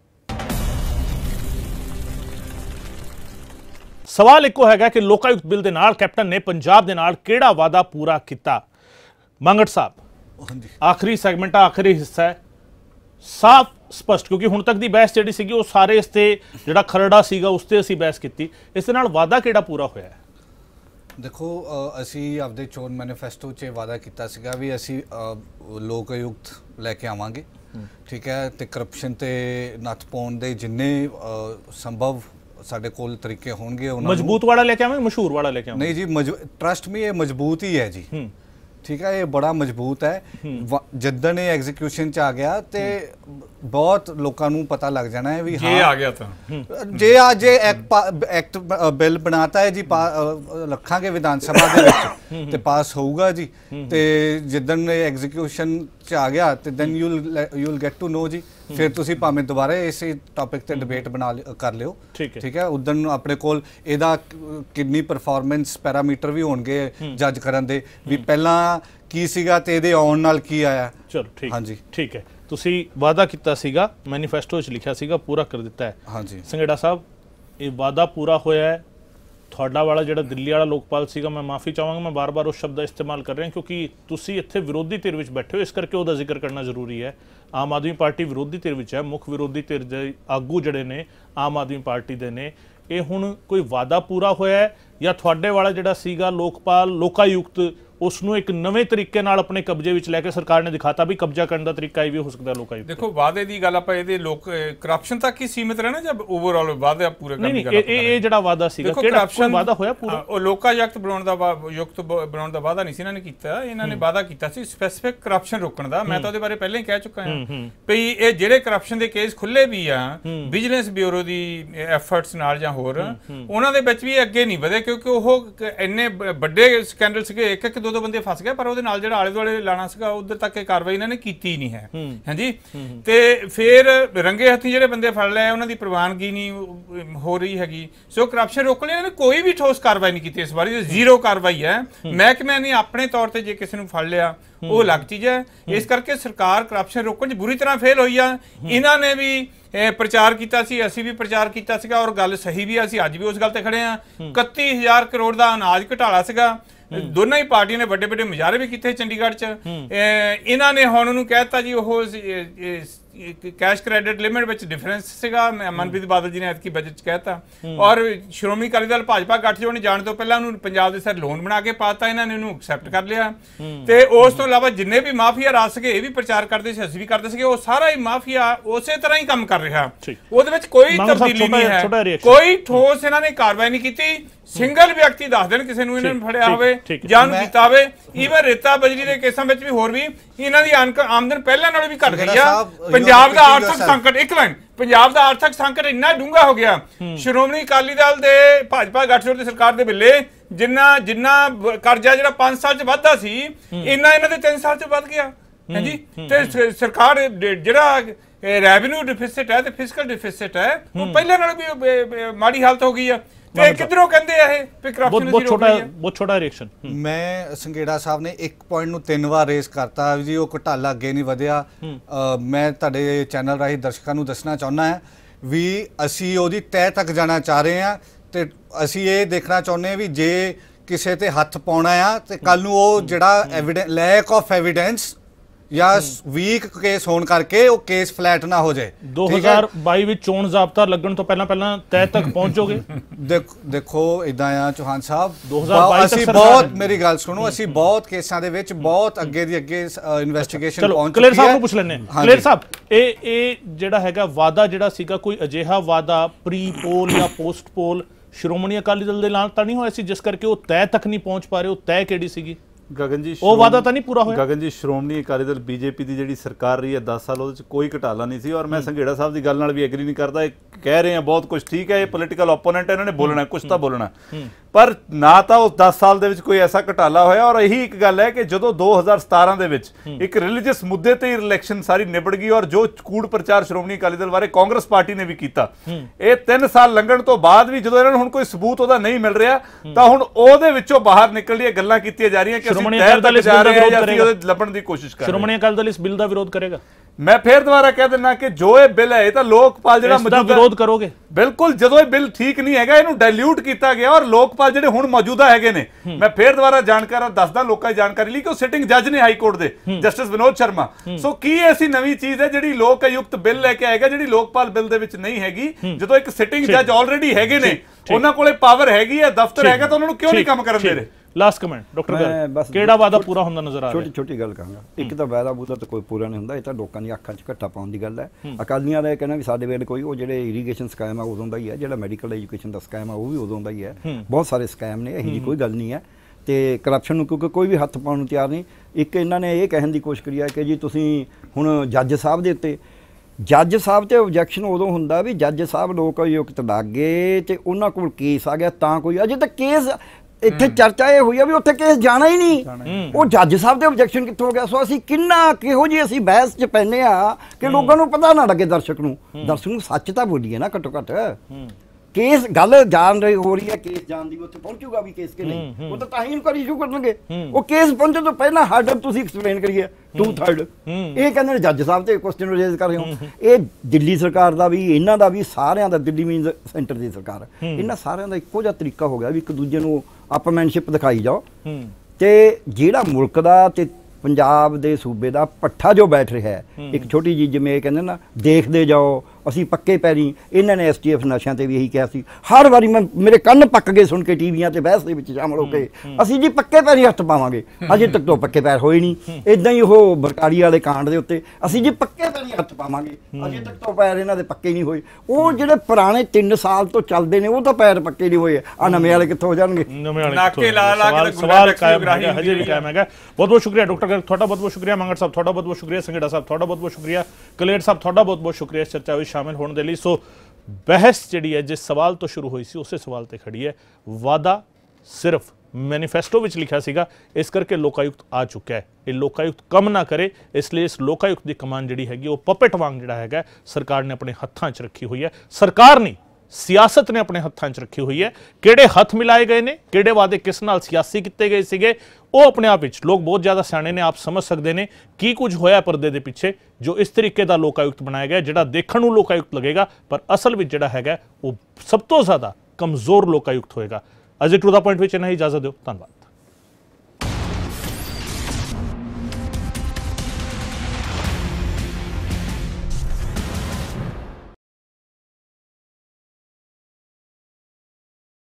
सवाल इक्को हैगा कि लोकायुक्त बिल दे नाल कैप्टन ने पंजाब दे नाल किहड़ा वादा पूरा किया। मंगड़ साहब आखिरी सैगमेंट, आखिरी हिस्सा है, साफ स्पष्ट, क्योंकि हुण तक दी बहस जिहड़ी सीगी वो सारे इस ते जिहड़ा खरड़ा सीगा उस ते असीं बहस कीती, इस दे नाल वादा किहड़ा पूरा होया है? देखो ਅਸੀਂ ਆਪਦੇ ਚੋਣ ਮੈਨੀਫੈਸਟੋ 'ਚ ਵਾਅਦਾ ਕੀਤਾ ਸੀਗਾ ਵੀ ਅਸੀਂ ਲੋਕਾਯੁਕਤ ਲੈ ਕੇ ਆਵਾਂਗੇ, ਠੀਕ ਹੈ, ਤੇ ਕਰਪਸ਼ਨ ਤੇ ਨੱਥ ਪਾਉਣ ਦੇ ਜਿੰਨੇ ਸੰਭਵ ਸਾਡੇ ਕੋਲ ਤਰੀਕੇ ਹੋਣਗੇ ਉਹਨਾਂ ਨੂੰ। ਮਜ਼ਬੂਤ ਵਾਲਾ ਲੈ ਕੇ ਆਵਾਂਗੇ, ਮਸ਼ਹੂਰ ਵਾਲਾ ਲੈ ਕੇ ਆਵਾਂਗੇ? ਨਹੀਂ ਜੀ, ਟਰਸਟ ਮੀ ਇਹ ਮਜ਼ਬੂਤ ਹੀ ਹੈ ਜੀ, ਠੀਕ ਹੈ, ਇਹ ਬੜਾ ਮਜ਼ਬੂਤ ਹੈ। ਜਿੱਦਣ ਇਹ ਐਗਜ਼ੀਕਿਊਸ਼ਨ 'ਚ ਆ ਗਿਆ ਤੇ ਬਹੁਤ ਲੋਕਾਂ ਨੂੰ ਪਤਾ ਲੱਗ ਜਾਣਾ ਹੈ ਵੀ ਹਾਂ ਇਹ ਆ ਗਿਆ ਤਾਂ ਜੇ ਅੱਜ ਐਕਟ ਬਿੱਲ ਬਣਾਤਾ ਹੈ ਜੀ, ਰੱਖਾਂਗੇ ਵਿਧਾਨ ਸਭਾ ਦੇ ਵਿੱਚ ਤੇ ਪਾਸ ਹੋਊਗਾ ਜੀ, ਤੇ ਜਿੱਦਣ ਇਹ ਐਗਜ਼ੀਕਿਊਸ਼ਨ 'ਚ ਆ ਗਿਆ ਤੇ then you will get to know ਜੀ। ਫਿਰ ਤੁਸੀਂ ਭਾਵੇਂ ਦੁਬਾਰਾ ਇਸੇ ਟੌਪਿਕ ਤੇ ਡਿਬੇਟ ਕਰ ਲਿਓ, ਠੀਕ ਹੈ। ਉਦੋਂ ਆਪਣੇ ਕੋਲ ਇਹਦਾ ਕਿੰਨੀ ਪਰਫਾਰਮੈਂਸ ਪੈਰਾਮੀਟਰ ਵੀ ਹੋਣਗੇ ਜੱਜ ਕਰਨ ਦੇ, ਵੀ ਪਹਿਲਾਂ ਕੀ ਸੀਗਾ ਤੇ ਇਹਦੇ ਆਉਣ ਨਾਲ ਕੀ ਆਇਆ। ਚਲੋ ਠੀਕ, ਹਾਂਜੀ ਠੀਕ ਹੈ। ਤੁਸੀਂ ਵਾਅਦਾ ਕੀਤਾ ਸੀਗਾ, ਮੈਨੀਫੈਸਟੋ 'ਚ ਲਿਖਿਆ ਸੀਗਾ, ਪੂਰਾ ਕਰ ਦਿੱਤਾ ਹੈ। ਹਾਂਜੀ ਸੰਘੇੜਾ ਸਾਹਿਬ, ਇਹ ਵਾਅਦਾ ਪੂਰਾ ਹੋਇਆ ਹੈ ਤੁਹਾਡਾ ਵਾਲਾ ਜਿਹੜਾ ਦਿੱਲੀ ਵਾਲਾ ਲੋਕਪਾਲ ਸੀਗਾ, ਮੈਂ ਮਾਫੀ ਚਾਹਾਂਗਾ ਮੈਂ ਬਾਰ-ਬਾਰ ਉਸ ਸ਼ਬਦ ਦਾ ਇਸਤੇਮਾਲ ਕਰ ਰਿਹਾ ਕਿਉਂਕਿ ਤੁਸੀਂ ਇੱਥੇ ਵਿਰੋਧੀ ਧਿਰ ਵਿੱਚ ਬੈਠੇ ਹੋ, ਇਸ ਕਰਕੇ ਉਹਦਾ ਜ਼ਿਕਰ ਕਰਨਾ ਜ਼ਰੂਰੀ ਹੈ। ਆਮ ਆਦਮੀ ਪਾਰਟੀ ਵਿਰੋਧੀ ਧਿਰ ਵਿੱਚ ਹੈ, ਮੁੱਖ ਵਿਰੋਧੀ ਧਿਰ ਦੇ ਆਗੂ ਜਿਹੜੇ ਨੇ ਆਮ ਆਦਮੀ ਪਾਰਟੀ ਦੇ ਨੇ। ਇਹ ਹੁਣ ਕੋਈ ਵਾਅਦਾ ਪੂਰਾ ਹੋਇਆ ਹੈ ਜਾਂ ਤੁਹਾਡੇ ਵਾਲਾ ਜਿਹੜਾ ਸੀਗਾ ਲੋਕਪਾਲ ਲੋਕਾਯੁਕਤ ਉਸ ਨੂੰ ਇੱਕ ਨਵੇਂ ਤਰੀਕੇ ਨਾਲ ਆਪਣੇ ਕਬਜ਼ੇ ਵਿੱਚ ਲੈ ਕੇ ਸਰਕਾਰ ਨੇ ਦਿਖਾਤਾ ਵੀ ਕਬਜ਼ਾ ਕਰਨ ਦਾ ਤਰੀਕਾ ਇਹ ਵੀ ਹੋ ਸਕਦਾ ਲੋਕਾਯੁਕਤ? ਦੇਖੋ ਵਾਅਦੇ ਦੀ ਗੱਲ ਆਪਾਂ ਇਹਦੇ ਲੋਕ ਕਰਪਸ਼ਨ ਤੱਕ ਹੀ ਸੀਮਿਤ ਰਹਿਣਾ ਜਾਂ ਓਵਰਆਲ ਵਾਅਦੇ ਪੂਰੇ ਕਰਨ ਦੀ ਗੱਲ? ਇਹ ਜਿਹੜਾ ਵਾਅਦਾ ਸੀਗਾ ਕਿਹੜਾ ਕੋਈ ਵਾਅਦਾ ਹੋਇਆ ਪੂਰਾ? ਉਹ ਲੋਕਾਯੁਕਤ ਬਣਾਉਣ ਦਾ ਬਣਾਉਣ ਦਾ ਵਾਅਦਾ ਨਹੀਂ ਸੀ ਇਹਨਾਂ ਨੇ ਕੀਤਾ। ਇਹਨਾਂ ਨੇ ਵਾਅਦਾ ਕੀਤਾ ਸੀ ਸਪੈਸੀਫਿਕ ਕਰਪਸ਼ਨ ਰੋਕਣ ਦਾ। ਮੈਂ ਤਾਂ ਉਹਦੇ ਬਾਰੇ ਪਹਿਲਾਂ ਹੀ ਕਹਿ ਚੁੱਕਾ ਹਾਂ ਵੀ ਇਹ ਜਿਹੜੇ ਕਰਪਸ਼ਨ ਦੇ ਕੇਸ ਖੁੱਲੇ ਵੀ ਆ ਬਿਜ਼ਨਸ ਬਿਊਰੋ ਦੀ ਐਫਰਟਸ ਨਾਲ ਜਾਂ ਹੋਰ ਉਹਨਾਂ ਦੇ ਵਿੱਚ ਵੀ ਅੱਗੇ ਨਹੀਂ ਵਧੇ ਕਿਉਂਕਿ ਉਹ ਇੰਨੇ ਵੱਡੇ ਸਕੈਂਡਲ ਸੀਗੇ, ਇੱਕ ਦੋ ਬੰਦੇ ਫਸ ਗਏ ਪਰ ਉਹਦੇ ਨਾਲ ਜਿਹੜਾ ਆਲੇ ਦੁਆਲੇ ਲਾਣਾ ਸੀਗਾ ਉਧਰ ਤੱਕ ਇਹ ਕਾਰਵਾਈ ਇਹਨਾਂ ਨੇ ਕੀਤੀ ਨਹੀਂ ਹੈ। ਹਾਂਜੀ, ਤੇ ਫਿਰ ਰੰਗੇ ਹੱਥੀਂ ਜਿਹੜੇ ਬੰਦੇ ਫੜ ਲਏ ਉਹਨਾਂ ਦੀ ਪ੍ਰਵਾਨਗੀ ਨਹੀਂ ਹੋ ਰਹੀ ਹੈਗੀ। ਸੋ ਕਰਪਸ਼ਨ ਰੋਕਣ ਲਈ ਇਹਨਾਂ ਨੇ ਕੋਈ ਵੀ ਠੋਸ ਕਾਰਵਾਈ ਨਹੀਂ ਕੀਤੀ। ਇਸ ਵਾਰੀ ਜ਼ੀਰੋ ਕਾਰਵਾਈ ਹੈ। ਮਹਿਕਮੇ ਨੇ ਆਪਣੇ ਤੌਰ ਤੇ ਜੇ ਕਿਸੇ ਨੂੰ ਫੜ ਲਿਆ ਉਹ ਅਲੱਗ ਚੀਜ਼ ਹੈ। ਇਸ ਕਰਕੇ ਸਰਕਾਰ ਕਰਪਸ਼ਨ ਰੋਕਣ 'ਚ ਬੁਰੀ ਤਰ੍ਹਾਂ ਫੇਲ ਹੋਈ ਆ। ਇਹਨਾਂ ਨੇ ਵੀ ਪ੍ਰਚਾਰ ਕੀਤਾ ਸੀ, ਅਸੀਂ ਵੀ ਪ੍ਰਚਾਰ ਕੀਤਾ ਸੀਗਾ ਔਰ ਗੱਲ ਸਹੀ ਵੀ ਆ। ਅਸੀਂ ਅੱਜ ਵੀ ਉਸ ਗੱਲ ਤੇ ਖੜੇ ਆ। 31,000 ਕਰੋੜ ਦਾ ਅਨਾਜ ਘਟਾਲਾ ਸੀਗਾ। ਦੋਨਾਂ ਹੀ ਪਾਰਟੀਆਂ ਨੇ ਵੱਡੇ ਵੱਡੇ ਮੁਜ਼ਾਹਰੇ ਵੀ ਕੀਤੇ ਚੰਡੀਗੜ੍ਹ 'ਚ। ਇਹਨਾਂ ਨੇ ਹੁਣ ਉਹਨੂੰ ਕਹਿ ਦਿੱਤਾ ਜੀ ਉਹ ਕੈਸ਼ ਕ੍ਰੈਡਿਟ ਲਿਮਿਟ ਵਿੱਚ ਡਿਫਰੈਂਸ ਸੀਗਾ। ਮਨਪ੍ਰੀਤ ਬਾਦਲ ਜੀ ਨੇ ਐਤਕੀ ਬਜਟ 'ਚ ਕਹਿਤਾ ਔਰ ਸ਼੍ਰੋਮਣੀ ਅਕਾਲੀ ਦਲ ਭਾਜਪਾ ਗੱਠਜੋੜ ਨੇ ਜਾਣ ਤੋਂ ਪਹਿਲਾਂ ਉਹਨੂੰ ਪੰਜਾਬ ਦੇ ਸਿਰ ਲੋਨ ਬਣਾ ਕੇ ਪਾਤਾ। ਇਹਨਾਂ ਨੇ ਉਹਨੂੰ ਐਕਸੈਪਟ ਕਰ ਲਿਆ ਤੇ ਉਸ ਤੋਂ ਇਲਾਵਾ ਜਿੰਨੇ ਵੀ ਮਾਫੀਆ ਰਾਜ ਸੀਗੇ ਇਹ ਵੀ ਪ੍ਰਚਾਰ ਕਰਦੇ ਸੀ, ਅਸੀਂ ਵੀ ਕਰਦੇ ਸੀਗੇ। ਉਹ ਸਾਰਾ ਹੀ ਮਾਫੀਆ ਉਸੇ ਤਰ੍ਹਾਂ ਹੀ ਕੰਮ ਕਰ ਰਿਹਾ। ਉਹਦੇ ਵਿੱਚ ਕੋਈ ਤਬਦੀਲੀ ਨਹੀਂ ਹੈ, ਕੋਈ ਠੋਸ ਇਹਨਾਂ ਨੇ ਕਾਰਵਾਈ ਨਹੀਂ ਕੀਤੀ। ਸਿੰਗਲ ਵਿਅਕਤੀ ਦੱਸ ਦੇਣ ਕਿਸੇ ਨੂੰ ਇਹਨਾਂ ਨੇ ਫੜਿਆ ਹੋਵੇ ਜਾਂ ਕੀਤਾ ਹੋਵੇ। ਈਵਨ ਰੇਤਾ ਬਜਰੀ ਦੇ ਕੇਸਾਂ ਵਿੱਚ ਵੀ ਹੋਰ ਵੀ ਇਹਨਾਂ ਦੀ ਆਮਦਨ ਪਹਿਲਾਂ ਨਾਲੋਂ ਵੀ ਘਟ ਗਈ ਆ। ਪੰਜਾਬ ਦਾ ਆਰਥਿਕ ਸੰਕਟ ਇੱਕ ਲਾਈਨ ਪੰਜਾਬ ਦਾ ਆਰਥਿਕ ਸੰਕਟ ਇੰਨਾ ਡੂੰਘਾ ਹੋ ਗਿਆ। ਸ਼੍ਰੋਮਣੀ ਅਕਾਲੀ ਦਲ ਦੇ ਭਾਜਪਾ ਗੱਠਜੋੜ ਦੀ ਸਰਕਾਰ ਦੇ ਵੇਲੇ ਜਿੰਨਾ ਕਰਜ਼ਾ ਜਿਹੜਾ 5 ਸਾਲ 'ਚ ਵੱਧਦਾ ਸੀ ਇਹਨਾਂ ਦੇ 3 ਸਾਲ 'ਚ ਵੱਧ ਗਿਆ। ਹਾਂਜੀ, ਤੇ ਸਰਕਾਰ ਜਿਹੜਾ ਰੈਵਨਿਊ ਡਿਫਿਸਿਟ ਹੈ ਤੇ ਫਿਸਕਲ ਡਿਫਿਸਿਟ ਹੈ ਉਹ ਪਹਿਲਾਂ ਨਾਲੋਂ ਵੀ ਮਾੜੀ ਹਾਲਤ ਹੋ ਗਈ ਆ। ਤੇ ਕਿਧਰੋਂ ਕਹਿੰਦੇ ਆ ਇਹ ਵੀ ਕਰਪਸ਼ਨ ਦੀ ਰੋਕ ਰਹੀ ਹੈ। ਬਹੁਤ ਛੋਟਾ ਰਿਐਕਸ਼ਨ। ਮੈਂ ਸੰਘੇੜਾ ਸਾਹਿਬ ਨੇ ਇੱਕ ਪੁਆਇੰਟ ਨੂੰ 3 ਵਾਰ ਰੇਜ਼ ਕਰਤਾ ਜੀ ਉਹ ਘਟਾਲਾ ਅੱਗੇ ਨਹੀਂ ਵਧਿਆ। ਮੈਂ ਤੁਹਾਡੇ ਚੈਨਲ ਰਾਹੀਂ ਦਰਸ਼ਕਾਂ ਨੂੰ ਦੱਸਣਾ ਚਾਹੁੰਦਾ ਹਾਂ ਵੀ ਅਸੀਂ ਉਹਦੀ ਤਹਿ ਤੱਕ ਜਾਣਾ ਚਾਹ ਰਹੇ ਹਾਂ ਤੇ ਅਸੀਂ ਇਹ ਦੇਖਣਾ ਚਾਹੁੰਦੇ ਹਾਂ ਵੀ ਜੇ ਕਿਸੇ ਤੇ ਹੱਥ ਪਾਉਣਾ ਆ ਤੇ ਕੱਲ ਨੂੰ ਉਹ ਜਿਹੜਾ ਲੈਕ ਆਫ ਐਵੀਡੈਂਸ ਜਾਂ ਵੀਕ ਕੇਸ ਹੋਣ ਕਰਕੇ ਉਹ ਕੇਸ ਫਲੈਟ ਨਾ ਹੋ ਜਾਏ। 2022 ਵਿੱਚ ਚੋਣ ਜ਼ਾਬਤਾ ਲੱਗਣ ਤੋਂ ਪਹਿਲਾਂ ਤਹਿ ਤੱਕ ਪਹੁੰਚੋਗੇ? ਦੇਖੋ ਇਦਾਂ ਆ ਚੌਹਾਨ ਸਾਹਿਬ, 2022 ਅਸੀਂ ਬਹੁਤ ਮੇਰੀ ਗੱਲ ਸੁਣੋ, ਅਸੀਂ ਬਹੁਤ ਕੇਸਾਂ ਦੇ ਵਿੱਚ ਬਹੁਤ ਅੱਗੇ ਦੀ ਅੱਗੇ ਇਨਵੈਸਟੀਗੇਸ਼ਨ ਪਹੁੰਚ ਚੁੱਕੀ ਹੈ। ਕਲੇਰ ਸਾਹਿਬ ਨੂੰ ਪੁੱਛ ਲੈਣੇ। ਕਲੇਰ ਸਾਹਿਬ, ਇਹ ਜਿਹੜਾ ਹੈਗਾ ਵਾਅਦਾ ਜਿਹੜਾ ਸੀਗਾ ਕੋਈ ਅਜਿਹਾ ਵਾਅਦਾ ਪ੍ਰੀ ਪੋਲ ਜਾਂ ਪੋਸਟ ਪੋਲ ਸ਼੍ਰੋਮਣੀ ਅਕਾਲੀ ਦਲ ਦੇ ਨਾਲ ਤਾਂ ਨਹੀਂ ਹੋਇਆ ਸੀ ਜਿਸ ਕਰਕੇ ਉਹ ਤਹਿ ਤੱਕ ਨਹੀਂ ਪਹੁੰਚ ਪਾ ਰਹੇ? ਉਹ ਤਹਿ ਕਿਹੜੀ ਸੀਗੀ? ਗਗਨ ਜੀ ਉਹ ਵਾਅਦਾ ਤਾਂ ਨਹੀਂ ਪੂਰਾ ਹੋਇਆ? ਗਗਨ ਜੀ ਸ਼੍ਰੋਮਣੀ ਅਕਾਲੀ ਦਲ ਬੀਜੇਪੀ ਦੀ ਜਿਹੜੀ ਸਰਕਾਰ ਰਹੀ ਹੈ 10 ਸਾਲ ਉਹਦੇ 'ਚ ਕੋਈ ਘਟਾਲਾ ਨਹੀਂ ਸੀ। ਔਰ ਮੈਂ ਸੰਘੇੜਾ ਸਾਹਿਬ ਦੀ ਗੱਲ ਨਾਲ ਵੀ ਐਗਰੀ ਨਹੀਂ ਕਰਦਾ। ਇਹ ਕਹਿ ਰਹੇ ਆ ਬਹੁਤ ਕੁਝ ਠੀਕ ਹੈ, ਇਹ ਪੋਲੀਟੀਕਲ ਓਪੋਨੈਂਟ ਇਹਨਾਂ ਨੇ ਬੋਲਣਾ ਕੁਝ ਤਾਂ ਬੋਲਣਾ, ਪਰ ਨਾ ਤਾਂ ਉਸ 10 ਸਾਲ ਦੇ ਵਿੱਚ ਕੋਈ ਐਸਾ ਘਟਾਲਾ ਹੋਇਆ। ਔਰ ਇਹੀ ਇੱਕ ਗੱਲ ਹੈ ਕਿ ਜਦੋਂ 2017 ਦੇ ਵਿੱਚ ਇੱਕ ਰਿਲੀਜੀਅਸ ਮੁੱਦੇ ਤੇ ਇਲੈਕਸ਼ਨ ਸਾਰੀ ਨਿਬੜ ਗਈ ਔਰ ਜੋ ਕੂੜ ਪ੍ਰਚਾਰ ਸ਼੍ਰੋਮਣੀ ਅਕਾਲੀ ਦਲ ਬਾਰੇ ਕਾਂਗਰਸ ਪਾਰਟੀ ਨੇ ਵੀ ਕੀਤਾ, ਇਹ 3 ਸਾਲ ਲੰਘਣ ਤੋਂ ਬਾਅਦ ਵੀ ਜਦੋਂ ਇਹਨਾਂ ਨੂੰ ਹੁਣ ਕੋਈ ਸਬੂਤ ਉਹਦਾ ਨਹੀਂ ਮਿਲ ਰਿਹਾ ਤਾਂ ਹੁਣ ਉਹਦੇ ਵਿੱਚੋਂ ਬਾਹਰ ਨਿਕਲ ਦੀਆਂ ਗੱਲਾਂ ਕੀਤੀਆਂ ਜਾ ਰਹੀਆਂ ਕਿ ਅਸੀਂ ਤਹਿ ਤੱਕ ਜਾ ਰਹੇ ਹਾਂ ਜਾਂ ਅਸੀਂ ਉਹਦੇ ਲੱਭਣ ਦੀ ਕੋਸ਼ਿਸ਼ ਕਰ ਰਹੇ ਹਾਂ। ਸ਼੍ਰੋਮਣੀ ਅਕਾਲੀ ਦਲ ਇਸ ਬਿੱਲ ਦਾ ਵਿਰੋਧ ਕਰੇਗਾ? ਮੈਂ ਫੇਰ ਦੁਬਾਰਾ ਕਹਿ ਦਿੰਦਾ ਕਿ ਜੋ ਇਹ ਬਿੱਲ ਹੈ ਇਹ ਤਾਂ ਲੋਕਪਾਲ ਜਿਹੜਾ ਮੌਜੂਦਾ ਵਿਰੋਧ ਕਰੋਗੇ? ਬਿਲਕੁਲ, ਜਦੋਂ ਇਹ ਬਿੱਲ ਠੀਕ ਨਹੀਂ ਹੈਗਾ ਇਹਨੂੰ ਡਾਇਲੂਟ ਕੀਤਾ ਗਿਆ ਔਰ ਲੋਕਪਾਲ ਜਿਹੜੇ ਹੁਣ ਮੌਜੂਦਾ ਹੈਗੇ ਨੇ, ਮੈਂ ਫੇਰ ਦੁਬਾਰਾ ਜਾਣਕਾਰੀ ਦੱਸਦਾ ਲੋਕਾਂ ਦੀ ਜਾਣਕਾਰੀ ਲਈ ਕਿ ਉਹ ਸਿਟਿੰਗ ਜੱਜ ਨੇ ਹਾਈ ਕੋਰਟ ਦੇ ਜਸਟਿਸ ਵਿਨੋਦ ਸ਼ਰਮਾ। ਸੋ ਕੀ ਐਸੀ ਨਵੀਂ ਚੀਜ਼ ਹੈ ਜਿਹੜੀ ਲੋਕ ਆਯੁਕਤ ਬਿੱਲ ਲੈ ਕੇ ਆਏਗਾ ਜਿਹੜੀ ਲੋਕਪਾਲ ਬਿੱਲ ਦੇ ਵਿੱਚ ਨਹੀਂ ਹੈਗੀ? ਜਦੋਂ ਇੱਕ ਸਿਟਿੰਗ ਜੱਜ ਆਲਰੇਡੀ ਹੈਗੇ ਨੇ, ਉਹਨਾਂ ਕੋਲੇ ਪਾਵਰ ਹੈਗੀ ਹੈ, ਦਫ਼ਤਰ ਹੈਗਾ, ਤਾਂ ਉਹਨਾਂ ਨੂੰ ਕਿਉਂ ਨਹੀਂ ਕੰਮ ਕਰਨ ਦੇ ਰਹੇ? ਲਾਸਟ ਕਮੈਂਟ ਡਾਕਟਰ ਗਰਗ, ਕਿਹੜਾ ਵਾਅਦਾ ਪੂਰਾ ਹੁੰਦਾ ਨਜ਼ਰ ਆ ਰਿਹਾ? ਛੋਟੀ ਗੱਲ ਕਹਾਂਗਾ। ਇੱਕ ਤਾਂ ਵਾਅਦਾ ਬੂਦਾ ਤਾਂ ਕੋਈ ਪੂਰਾ ਨਹੀਂ ਹੁੰਦਾ, ਇਹ ਤਾਂ ਲੋਕਾਂ ਦੀਆਂ ਅੱਖਾਂ 'ਚ ਘੱਟਾ ਪਾਉਣ ਦੀ ਗੱਲ ਹੈ। ਅਕਾਲੀਆਂ ਦਾ ਇਹ ਕਹਿਣਾ ਵੀ ਸਾਡੇ ਵੇਲੇ ਕੋਈ ਉਹ ਜਿਹੜੇ ਇਰੀਗੇਸ਼ਨ ਸਕੈਮ ਆ ਉਦੋਂ ਦਾ ਹੀ ਹੈ, ਜਿਹੜਾ ਮੈਡੀਕਲ ਐਜੂਕੇਸ਼ਨ ਦਾ ਸਕੈਮ ਆ ਉਹ ਵੀ ਉਦੋਂ ਦਾ ਹੀ ਹੈ। ਬਹੁਤ ਸਾਰੇ ਸਕੈਮ ਨੇ, ਇਹੋ ਜਿਹੀ ਕੋਈ ਗੱਲ ਨਹੀਂ ਹੈ। ਤੇ ਕਰਪਸ਼ਨ ਨੂੰ ਕਿਉਂਕਿ ਕੋਈ ਵੀ ਹੱਥ ਪਾਉਣ ਨੂੰ ਤਿਆਰ ਨਹੀਂ। ਇੱਕ ਇਹਨਾਂ ਨੇ ਇਹ ਕਹਿਣ ਦੀ ਕੋਸ਼ਿਸ਼ ਕਰੀ ਹੈ ਕਿ ਜੀ ਤੁਸੀਂ ਹੁਣ ਜੱਜ ਸਾਹਿਬ ਦੇ ਉੱਤੇ, ਜੱਜ ਸਾਹਿਬ ਤੇ ਓਬਜੈਕਸ਼ਨ ਉਦੋਂ ਹੁੰਦਾ ਵੀ ਜੱਜ ਸਾਹਿਬ ਲੋਕ ਆਯੁਕਤ ਲੱਗ ਗਏ ਤੇ ਉਹਨਾਂ ਕੋਲ ਕੇਸ ਆ ਗਿਆ ਤਾਂ ਕੋਈ, ਅਜੇ ਤੱਕ ਕੇਸ ਇੱਥੇ ਚਰਚਾ ਇਹ ਹੋਈ ਆ ਵੀ ਉੱਥੇ ਕੇਸ ਜਾਣਾ ਹੀ ਨਹੀਂ। ਉਹ ਜੱਜ ਸਾਹਿਬ ਦੇ ਓਬਜੈਕਸ਼ਨ ਕਿੱਥੋਂ ਹੋ ਗਿਆ? ਸੋ ਅਸੀਂ ਕਿਹੋ ਜਿਹੀ ਅਸੀਂ ਬਹਿਸ 'ਚ ਪੈਂਦੇ ਆ ਕਿ ਲੋਕਾਂ ਨੂੰ ਪਤਾ ਨਾ ਲੱਗੇ, ਦਰਸ਼ਕ ਨੂੰ ਸੱਚ ਤਾਂ ਬੋਲੀਏ ਨਾ ਘੱਟੋ ਘੱਟ। ਕੇਸ ਗੱਲ ਜਾਣ ਰਹੀ ਹੋ ਰਹੀ ਹੈ, ਕੇਸ ਜਾਣ ਦੀ ਉੱਥੇ ਪਹੁੰਚੂਗਾ ਵੀ ਕੇਸ ਕਿ ਨਹੀਂ, ਉਹ ਤਾਂ ਹੀ ਇਨਕੁਆਇਰੀ ਇਸ਼ੂ ਕਰਨਗੇ। ਉਹ ਕੇਸ ਪਹੁੰਚਣ ਤੋਂ ਪਹਿਲਾਂ ਹਰਡਲ ਤੁਸੀਂ ਐਕਸਪਲੇਨ ਕਰੀਏ 2/3 ਇਹ ਕਹਿੰਦੇ ਨੇ ਜੱਜ ਸਾਹਿਬ ਤੇ ਕੁਐਸਚਨ ਰੇਜ਼ ਕਰ ਰਹੇ ਹੋ। ਇਹ ਦਿੱਲੀ ਸਰਕਾਰ ਦਾ ਵੀ, ਇਹਨਾਂ ਦਾ ਵੀ, ਸਾਰਿਆਂ ਦਾ, ਦਿੱਲੀ ਮੀਨਸ ਸੈਂਟਰ ਦੀ ਸਰਕਾਰ, ਇਹਨਾਂ ਸਾਰਿਆਂ ਦਾ ਇੱਕੋ ਜਿਹਾ ਤਰੀਕਾ ਹੋ ਗਿਆ ਵੀ ਇੱਕ ਦੂਜੇ ਨੂੰ ਅਪਮੈਨਸ਼ਿਪ ਦਿਖਾਈ ਜਾਓ। ਤੇ ਜਿਹੜਾ ਮੁਲਕ ਦਾ ਤੇ ਪੰਜਾਬ ਦੇ ਸੂਬੇ ਦਾ ਪੱਠਾ ਜੋ ਬੈਠ ਰਿਹਾ ਹੈ, ਇੱਕ ਛੋਟੀ ਜਿਹੀ ਜਿਵੇਂ ਇਹ ਕਹਿੰਦੇ ਨਾ ਦੇਖਦੇ ਜਾਓ ਅਸੀਂ ਪੱਕੇ ਪੈਰੀ, ਇਹਨਾਂ ਨੇ STF ਨਸ਼ਿਆਂ ਤੇ ਵੀ ਇਹੀ ਕਿਹਾ ਸੀ। ਹਰ ਵਾਰੀ ਮੇਰੇ ਕੰਨ ਪੱਕ ਗਏ ਸੁਣ ਕੇ ਟੀਵੀਆਂ ਤੇ ਬਹਿਸ ਦੇ ਵਿੱਚ ਸ਼ਾਮਲ ਹੋ ਕੇ, ਅਸੀਂ ਜੀ ਪੱਕੇ ਪੈਰੀ ਹੱਥ ਪਾਵਾਂਗੇ। ਅਜੇ ਤੱਕ ਤਾਂ ਪੱਕੇ ਪੈਰ ਹੋਏ ਨਹੀਂ। ਇਦਾਂ ਹੀ ਉਹ ਬਰਕਾਰੀ ਵਾਲੇ ਕਾਂਡ ਦੇ ਉੱਤੇ ਅਸੀਂ ਜੀ ਪੱਕੇ ਪੈਰੀ ਹੱਥ ਪਾਵਾਂਗੇ, ਅਜੇ ਤੱਕ ਤਾਂ ਪੈਰ ਇਹਨਾਂ ਦੇ ਪੱਕੇ ਨਹੀਂ ਹੋਏ। ਉਹ ਜਿਹੜੇ ਪੁਰਾਣੇ 3 ਸਾਲ ਤੋਂ ਚੱਲਦੇ ਨੇ ਉਹ ਤਾਂ ਪੈਰ ਪੱਕੇ ਨਹੀਂ ਹੋਏ, ਆ ਨਵੇਂ ਵਾਲੇ ਕਿੱਥੋਂ ਹੋ ਜਾਣਗੇ? ਨਾਕੇ ਲਾ ਲਾ ਕੇ ਸਵਾਲ ਕਾਇਮ ਹੈਗਾ, ਹਜੇ ਵੀ ਕਾਇਮ ਹੈਗਾ। ਬਹੁਤ ਬਹੁਤ ਸ਼ੁਕਰੀਆ ਡਾਕਟਰ ਗਰਗ, ਤੁਹਾਡਾ ਬਹੁਤ ਬਹੁਤ ਸ਼ੁਕਰੀਆ। ਮੰਗੜ ਸਾਹਿਬ ਤੁਹਾਡਾ ਬਹੁਤ ਬਹੁਤ ਸ਼ੁਕਰੀਆ। ਸੰਘੇੜਾ ਸਾਹਿਬ ਤੁਹਾਡਾ ਬਹੁਤ ਬਹੁਤ ਸ਼ੁਕਰੀਆ। ਕਲੇਰ ਸਾਹਿਬ ਤੁਹਾਡਾ ਬਹੁਤ ਬਹੁਤ ਸ਼ੁਕਰੀਆ ਇਸ ਚਰਚਾ ਵਿੱਚ ਸ਼ਾਮਿਲ ਹੋਣ ਦੇ ਲਈ। ਸੋ ਬਹਿਸ ਜਿਹੜੀ ਹੈ ਜਿਸ ਸਵਾਲ ਤੋਂ ਸ਼ੁਰੂ ਹੋਈ ਸੀ ਉਸੇ ਸਵਾਲ ਤੇ ਖੜੀ ਹੈ। ਵਾਅਦਾ ਸਿਰਫ ਮੈਨੀਫੈਸਟੋ ਵਿੱਚ ਲਿਖਿਆ ਸੀਗਾ, ਇਸ ਕਰਕੇ ਲੋਕਾਯੁਕਤ ਆ ਚੁੱਕਾ ਹੈ। ਇਹ ਲੋਕਾਯੁਕਤ ਕੰਮ ਨਾ ਕਰੇ, ਇਸ ਲਈ ਇਸ ਲੋਕਾਯੁਕਤ ਦੀ ਕਮਾਨ ਜਿਹੜੀ ਹੈਗੀ ਉਹ ਪਪੇਟ ਵਾਂਗ ਜਿਹੜਾ ਹੈਗਾ ਸਰਕਾਰ ਨੇ ਆਪਣੇ ਹੱਥਾਂ 'ਚ ਰੱਖੀ ਹੋਈ ਹੈ। ਸਰਕਾਰ ਨਹੀਂ, ਸਿਆਸਤ ਨੇ ਆਪਣੇ ਹੱਥਾਂ 'ਚ ਰੱਖੀ ਹੋਈ ਹੈ। ਕਿਹੜੇ ਹੱਥ ਮਿਲਾਏ ਗਏ ਨੇ, ਕਿਹੜੇ ਵਾਅਦੇ ਕਿਸ ਨਾਲ ਸਿਆਸੀ ਕੀਤੇ ਗਏ ਸੀਗੇ, ਉਹ ਆਪਣੇ ਆਪ ਵਿੱਚ ਲੋਕ ਬਹੁਤ ਜ਼ਿਆਦਾ ਸਿਆਣੇ ਨੇ, ਆਪ ਸਮਝ ਸਕਦੇ ਨੇ ਕੀ ਕੁਝ ਹੋਇਆ ਪਰਦੇ ਦੇ ਪਿੱਛੇ ਜੋ ਇਸ ਤਰੀਕੇ ਦਾ ਲੋਕਾਯੁਕਤ ਬਣਾਇਆ ਗਿਆ, ਜਿਹੜਾ ਦੇਖਣ ਨੂੰ ਲੋਕਾਯੁਕਤ ਲੱਗੇਗਾ ਪਰ ਅਸਲ ਵਿੱਚ ਜਿਹੜਾ ਹੈਗਾ ਉਹ ਸਭ ਤੋਂ ਜ਼ਿਆਦਾ ਕਮਜ਼ੋਰ ਲੋਕਾਯੁਕਤ ਹੋਏਗਾ। ਅਜੇ ਟੂ ਦਾ ਪੁਆਇੰਟ ਵਿੱਚ ਇਹਨਾਂ ਹੀ ਇਜਾਜ਼ਤ ਦਿਓ। ਧੰਨਵਾਦ।